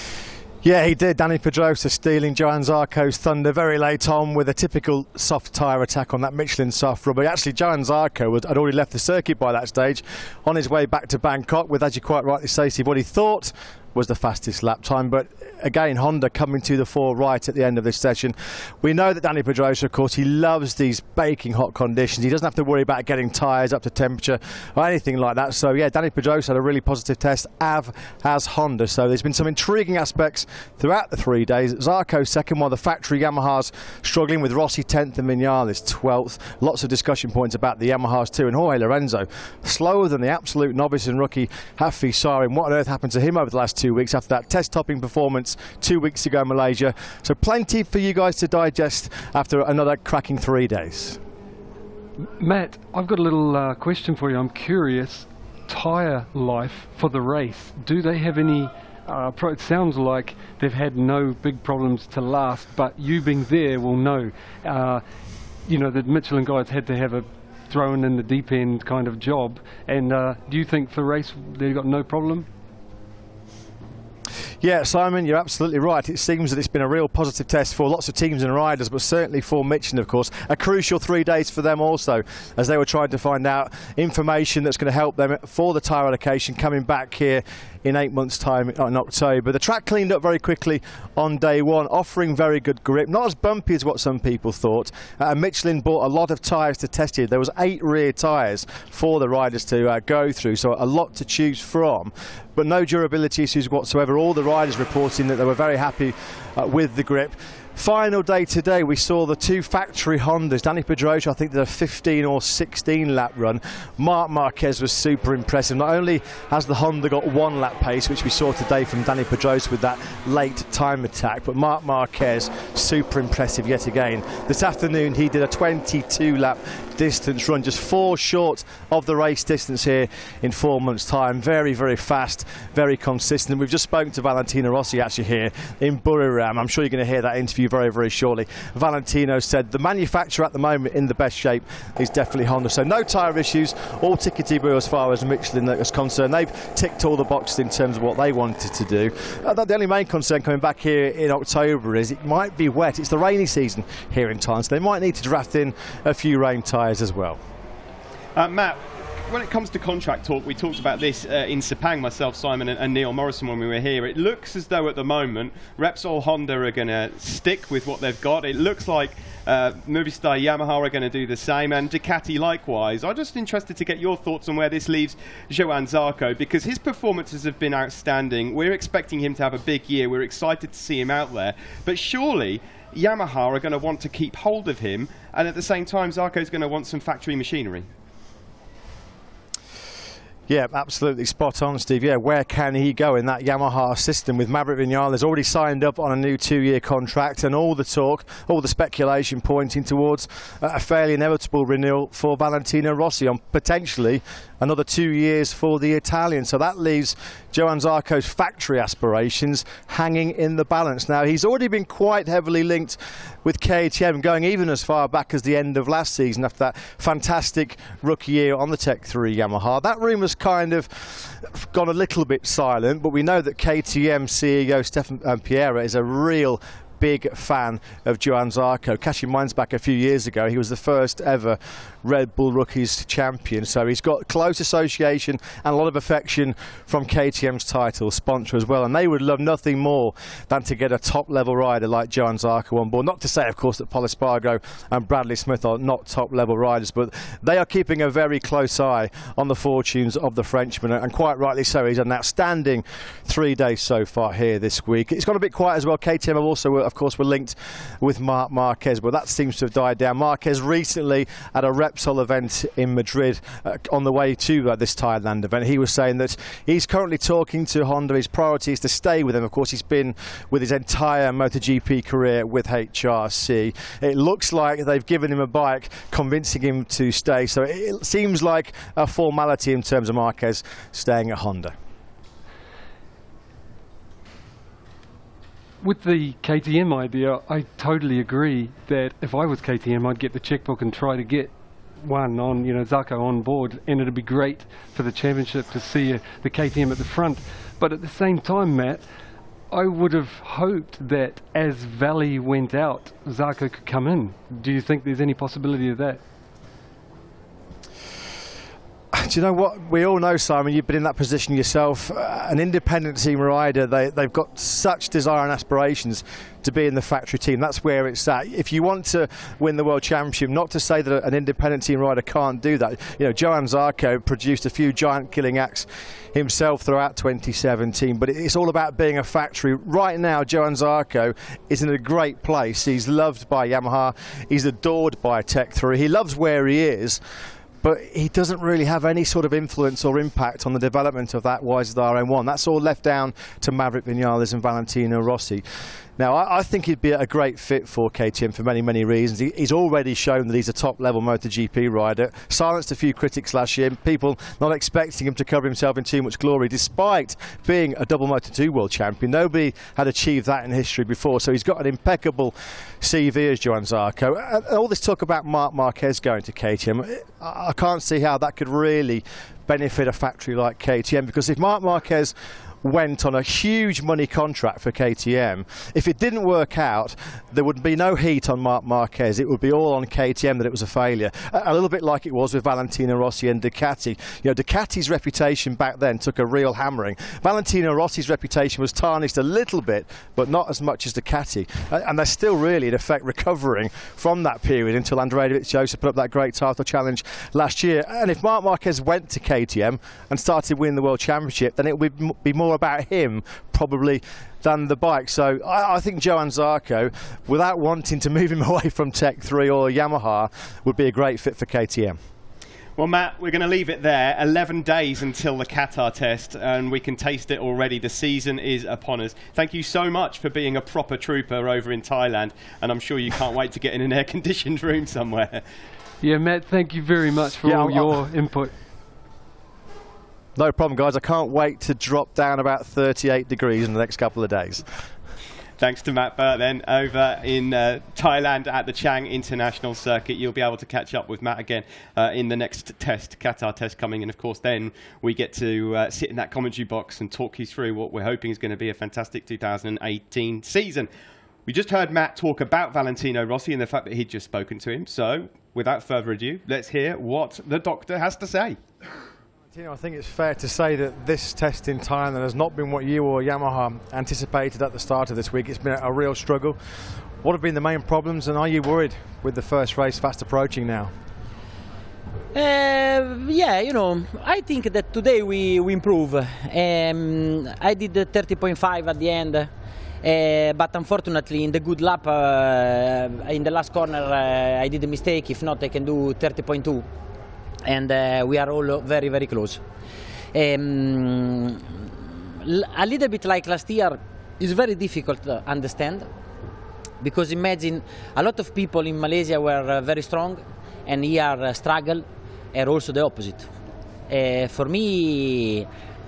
Yeah, he did. Dani Pedrosa stealing Johann Zarco's thunder very late on with a typical soft tyre attack on that Michelin soft rubber. Actually, Johann Zarco had already left the circuit by that stage, on his way back to Bangkok with, as you quite rightly say, Steve, what he thought was the fastest lap time. But again, Honda coming to the fore right at the end of this session. We know that Dani Pedrosa, of course, he loves these baking hot conditions. He doesn't have to worry about getting tyres up to temperature or anything like that. So yeah, Dani Pedrosa had a really positive test, as has Honda. So there's been some intriguing aspects throughout the three days. Zarco second, while the factory Yamahas struggling, with Rossi tenth and Vinales twelfth. Lots of discussion points about the Yamahas too. And Jorge Lorenzo, slower than the absolute novice and rookie Hafiz Sarin. What on earth happened to him over the last two weeks after that test-topping performance two weeks ago in Malaysia? So plenty for you guys to digest after another cracking three days. Matt, I've got a little uh, question for you. I'm curious, tyre life for the race, do they have any, uh, pro it sounds like they've had no big problems to last, but you being there will know. Uh, you know, the Michelin guys had to have a thrown in the deep end kind of job, and uh, do you think for race they've got no problem? Yeah, Simon, you're absolutely right. It seems that it's been a real positive test for lots of teams and riders, but certainly for Michelin, of course. A crucial three days for them also, as they were trying to find out information that's going to help them for the tyre allocation coming back here in eight months' time in October. The track cleaned up very quickly on day one, offering very good grip. Not as bumpy as what some people thought. Uh, Michelin bought a lot of tyres to test here. There was eight rear tyres for the riders to uh, go through, so a lot to choose from. But no durability issues whatsoever. All the riders reporting that they were very happy uh, with the grip. Final day today, we saw the two factory Hondas. Dani Pedrosa, I think, did a fifteen or sixteen lap run. Marc Marquez was super impressive. Not only has the Honda got one lap pace, which we saw today from Dani Pedrosa with that late time attack, but Marc Marquez, super impressive yet again. This afternoon, he did a twenty-two lap distance run, just four short of the race distance here in four months' time. Very, very fast, very consistent. We've just spoken to Valentino Rossi actually here in Buriram. I'm sure you're going to hear that interview very, very shortly. Valentino said the manufacturer at the moment in the best shape is definitely Honda. So no tyre issues, all tickety-boo as far as Michelin is concerned. They've ticked all the boxes in terms of what they wanted to do. Uh, the only main concern coming back here in October is it might be wet. It's the rainy season here in Thailand, so they might need to draft in a few rain tyres as well. Uh, Matt, when it comes to contract talk, we talked about this uh, in Sepang, myself, Simon and, and Neil Morrison when we were here. It looks as though at the moment Repsol Honda are going to stick with what they've got. It looks like uh, Movistar Yamaha are going to do the same, and Ducati likewise. I'm just interested to get your thoughts on where this leaves Johann Zarco, because his performances have been outstanding. We're expecting him to have a big year. We're excited to see him out there. But surely Yamaha are going to want to keep hold of him, and at the same time Zarco's going to want some factory machinery. Yeah, absolutely spot on, Steve. Yeah, where can he go in that Yamaha system with Maverick Vinales already signed up on a new two-year contract, and all the talk, all the speculation pointing towards a fairly inevitable renewal for Valentino Rossi on potentially another two years for the Italian. So that leaves Johann Zarco's factory aspirations hanging in the balance. Now, he's already been quite heavily linked with K T M, going even as far back as the end of last season after that fantastic rookie year on the Tech three Yamaha. That rumour's kind of gone a little bit silent, but we know that K T M C E O Stefan Piera is a real big fan of Johann Zarco. Catching minds back a few years ago, he was the first ever Red Bull Rookies champion, so he's got close association and a lot of affection from K T M's title sponsor as well, and they would love nothing more than to get a top level rider like Johann Zarco on board. Not to say, of course, that Pol Espargaro and Bradley Smith are not top level riders, but they are keeping a very close eye on the fortunes of the Frenchman, and quite rightly so. He's had an outstanding three days so far here this week. It's gone a bit quiet as well. K T M have also, of course, were linked with Marc Marquez, but that seems to have died down. Marquez recently at a Repsol event in Madrid uh, on the way to uh, this Thailand event, he was saying that he's currently talking to Honda. His priority is to stay with them. Of course, he's been with his entire MotoGP career with H R C. It looks like they've given him a bike, convincing him to stay. So it seems like a formality in terms of Marquez staying at Honda. With the K T M idea, I totally agree that if I was K T M, I'd get the checkbook and try to get one on, you know, Zarco on board, and it'd be great for the championship to see uh, the K T M at the front. But at the same time, Matt, I would have hoped that as Valley went out, Zarco could come in. Do you think there's any possibility of that? Do you know what? We all know, Simon, you've been in that position yourself. Uh, an independent team rider, they, they've got such desire and aspirations to be in the factory team. That's where it's at. If you want to win the World Championship, not to say that an independent team rider can't do that. You know, Johann Zarco produced a few giant killing acts himself throughout twenty seventeen, but it's all about being a factory. Right now, Johann Zarco is in a great place. He's loved by Yamaha. He's adored by Tech three. He loves where he is, but he doesn't really have any sort of influence or impact on the development of that Y Z R M one. That's all left down to Maverick Viñales and Valentino Rossi. Now, I, I think he'd be a great fit for K T M for many, many reasons. He, he's already shown that he's a top-level MotoGP rider, silenced a few critics last year, people not expecting him to cover himself in too much glory, despite being a double Moto two world champion. Nobody had achieved that in history before, so he's got an impeccable C V as Johann Zarco. And all this talk about Marc Marquez going to K T M, I can't see how that could really benefit a factory like K T M, because if Marc Marquez went on a huge money contract for K T M, if it didn't work out, there would be no heat on Marc Marquez. It would be all on K T M that it was a failure. A, a little bit like it was with Valentino Rossi and Ducati. You know, Ducati's reputation back then took a real hammering. Valentino Rossi's reputation was tarnished a little bit, but not as much as Ducati. And they're still really, in effect, recovering from that period until Andrea Dovizioso put up that great title challenge last year. And if Marc Marquez went to K T M and started winning the World Championship, then it would be more about him probably than the bike. So I, I think Johann Zarco, without wanting to move him away from Tech three or Yamaha, would be a great fit for K T M. Well, Matt, we're going to leave it there. eleven days until the Qatar test, and we can taste it already. The season is upon us. Thank you so much for being a proper trooper over in Thailand, and I'm sure you can't wait to get in an air-conditioned room somewhere. Yeah, Matt, thank you very much for yeah, all I'll, your I'll input. No problem, guys. I can't wait to drop down about thirty-eight degrees in the next couple of days. Thanks to Matt Burt then over in uh, Thailand at the Chang International Circuit. You'll be able to catch up with Matt again uh, in the next test, Qatar test coming. And of course, then we get to uh, sit in that commentary box and talk you through what we're hoping is going to be a fantastic two thousand eighteen season. We just heard Matt talk about Valentino Rossi and the fact that he'd just spoken to him. So without further ado, let's hear what the doctor has to say. I think it's fair to say that this test in Thailand has not been what you or Yamaha anticipated at the start of this week. It's been a real struggle. What have been the main problems, and are you worried with the first race fast approaching now? Uh, yeah, you know, I think that today we, we improve. Um, I did thirty point five at the end, uh, but unfortunately in the good lap, uh, in the last corner, uh, I did a mistake. If not, I can do thirty point two. And uh, we are all very, very close. Um, a little bit like last year, it's very difficult to understand, because imagine a lot of people in Malaysia were uh, very strong, and here uh, struggle, and also the opposite. Uh, for me,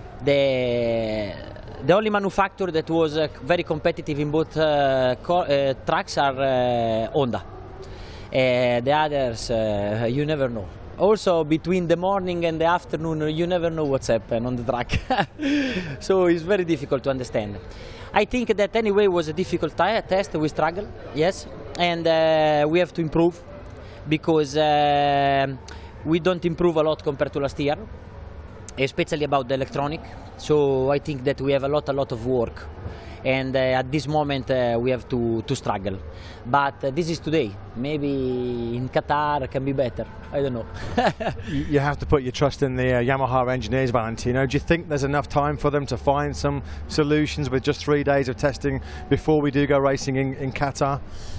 the the only manufacturer that was uh, very competitive in both uh, uh, tracks are uh, Honda. Uh, the others, uh, you never know. Also, between the morning and the afternoon, you never know what's happened on the track. So it's very difficult to understand. I think that anyway was a difficult test. We struggle, yes, and uh, we have to improve, because uh, we don't improve a lot compared to last year, especially about the electronic. So I think that we have a lot, a lot of work. And uh, at this moment uh, we have to, to struggle. But uh, this is today. Maybe in Qatar can be better. I don't know. You have to put your trust in the uh, Yamaha engineers, Valentino. Do you think there's enough time for them to find some solutions with just three days of testing before we do go racing in, in Qatar?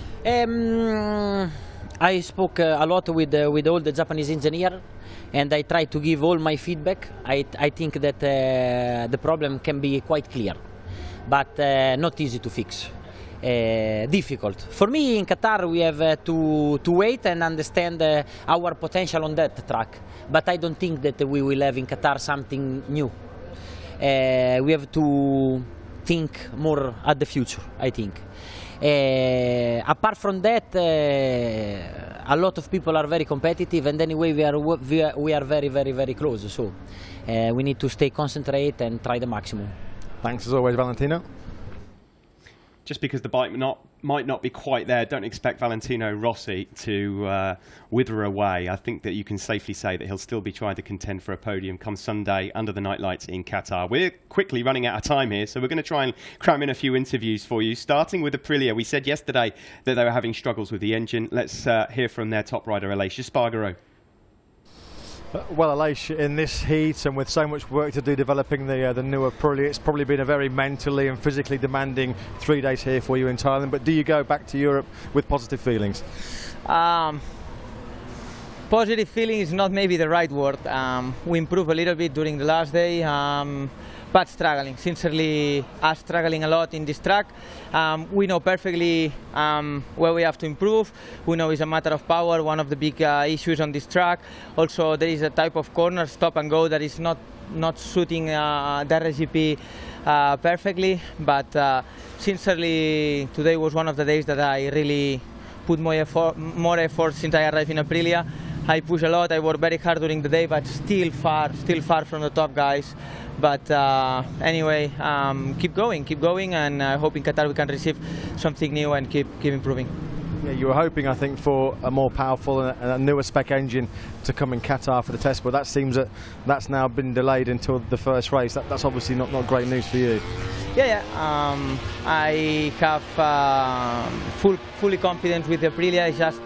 Um, I spoke uh, a lot with, uh, with all the Japanese engineers, and I tried to give all my feedback. I, I think that uh, the problem can be quite clear, but uh, not easy to fix. Uh, difficult. For me in Qatar we have uh, to, to wait and understand uh, our potential on that track, but I don't think that we will have in Qatar something new. Uh, we have to think more at the future, I think. Uh, apart from that, uh, a lot of people are very competitive, and anyway we are, we are, we are very, very, very close, so uh, we need to stay concentrated and try the maximum. Thanks as always, Valentino. just because the bike not, might not be quite there, don't expect Valentino Rossi to uh, wither away. I think that you can safely say that he'll still be trying to contend for a podium come Sunday under the night lights in Qatar. We're quickly running out of time here, so we're going to try and cram in a few interviews for you, starting with Aprilia. We said yesterday that they were having struggles with the engine. Let's uh, hear from their top rider, Aleix Espargaro. Well, Aleix, in this heat and with so much work to do developing the uh, the new Aprilia, it's probably been a very mentally and physically demanding three days here for you in Thailand. But do you go back to Europe with positive feelings? Um, positive feeling is not maybe the right word. Um, we improved a little bit during the last day, um, but struggling. Sincerely, us struggling a lot in this track. Um, we know perfectly um, where we have to improve. We know it's a matter of power, one of the big uh, issues on this track. Also, there is a type of corner, stop and go, that is not not suiting uh, the R S G P uh, perfectly. But uh, sincerely, today was one of the days that I really put more effort, more effort since I arrived in Aprilia. I push a lot, I work very hard during the day, but still far, still far from the top guys. But uh, anyway, um, keep going, keep going, and I uh, hope in Qatar we can receive something new and keep, keep improving. Yeah, you were hoping, I think, for a more powerful and a newer spec engine to come in Qatar for the test, but that seems that that's now been delayed until the first race. That, that's obviously not, not great news for you. Yeah, yeah. Um, I have uh, full, fully confident with Aprilia. It's just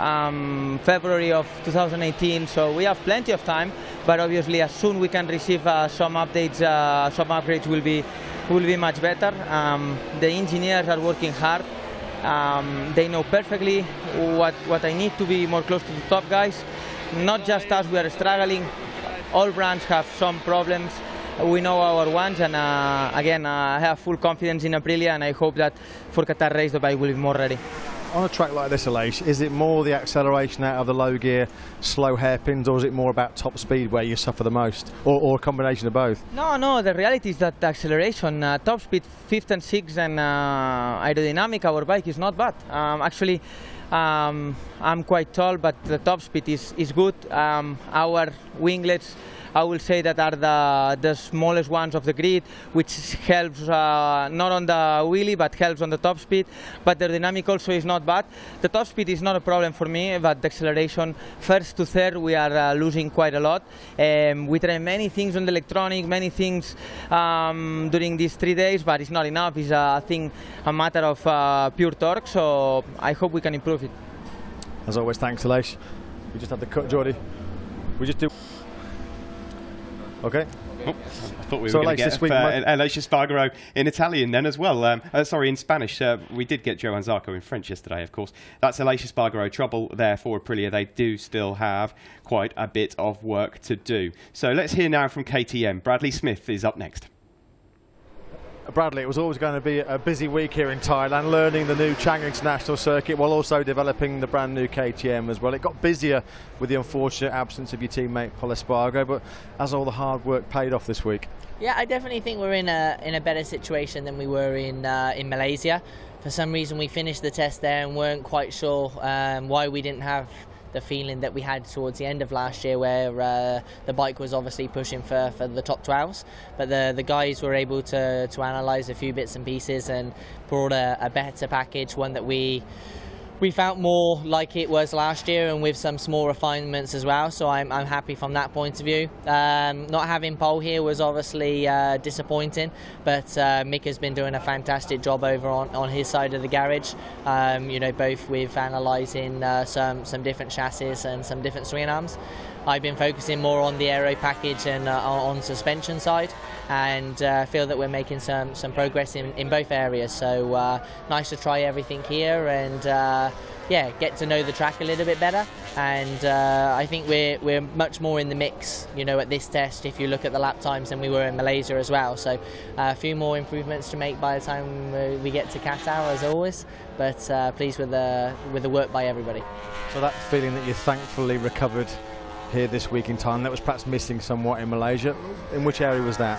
Um, February of two thousand eighteen, so we have plenty of time, but obviously as soon we can receive uh, some updates, uh, some upgrades will be will be much better. Um, the engineers are working hard. Um, they know perfectly what, what I need to be more close to the top guys. Not just us, we are struggling. All brands have some problems. We know our ones, and uh, again, uh, I have full confidence in Aprilia, and I hope that for Qatar race the bike will be more ready. On a track like this, Aleix, is it more the acceleration out of the low gear, slow hairpins, or is it more about top speed where you suffer the most, or, or a combination of both? No, no, the reality is that the acceleration, uh, top speed, fifth and sixth, and uh, aerodynamic, our bike is not bad. Um, actually, um, I'm quite tall, but the top speed is, is good. Um, our winglets, I will say that are the, the smallest ones of the grid, which helps uh, not on the wheelie, but helps on the top speed. But the dynamic also is not bad. The top speed is not a problem for me, but the acceleration, first to third, we are uh, losing quite a lot. Um, we try many things on the electronic, many things um, during these three days, but it's not enough. It's a thing, a matter of uh, pure torque, so I hope we can improve it. As always, thanks, Aleix. We just had the cut, Jordi. We just do... Okay. Oh, I thought we were so going to get week, uh, Aleix Espargaro in Italian then as well. Um, uh, sorry, in Spanish. Uh, we did get Johann Zarco in French yesterday, of course. That's Aleix Espargaro. Trouble there for Aprilia. They do still have quite a bit of work to do. So let's hear now from K T M. Bradley Smith is up next. Bradley, it was always going to be a busy week here in Thailand, learning the new Chang International Circuit while also developing the brand new K T M as well. It got busier with the unfortunate absence of your teammate Pol Espargaro, but has all the hard work paid off this week? Yeah, I definitely think we're in a in a better situation than we were in uh, in Malaysia. For some reason, we finished the test there and weren't quite sure um, why we didn't have the feeling that we had towards the end of last year, where uh, the bike was obviously pushing for, for the top twelves, but the the guys were able to to analyse a few bits and pieces and brought a, a better package, one that we we felt more like it was last year, and with some small refinements as well, so I'm, I'm happy from that point of view. Um, not having Pol here was obviously uh, disappointing, but uh, Mick has been doing a fantastic job over on, on his side of the garage, um, you know, both with analysing uh, some, some different chassis and some different swing arms. I've been focusing more on the aero package and uh, on suspension side, and uh, feel that we're making some some progress in, in both areas. So uh, nice to try everything here and uh, yeah, get to know the track a little bit better. And uh, I think we're we're much more in the mix, you know, at this test. If you look at the lap times, than we were in Malaysia as well. So uh, a few more improvements to make by the time we get to Qatar, as always. But uh, pleased with the with the work by everybody. So that feeling that you thankfully recovered here this week in Thailand, that was perhaps missing somewhat in Malaysia. In which area was that?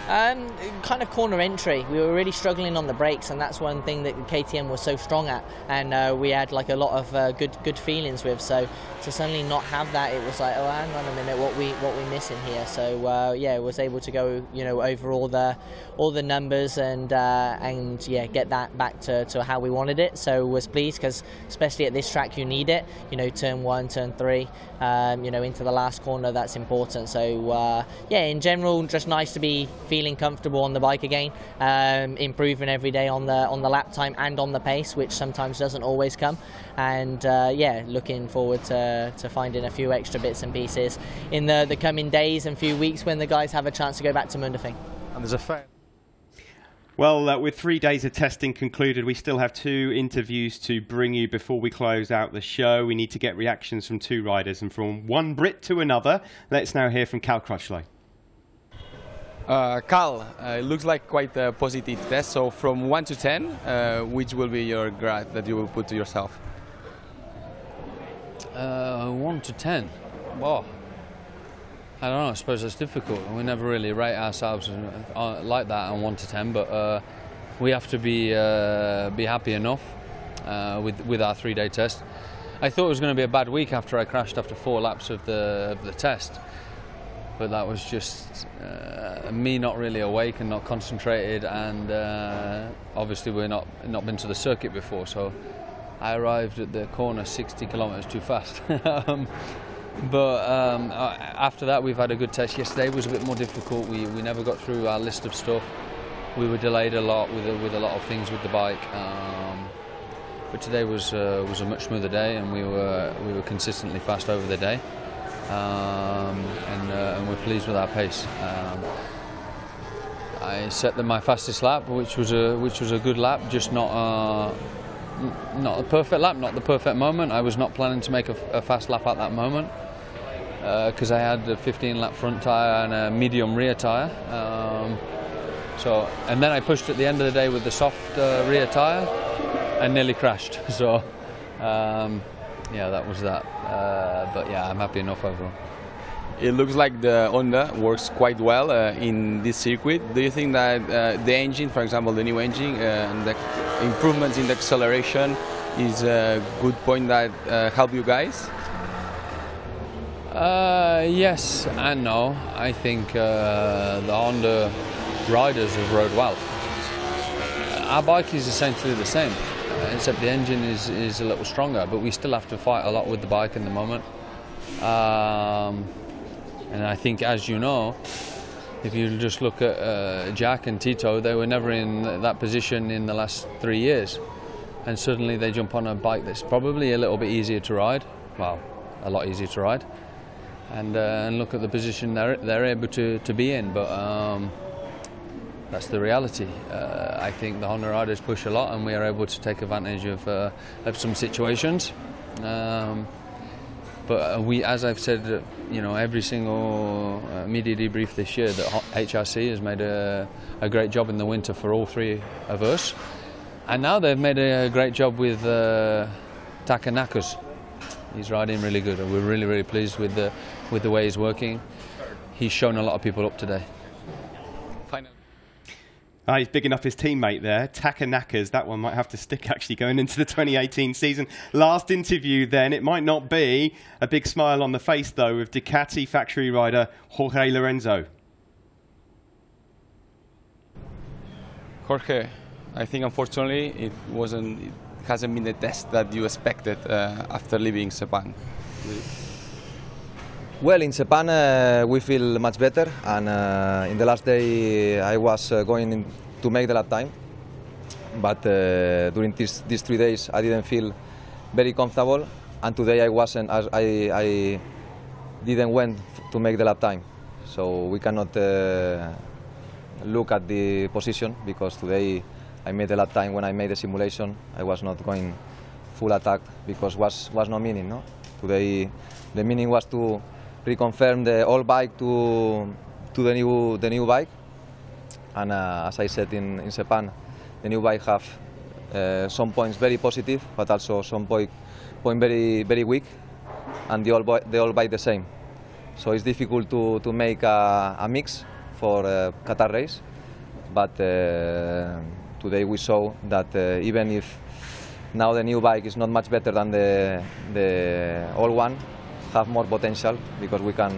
Um, kind of corner entry. We were really struggling on the brakes, and that's one thing that K T M was so strong at, and uh, we had like a lot of uh, good good feelings with. So to suddenly not have that, it was like, oh, hang on a minute, what we what we missing here? So uh, yeah, was able to go, you know, over all the all the numbers and uh, and yeah, get that back to, to how we wanted it. So was pleased, because especially at this track you need it. You know, turn one, turn three, um, you know, into the last corner, that's important. So uh, yeah, in general, just nice to be feeling comfortable on the bike again, um, improving every day on the on the lap time and on the pace, which sometimes doesn't always come. And uh, yeah, looking forward to, to finding a few extra bits and pieces in the, the coming days and few weeks when the guys have a chance to go back to Mundafing. And there's a fan. Well, uh, with three days of testing concluded, we still have two interviews to bring you before we close out the show. We need to get reactions from two riders, and from one Brit to another. Let's now hear from Cal Crutchlow. Uh, Cal, uh, it looks like quite a positive test. So from one to ten, uh, which will be your grade that you will put to yourself? Uh, one to ten. Wow. I don't know. I suppose it's difficult. We never really rate ourselves uh, like that on one to ten, but uh, we have to be uh, be happy enough uh, with with our three-day test. I thought it was going to be a bad week after I crashed after four laps of the of the test. But that was just uh, me not really awake and not concentrated, and uh, obviously we're not not been to the circuit before, so I arrived at the corner sixty kilometers too fast. um, but um, after that, we've had a good test. Yesterday was a bit more difficult. We we never got through our list of stuff. We were delayed a lot with a, with a lot of things with the bike. Um, but today was uh, was a much smoother day, and we were we were consistently fast over the day. Um, and, uh, and we're pleased with our pace. Um, I set them my fastest lap, which was a which was a good lap, just not a, not a perfect lap, not the perfect moment. I was not planning to make a, a fast lap at that moment because uh, I had a fifteen lap front tyre and a medium rear tyre. Um, so and then I pushed at the end of the day with the soft uh, rear tyre and nearly crashed. So. Um, Yeah, that was that. Uh, but yeah, I'm happy enough overall. It looks like the Honda works quite well uh, in this circuit. Do you think that uh, the engine, for example, the new engine uh, and the improvements in the acceleration is a good point that uh, help you guys? Uh, yes and no. I think uh, the Honda riders have rode well. Our bike is essentially the same, except the engine is, is a little stronger, but we still have to fight a lot with the bike in the moment. Um, and I think, as you know, if you just look at uh, Jack and Tito, they were never in that position in the last three years. And suddenly they jump on a bike that's probably a little bit easier to ride, well, a lot easier to ride, and, uh, and look at the position they're, they're able to, to be in. But um, that's the reality. Uh, I think the Honda riders push a lot, and we are able to take advantage of, uh, of some situations. Um, but we, as I've said, uh, you know, every single uh, media debrief this year, that H R C has made a, a great job in the winter for all three of us, and now they've made a great job with uh, Taka Nakers. He's riding really good, and we're really, really pleased with the with the way he's working. He's shown a lot of people up today. Oh, he's big enough his teammate there, Taka Nakers. That one might have to stick actually going into the twenty eighteen season. Last interview then, it might not be a big smile on the face though with Ducati factory rider Jorge Lorenzo. Jorge, I think unfortunately it wasn't, it hasn't been the test that you expected uh, after leaving Sepang. Well, in Sepang uh, we feel much better, and uh, in the last day I was uh, going in to make the lap time, but uh, during this, these three days I didn't feel very comfortable, and today I wasn't, I, I didn't went to make the lap time, so we cannot uh, look at the position, because today I made the lap time. When I made the simulation I was not going full attack because was was no meaning, no? Today the meaning was to reconfirm the old bike to to the new the new bike, and uh, as I said in, in Sepang, the new bike have uh, some points very positive, but also some point point very very weak, and the old the old bike the same. So it's difficult to to make a, a mix for uh, Qatar race, but uh, today we saw that uh, even if now the new bike is not much better than the the old one, have more potential because we can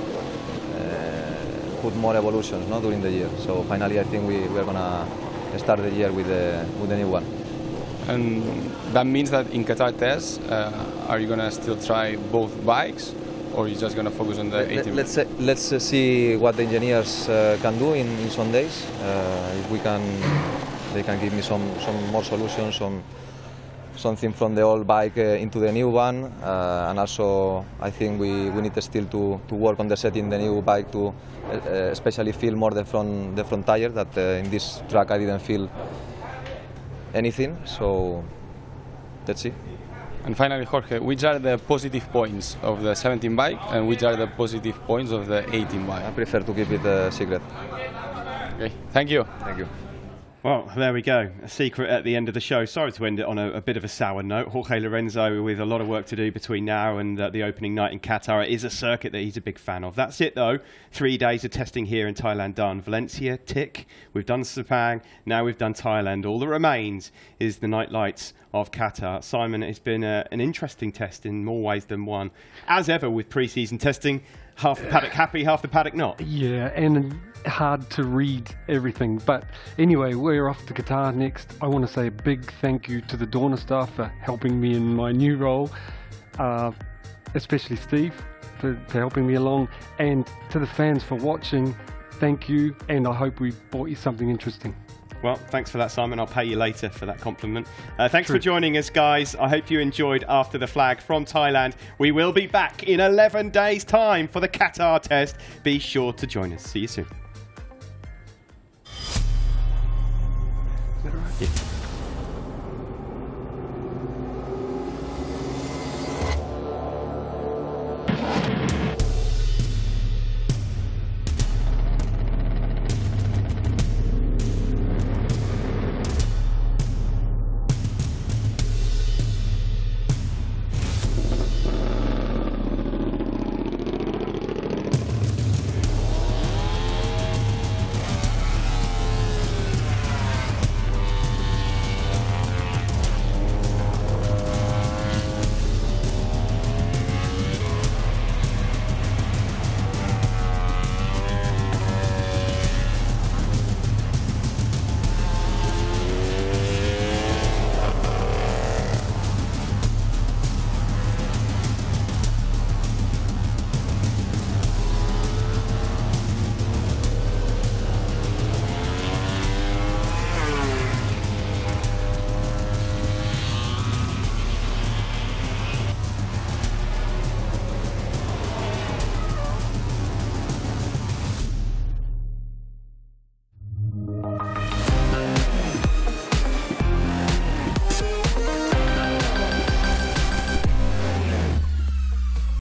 uh, put more evolutions, no, during the year. So finally, I think we we are gonna start the year with the with the new one. And that means that in Qatar test, uh, are you gonna still try both bikes, or are you just gonna focus on the eighteen? Let's say, let's uh, see what the engineers uh, can do in, in some days. Uh, if we can, they can give me some some more solutions, some something from the old bike uh, into the new one, uh, and also I think we we need still to to work on the setting the new bike to uh, especially feel more the front the front tire that uh, in this track I didn't feel anything. So let's see. And finally, Jorge, which are the positive points of the seventeen bike and which are the positive points of the eighteen bike? I prefer to keep it a secret. Okay, thank you. Thank you. Well, there we go. A secret at the end of the show. Sorry to end it on a, a bit of a sour note. Jorge Lorenzo with a lot of work to do between now and uh, the opening night in Qatar. It is a circuit that he's a big fan of. That's it, though. Three days of testing here in Thailand done. Valencia, tick. We've done Sepang. Now we've done Thailand. All that remains is the night lights of Qatar. Simon, it's been a, an interesting test in more ways than one. As ever with pre-season testing, half the paddock happy, half the paddock not. Yeah, and hard to read everything. But anyway, we're off to Qatar next. I want to say a big thank you to the Dorna staff for helping me in my new role, uh, especially Steve for, for helping me along, and to the fans for watching. Thank you, and I hope we brought you something interesting. Well, thanks for that, Simon. I'll pay you later for that compliment. Uh, thanks True. for joining us, guys. I hope you enjoyed After the Flag from Thailand. We will be back in eleven days' time for the Qatar test. Be sure to join us. See you soon. Is that all right? Yeah.